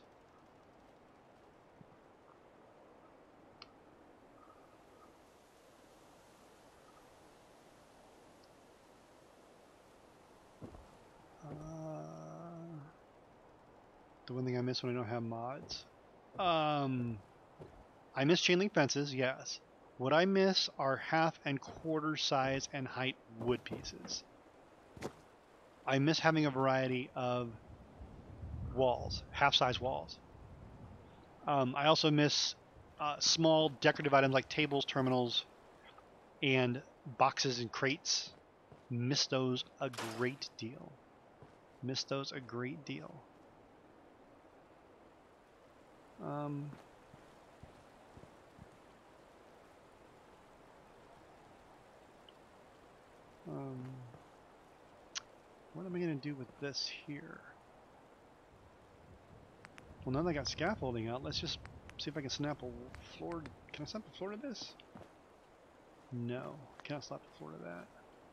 The one thing I miss when I don't have mods. I miss chain link fences, yes. What I miss are half and quarter size and height wood pieces. I miss having a variety of walls, half-size walls. I also miss small decorative items like tables, terminals, and boxes and crates. Miss those a great deal. Miss those a great deal. What am I going to do with this here? Well, now that I got scaffolding out, let's just see if I can snap a floor. Can I snap the floor to this? No, cannot snap the floor to that.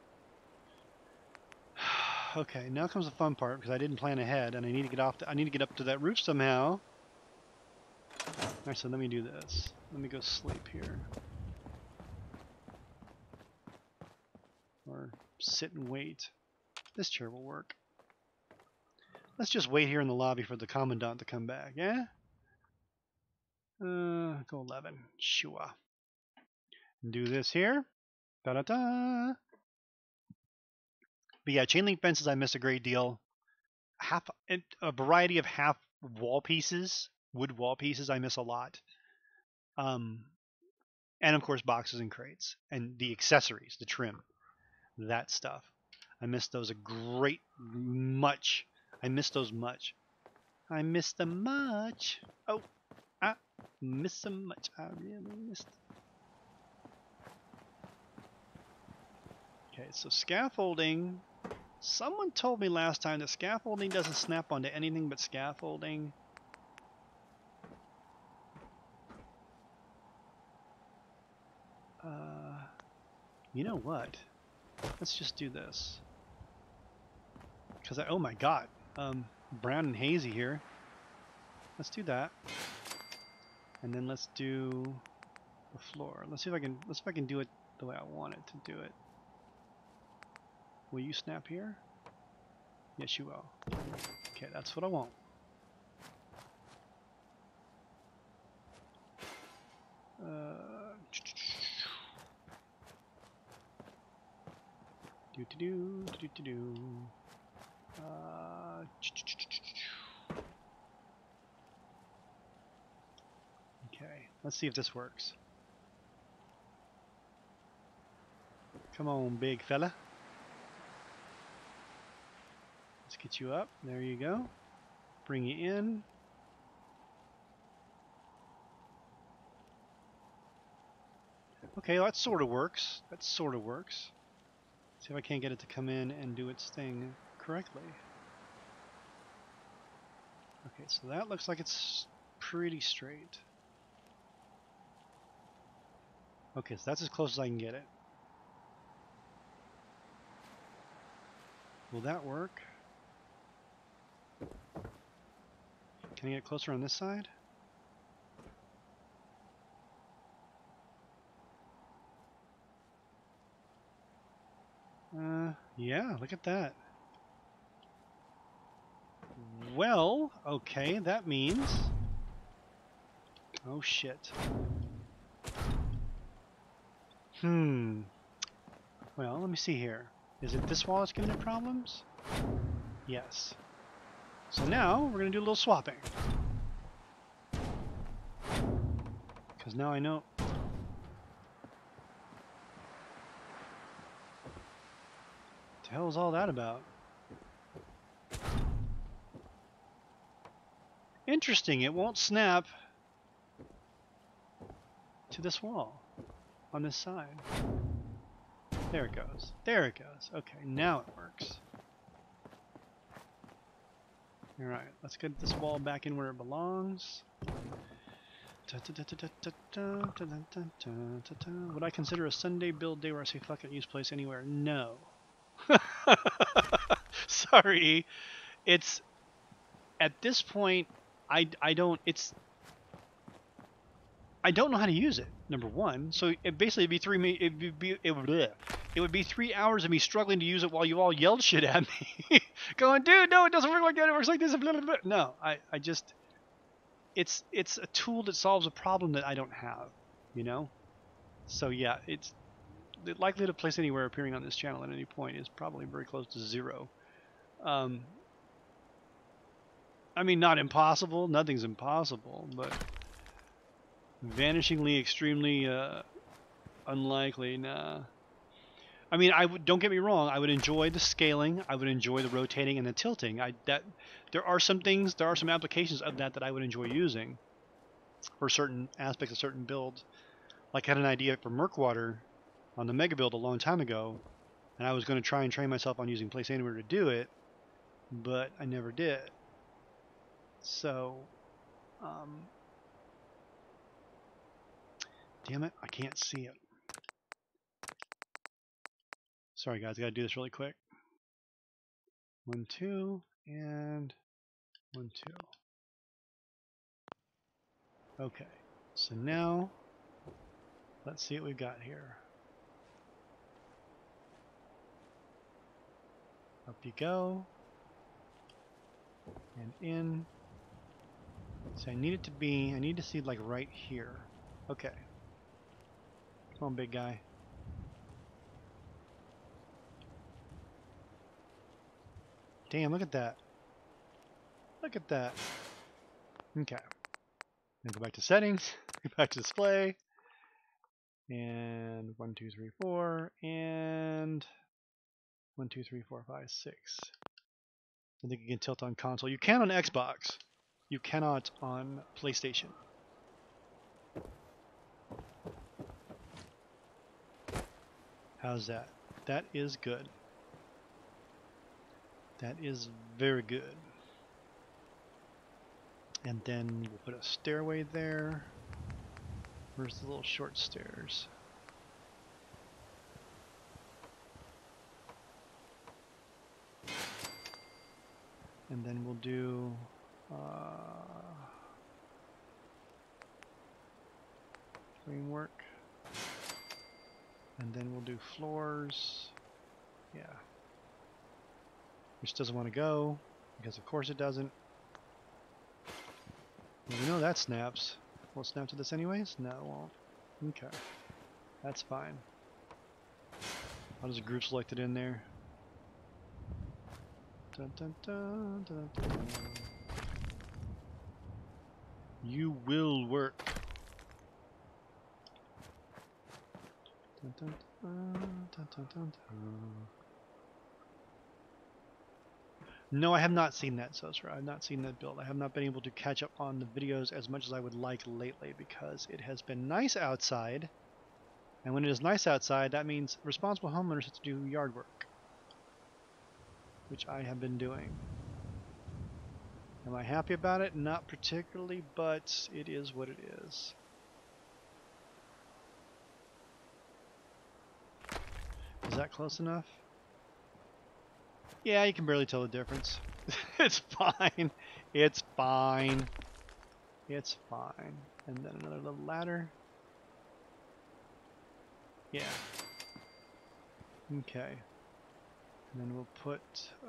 Okay, now comes the fun part because I didn't plan ahead, and I need to get off. I need to get up to that roof somehow. Actually, let me do this. Let me go sleep here, or sit and wait. This chair will work. Let's just wait here in the lobby for the commandant to come back. Yeah. Go 11. Sure. Do this here. Da da da. But yeah, chain link fences I miss a great deal. A variety of half wall pieces, wood wall pieces I miss a lot. And of course boxes and crates and the accessories, the trim, that stuff. I miss those a great much. I miss those much. I miss them much. Oh, I miss them much. I really miss them. Okay, so scaffolding. Someone told me last time that scaffolding doesn't snap onto anything but scaffolding. You know what? Let's just do this. Because oh my god, brown and hazy here. Let's do that. And then let's do the floor. Let's see if I can do it the way I want it to do it. Will you snap here? Yes, you will. Okay, that's what I want. Okay, let's see if this works. Come on, big fella. Let's get you up. There you go. Bring you in. Okay, well, that sort of works. That sort of works. See if I can't get it to come in and do its thing correctly. Okay, so that looks like it's pretty straight. Okay, so that's as close as I can get it. Will that work? Can I get closer on this side? Yeah, look at that. Well, okay, that means... Oh, shit. Well, let me see here. Is it this wall that's giving it problems? Yes. So now, we're going to do a little swapping. Because now I know... the hell is all that about? Interesting, it won't snap to this wall on this side. There it goes. There it goes. Okay, now it works. Alright, let's get this wall back in where it belongs. Would I consider a Sunday build day where I say fuck it, use place anywhere? No. Sorry. It's at this point I don't know how to use it. Number one, so it basically would be it would be 3 hours of me struggling to use it while you all yelled shit at me, going, dude, no, it doesn't work like that. It works like this. Blah, blah, blah. No, I just it's a tool that solves a problem that I don't have, you know. So yeah, it's the likelihood of place anywhere appearing on this channel at any point is probably very close to 0. I mean, not impossible. Nothing's impossible, but vanishingly, extremely unlikely. Nah. I mean, don't get me wrong. I would enjoy the scaling. I would enjoy the rotating and the tilting. There are some applications of that I would enjoy using for certain aspects of certain builds. Like I had an idea for Merkwater on the Mega Build a long time ago, and I was going to try and train myself on using Place Anywhere to do it, but I never did. So, damn it, I can't see it. Sorry guys, I gotta do this really quick. 1, 2, and 1, 2. Okay, so now let's see what we've got here. Up you go, and in. So I need to see like right here. Okay. Come on, big guy. Damn, look at that. Look at that. Okay. Then go back to settings, go back to display, and 1, 2, 3, 4, and 1, 2, 3, 4, 5, 6. I think you can tilt on console. You can on Xbox. You cannot on PlayStation. How's that? That is good. That is very good. And then we'll put a stairway there. Where's the little short stairs? And then we'll do framework. And then we'll do floors. Yeah. Which doesn't want to go, because of course it doesn't. Well, we know that snaps. Will it snap to this anyways? No, it won't. Okay. That's fine. I'll just group select it in there. Dun, dun, dun, dun, dun. You will work. Dun, dun, dun, dun, dun, dun, dun. No, I have not seen that, Sosra. I have not seen that build. I have not been able to catch up on the videos as much as I would like lately because it has been nice outside. And when it is nice outside, that means responsible homeowners have to do yard work, which I have been doing. Am I happy about it? Not particularly, but it is what it is. Is that close enough? Yeah, you can barely tell the difference. It's fine. It's fine. It's fine. And then another little ladder. Yeah. Okay. And then we'll put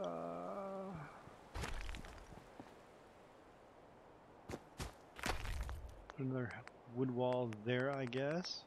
another wood wall there, I guess.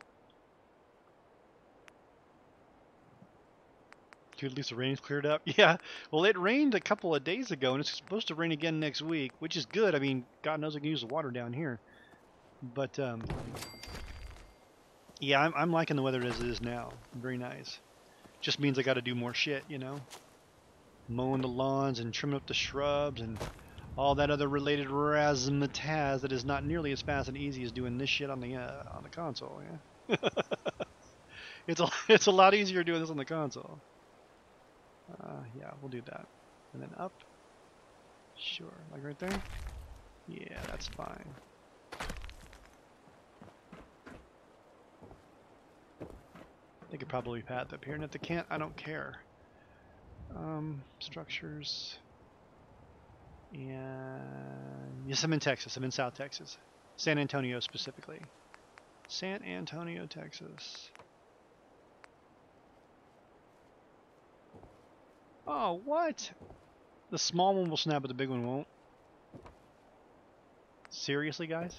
Dude, at least the rain's cleared up. Yeah, well, it rained a couple of days ago, and it's supposed to rain again next week, which is good. I mean, God knows I can use the water down here. But, yeah, I'm liking the weather as it is now. Very nice. Just means I got to do more shit, you know? Mowing the lawns and trimming up the shrubs and all that other related razzmatazz that is not nearly as fast and easy as doing this shit on the console, yeah? It's a lot easier doing this on the console. Yeah, we'll do that. And then up. Sure, like right there? Yeah, that's fine. They could probably path up here, and if they can't, I don't care. Structures. And yes, I'm in Texas. I'm in South Texas. San Antonio specifically. San Antonio, Texas. Oh, what? The small one will snap, but the big one won't. Seriously, guys?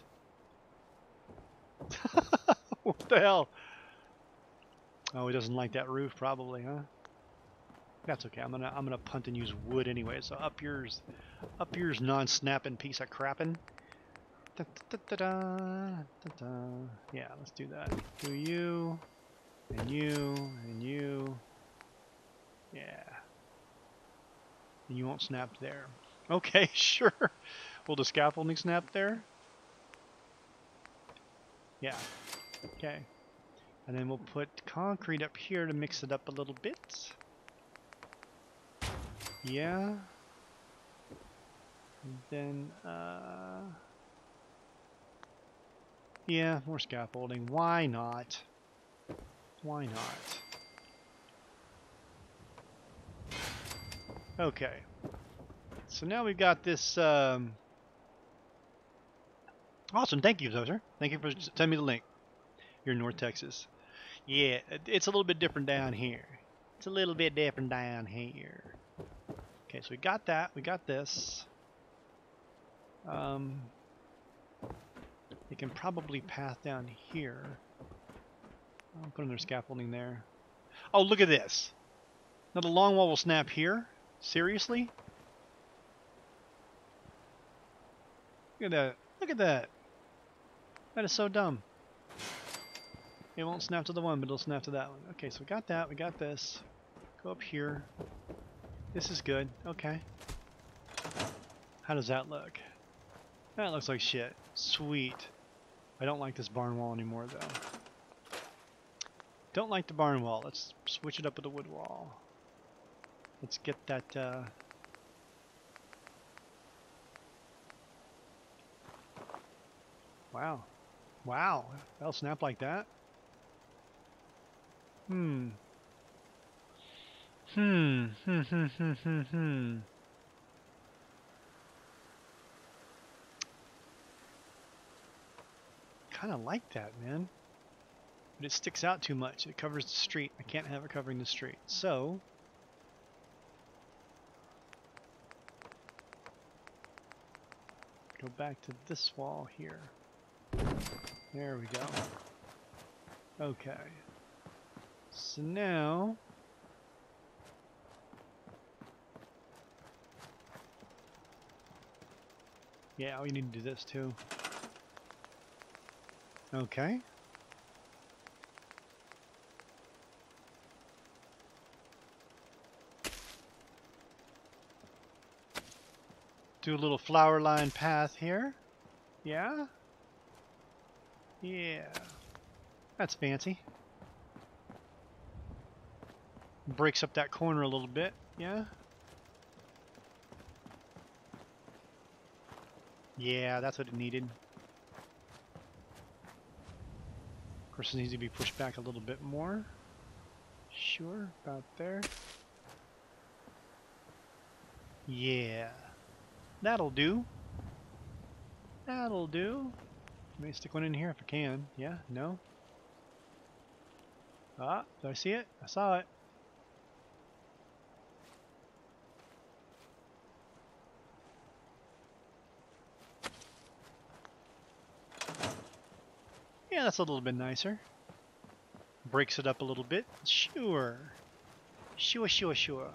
What the hell? Oh, he doesn't like that roof, probably, huh? That's okay. I'm gonna punt and use wood anyway. So up yours non-snapping piece of crapping. Da, da, da, da, da, da. Yeah, let's do that. Do you and you and you. Yeah. And you won't snap there. Okay, sure. Will the scaffolding snap there? Yeah. Okay. And then we'll put concrete up here to mix it up a little bit. Yeah. And then, yeah, more scaffolding. Why not? Why not? Okay. So now we've got this, awesome. Thank you, sir. Thank you for sending me the link. You're in North Texas. Yeah, it's a little bit different down here. It's a little bit different down here. Okay, so we got that. We got this. They can probably path down here. I'll put another scaffolding there. Oh, look at this. Now the long wall will snap here. Seriously? Look at that. Look at that. That is so dumb. It won't snap to the one, but it'll snap to that one. Okay, so we got that. We got this. Go up here. This is good. Okay. How does that look? That looks like shit. Sweet. I don't like this barn wall anymore, though. Don't like the barn wall. Let's switch it up with a wood wall. Let's get that, Wow. Wow. That'll snap like that? Hmm. Kind of like that, man. But it sticks out too much. It covers the street. I can't have it covering the street. So, go back to this wall here. There we go. Okay. So now, yeah, we need to do this too. Okay. Do a little flower line path here. Yeah? Yeah. That's fancy. Breaks up that corner a little bit. Yeah? Yeah, that's what it needed. Of course, it needs to be pushed back a little bit more. Sure, about there. Yeah. That'll do. That'll do. Let me stick one in here if I can. Yeah? No? Ah, did I see it? I saw it. Yeah, that's a little bit nicer. Breaks it up a little bit. Sure. Sure, sure, sure.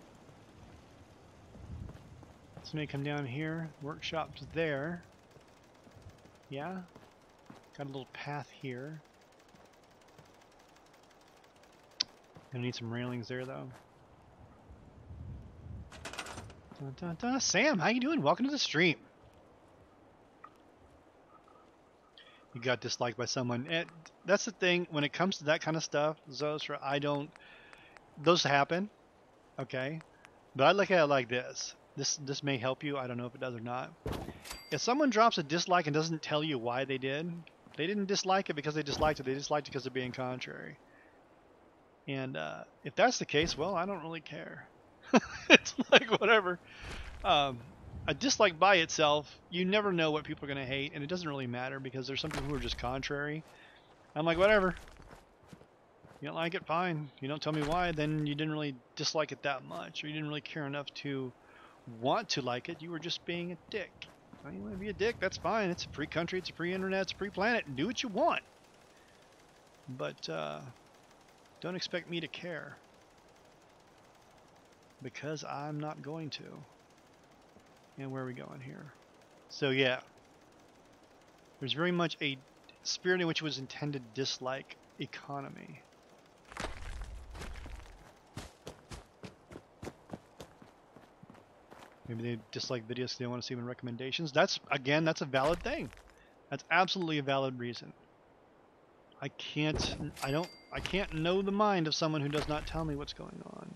So may come down here. Workshop's there. Yeah. Got a little path here. Gonna need some railings there, though. Dun, dun, dun. Sam, how you doing? Welcome to the stream. You got disliked by someone. That's the thing. When it comes to that kind of stuff, Zostra, I don't... Those happen, okay? But I look at it like this. This may help you. I don't know if it does or not. If someone drops a dislike and doesn't tell you why they didn't dislike it because they disliked it. They disliked it because they're being contrary. And if that's the case, well, I don't really care. It's like whatever. A dislike by itself, you never know what people are going to hate, and it doesn't really matter because there's some people who are just contrary. I'm like, whatever. You don't like it, fine. You don't tell me why, then you didn't really dislike it that much, or you didn't really care enough to want to like it. You were just being a dick. Well, you want to be a dick, that's fine. It's a free country, it's a free internet, it's a free planet. Do what you want. But don't expect me to care. Because I'm not going to. And where are we going here? So yeah. There's very much a spirit in which it was intended dislike economy. Maybe they dislike videos because they don't want to see them in recommendations. That's a valid thing. That's absolutely a valid reason. I can't know the mind of someone who does not tell me what's going on.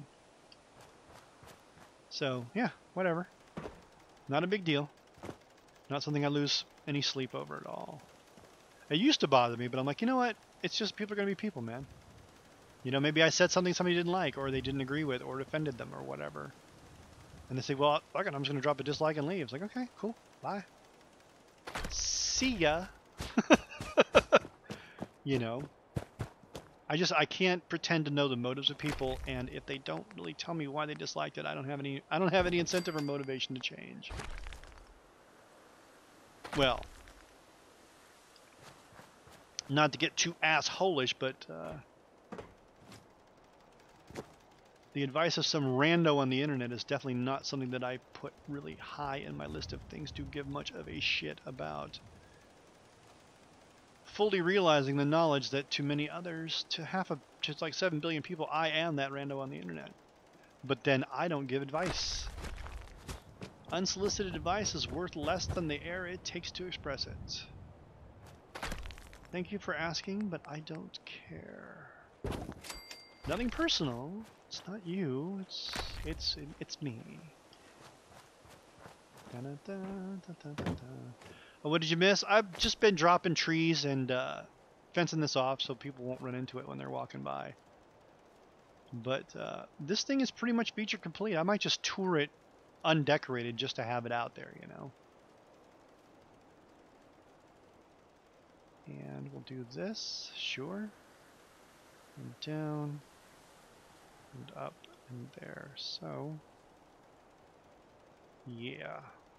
So, yeah, whatever. Not a big deal. Not something I lose any sleep over at all. It used to bother me, but I'm like, you know what? It's just people are going to be people, man. You know, maybe I said something somebody didn't like, or they didn't agree with, or it offended them, or whatever. And they say, well, fuck it, I'm just going to drop a dislike and leave. It's like, okay, cool, bye. See ya. You know, I can't pretend to know the motives of people, and if they don't really tell me why they disliked it, I don't have any incentive or motivation to change. Well, not to get too assholish, but the advice of some rando on the internet is definitely not something that I put really high in my list of things to give much of a shit about. Fully realizing the knowledge that to many others, just like 7 billion people, I am that rando on the internet. But then I don't give advice. Unsolicited advice is worth less than the air it takes to express it. Thank you for asking, but I don't care. Nothing personal. It's not you. It's me. Da -da -da -da -da -da. Oh, what did you miss? I've just been dropping trees and fencing this off so people won't run into it when they're walking by. But this thing is pretty much feature complete. I might just tour it undecorated just to have it out there, you know. And we'll do this, sure. And down, and up, and there. So, yeah.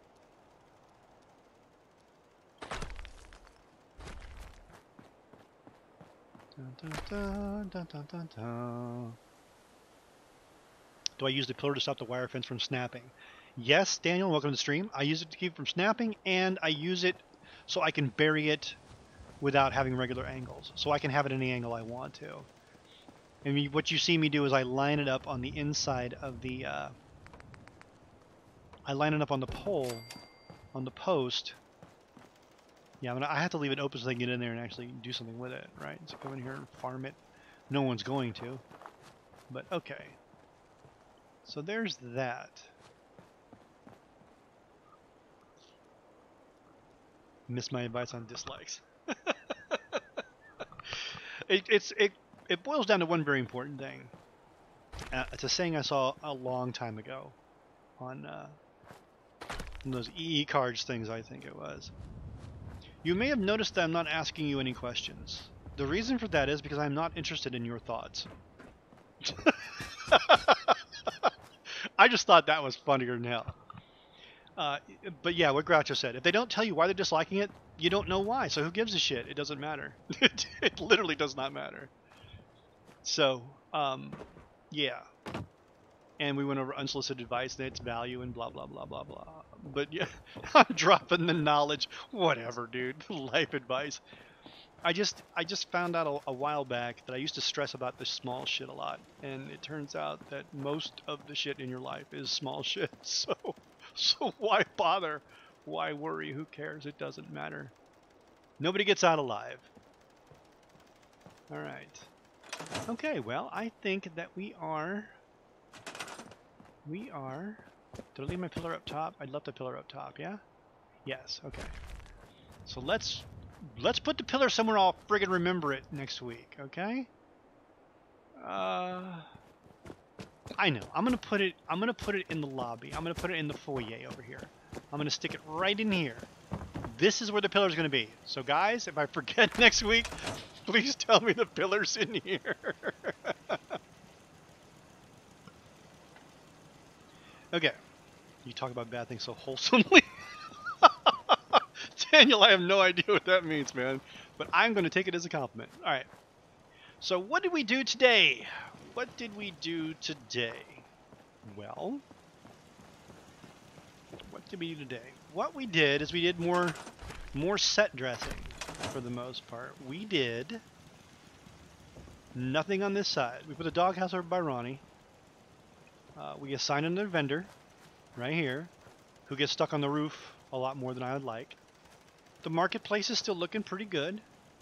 Dun, dun, dun, dun, dun, dun. Do I use the pillar to stop the wire fence from snapping? Yes, Daniel, welcome to the stream. I use it to keep it from snapping, and I use it so I can bury it without having regular angles. So I can have it any angle I want to. And what you see me do is I line it up on the inside of the... I line it up on the pole, on the post. Yeah, I have to leave it open so they can get in there and actually do something with it, right? So come in here and farm it. No one's going to. But okay. So there's that. Missed my advice on dislikes. It boils down to one very important thing. It's a saying I saw a long time ago on those EE cards things, I think it was. You may have noticed that I'm not asking you any questions. The reason for that is because I'm not interested in your thoughts. I just thought that was funnier than hell. But yeah, what Groucho said. If they don't tell you why they're disliking it, you don't know why. So who gives a shit? It doesn't matter. It literally does not matter. So, yeah. And we went over unsolicited advice and its value and blah, blah, blah, blah, blah. But yeah, I'm dropping the knowledge. Whatever, dude. Life advice. I just found out a while back that I used to stress about the small shit a lot, and it turns out that most of the shit in your life is small shit. So why bother? Why worry? Who cares? It doesn't matter. Nobody gets out alive. All right. Okay. Well, I think that we are. Did I leave my pillar up top? I'd love the pillar up top. Yeah. Yes. Okay. So let's put the pillar somewhere I'll friggin' remember it next week, okay? I know. I'm gonna put it in the lobby. I'm gonna put it in the foyer over here. I'm gonna stick it right in here. This is where the pillar's gonna be. So guys, if I forget next week, please tell me the pillar's in here. Okay. You talk about bad things so wholesomely. Daniel, I have no idea what that means, man. But I'm going to take it as a compliment. All right. So what did we do today? What did we do today? Well, what did we do today? What we did is we did more set dressing for the most part. We did nothing on this side. We put a doghouse over by Ronnie. We assigned another vendor right here who gets stuck on the roof a lot more than I would like. The marketplace is still looking pretty good.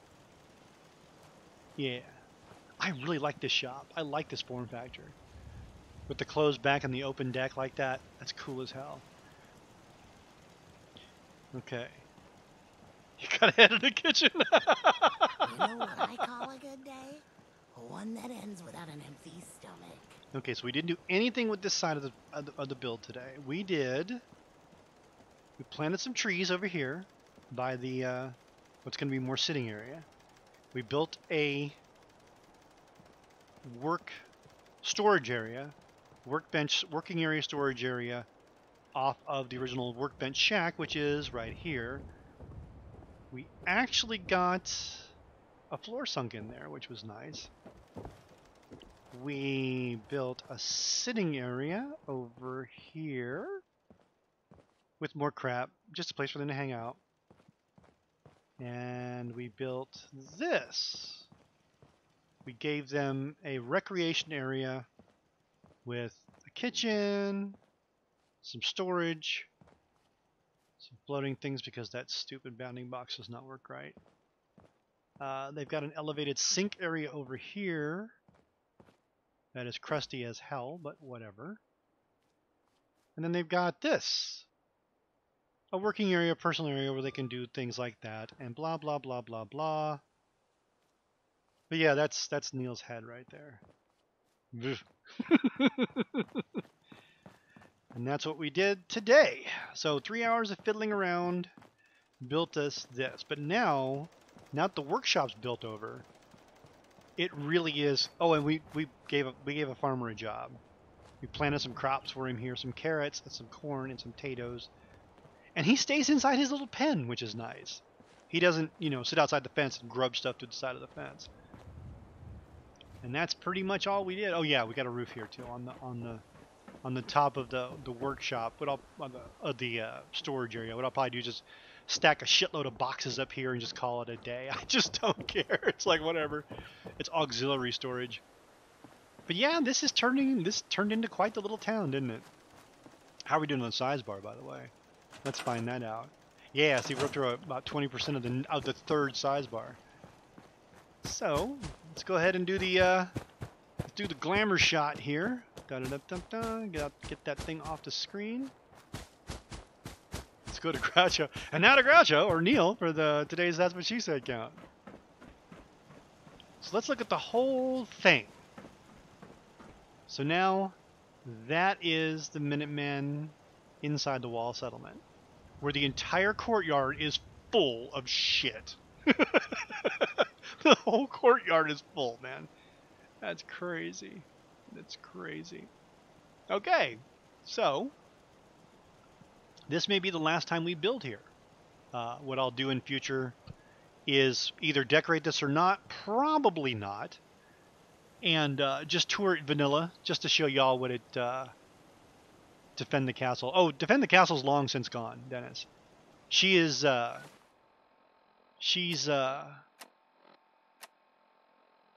Yeah. I really like this shop. I like this form factor. With the closed back and the open deck like that. That's cool as hell. Okay. You gotta head to the kitchen. You know what I call a good day? One that ends without an empty stomach. Okay, so we didn't do anything with this side of the build today. We planted some trees over here by the what's going to be more sitting area. We built a working area storage area off of the original workbench shack, which is right here. We actually got a floor sunk in there, which was nice. We built a sitting area over here with more crap, just a place for them to hang out. And we built this. We gave them a recreation area with a kitchen, some storage, some floating things because that stupid bounding box does not work right. They've got an elevated sink area over here that is crusty as hell, but whatever. And then they've got this. A working area, personal area where they can do things like that, and blah, blah, blah, blah, blah. But yeah, that's Neil's head right there. And that's what we did today. So 3 hours of fiddling around built us this. But now that the workshop's built over, it really is. Oh, and we gave a farmer a job. We planted some crops for him here, some carrots and some corn and some potatoes. And he stays inside his little pen, which is nice. He doesn't, sit outside the fence and grub stuff to the side of the fence. And that's pretty much all we did. Oh yeah, we got a roof here too on the top of the workshop. The storage area. What I'll probably do is just stack a shitload of boxes up here and just call it a day. I just don't care. It's like whatever. It's auxiliary storage. But yeah, this turned into quite the little town, didn't it? How are we doing on the size bar, by the way? Let's find that out. Yeah, see, we're up to about 20% of the third size bar. So let's go ahead and do the glamour shot here. Get that thing off the screen. Let's go to Groucho, and now to Groucho or Neil for today's That's What She Said count. So let's look at the whole thing. So now that is the Minutemen inside the wall settlement, where the entire courtyard is full of shit. The whole courtyard is full, man. That's crazy. That's crazy. Okay, so this may be the last time we build here. What I'll do in future is either decorate this or not. Probably not. And just tour it vanilla, just to show y'all what it... Defend the Castle. Oh, Defend the Castle's long since gone, Dennis. She's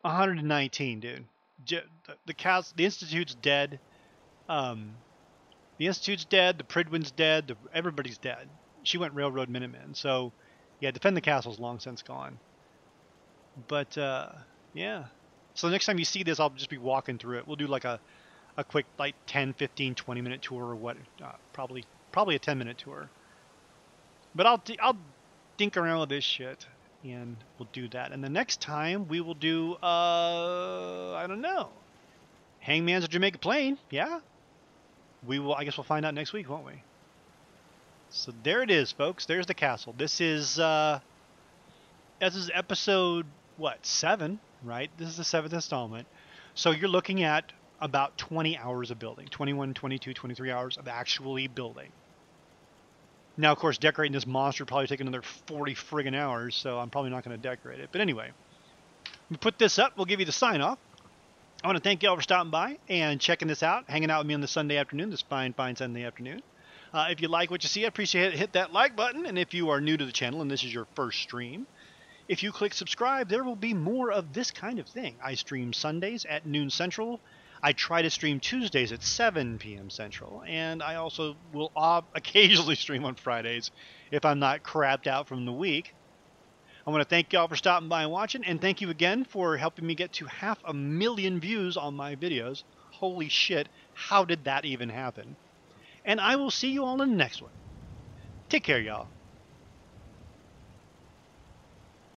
119, dude. The Institute's dead. The Institute's dead. The Pridwin's dead. Everybody's dead. She went Railroad Minutemen. So, yeah, Defend the Castle's long since gone. But, yeah. So next time you see this, I'll just be walking through it. We'll do like a quick, like, 10, 15, 20-minute tour or what. Probably a 10-minute tour. But I'll dink around with this shit, and we'll do that. And the next time we will do, I don't know, Hangman's of Jamaica Plain. Yeah, we will. I guess we'll find out next week, won't we? So there it is, folks. There's the castle. This is episode 7, right? This is the 7th installment. So you're looking at about 20 hours of building, 21, 22, 23 hours of actually building. Now, of course, decorating this monster will probably take another 40 friggin' hours, so I'm probably not going to decorate it. But anyway, we put this up. We'll give you the sign-off. I want to thank you all for stopping by and checking this out, hanging out with me on this Sunday afternoon, this fine Sunday afternoon. If you like what you see, I appreciate it. Hit that like button. And if you are new to the channel and this is your first stream, if you click subscribe, there will be more of this kind of thing. I stream Sundays at noon Central. I try to stream Tuesdays at 7 p.m. Central, and I also will occasionally stream on Fridays if I'm not crapped out from the week. I want to thank y'all for stopping by and watching, and thank you again for helping me get to 500,000 views on my videos. Holy shit, how did that even happen? And I will see you all in the next one. Take care, y'all.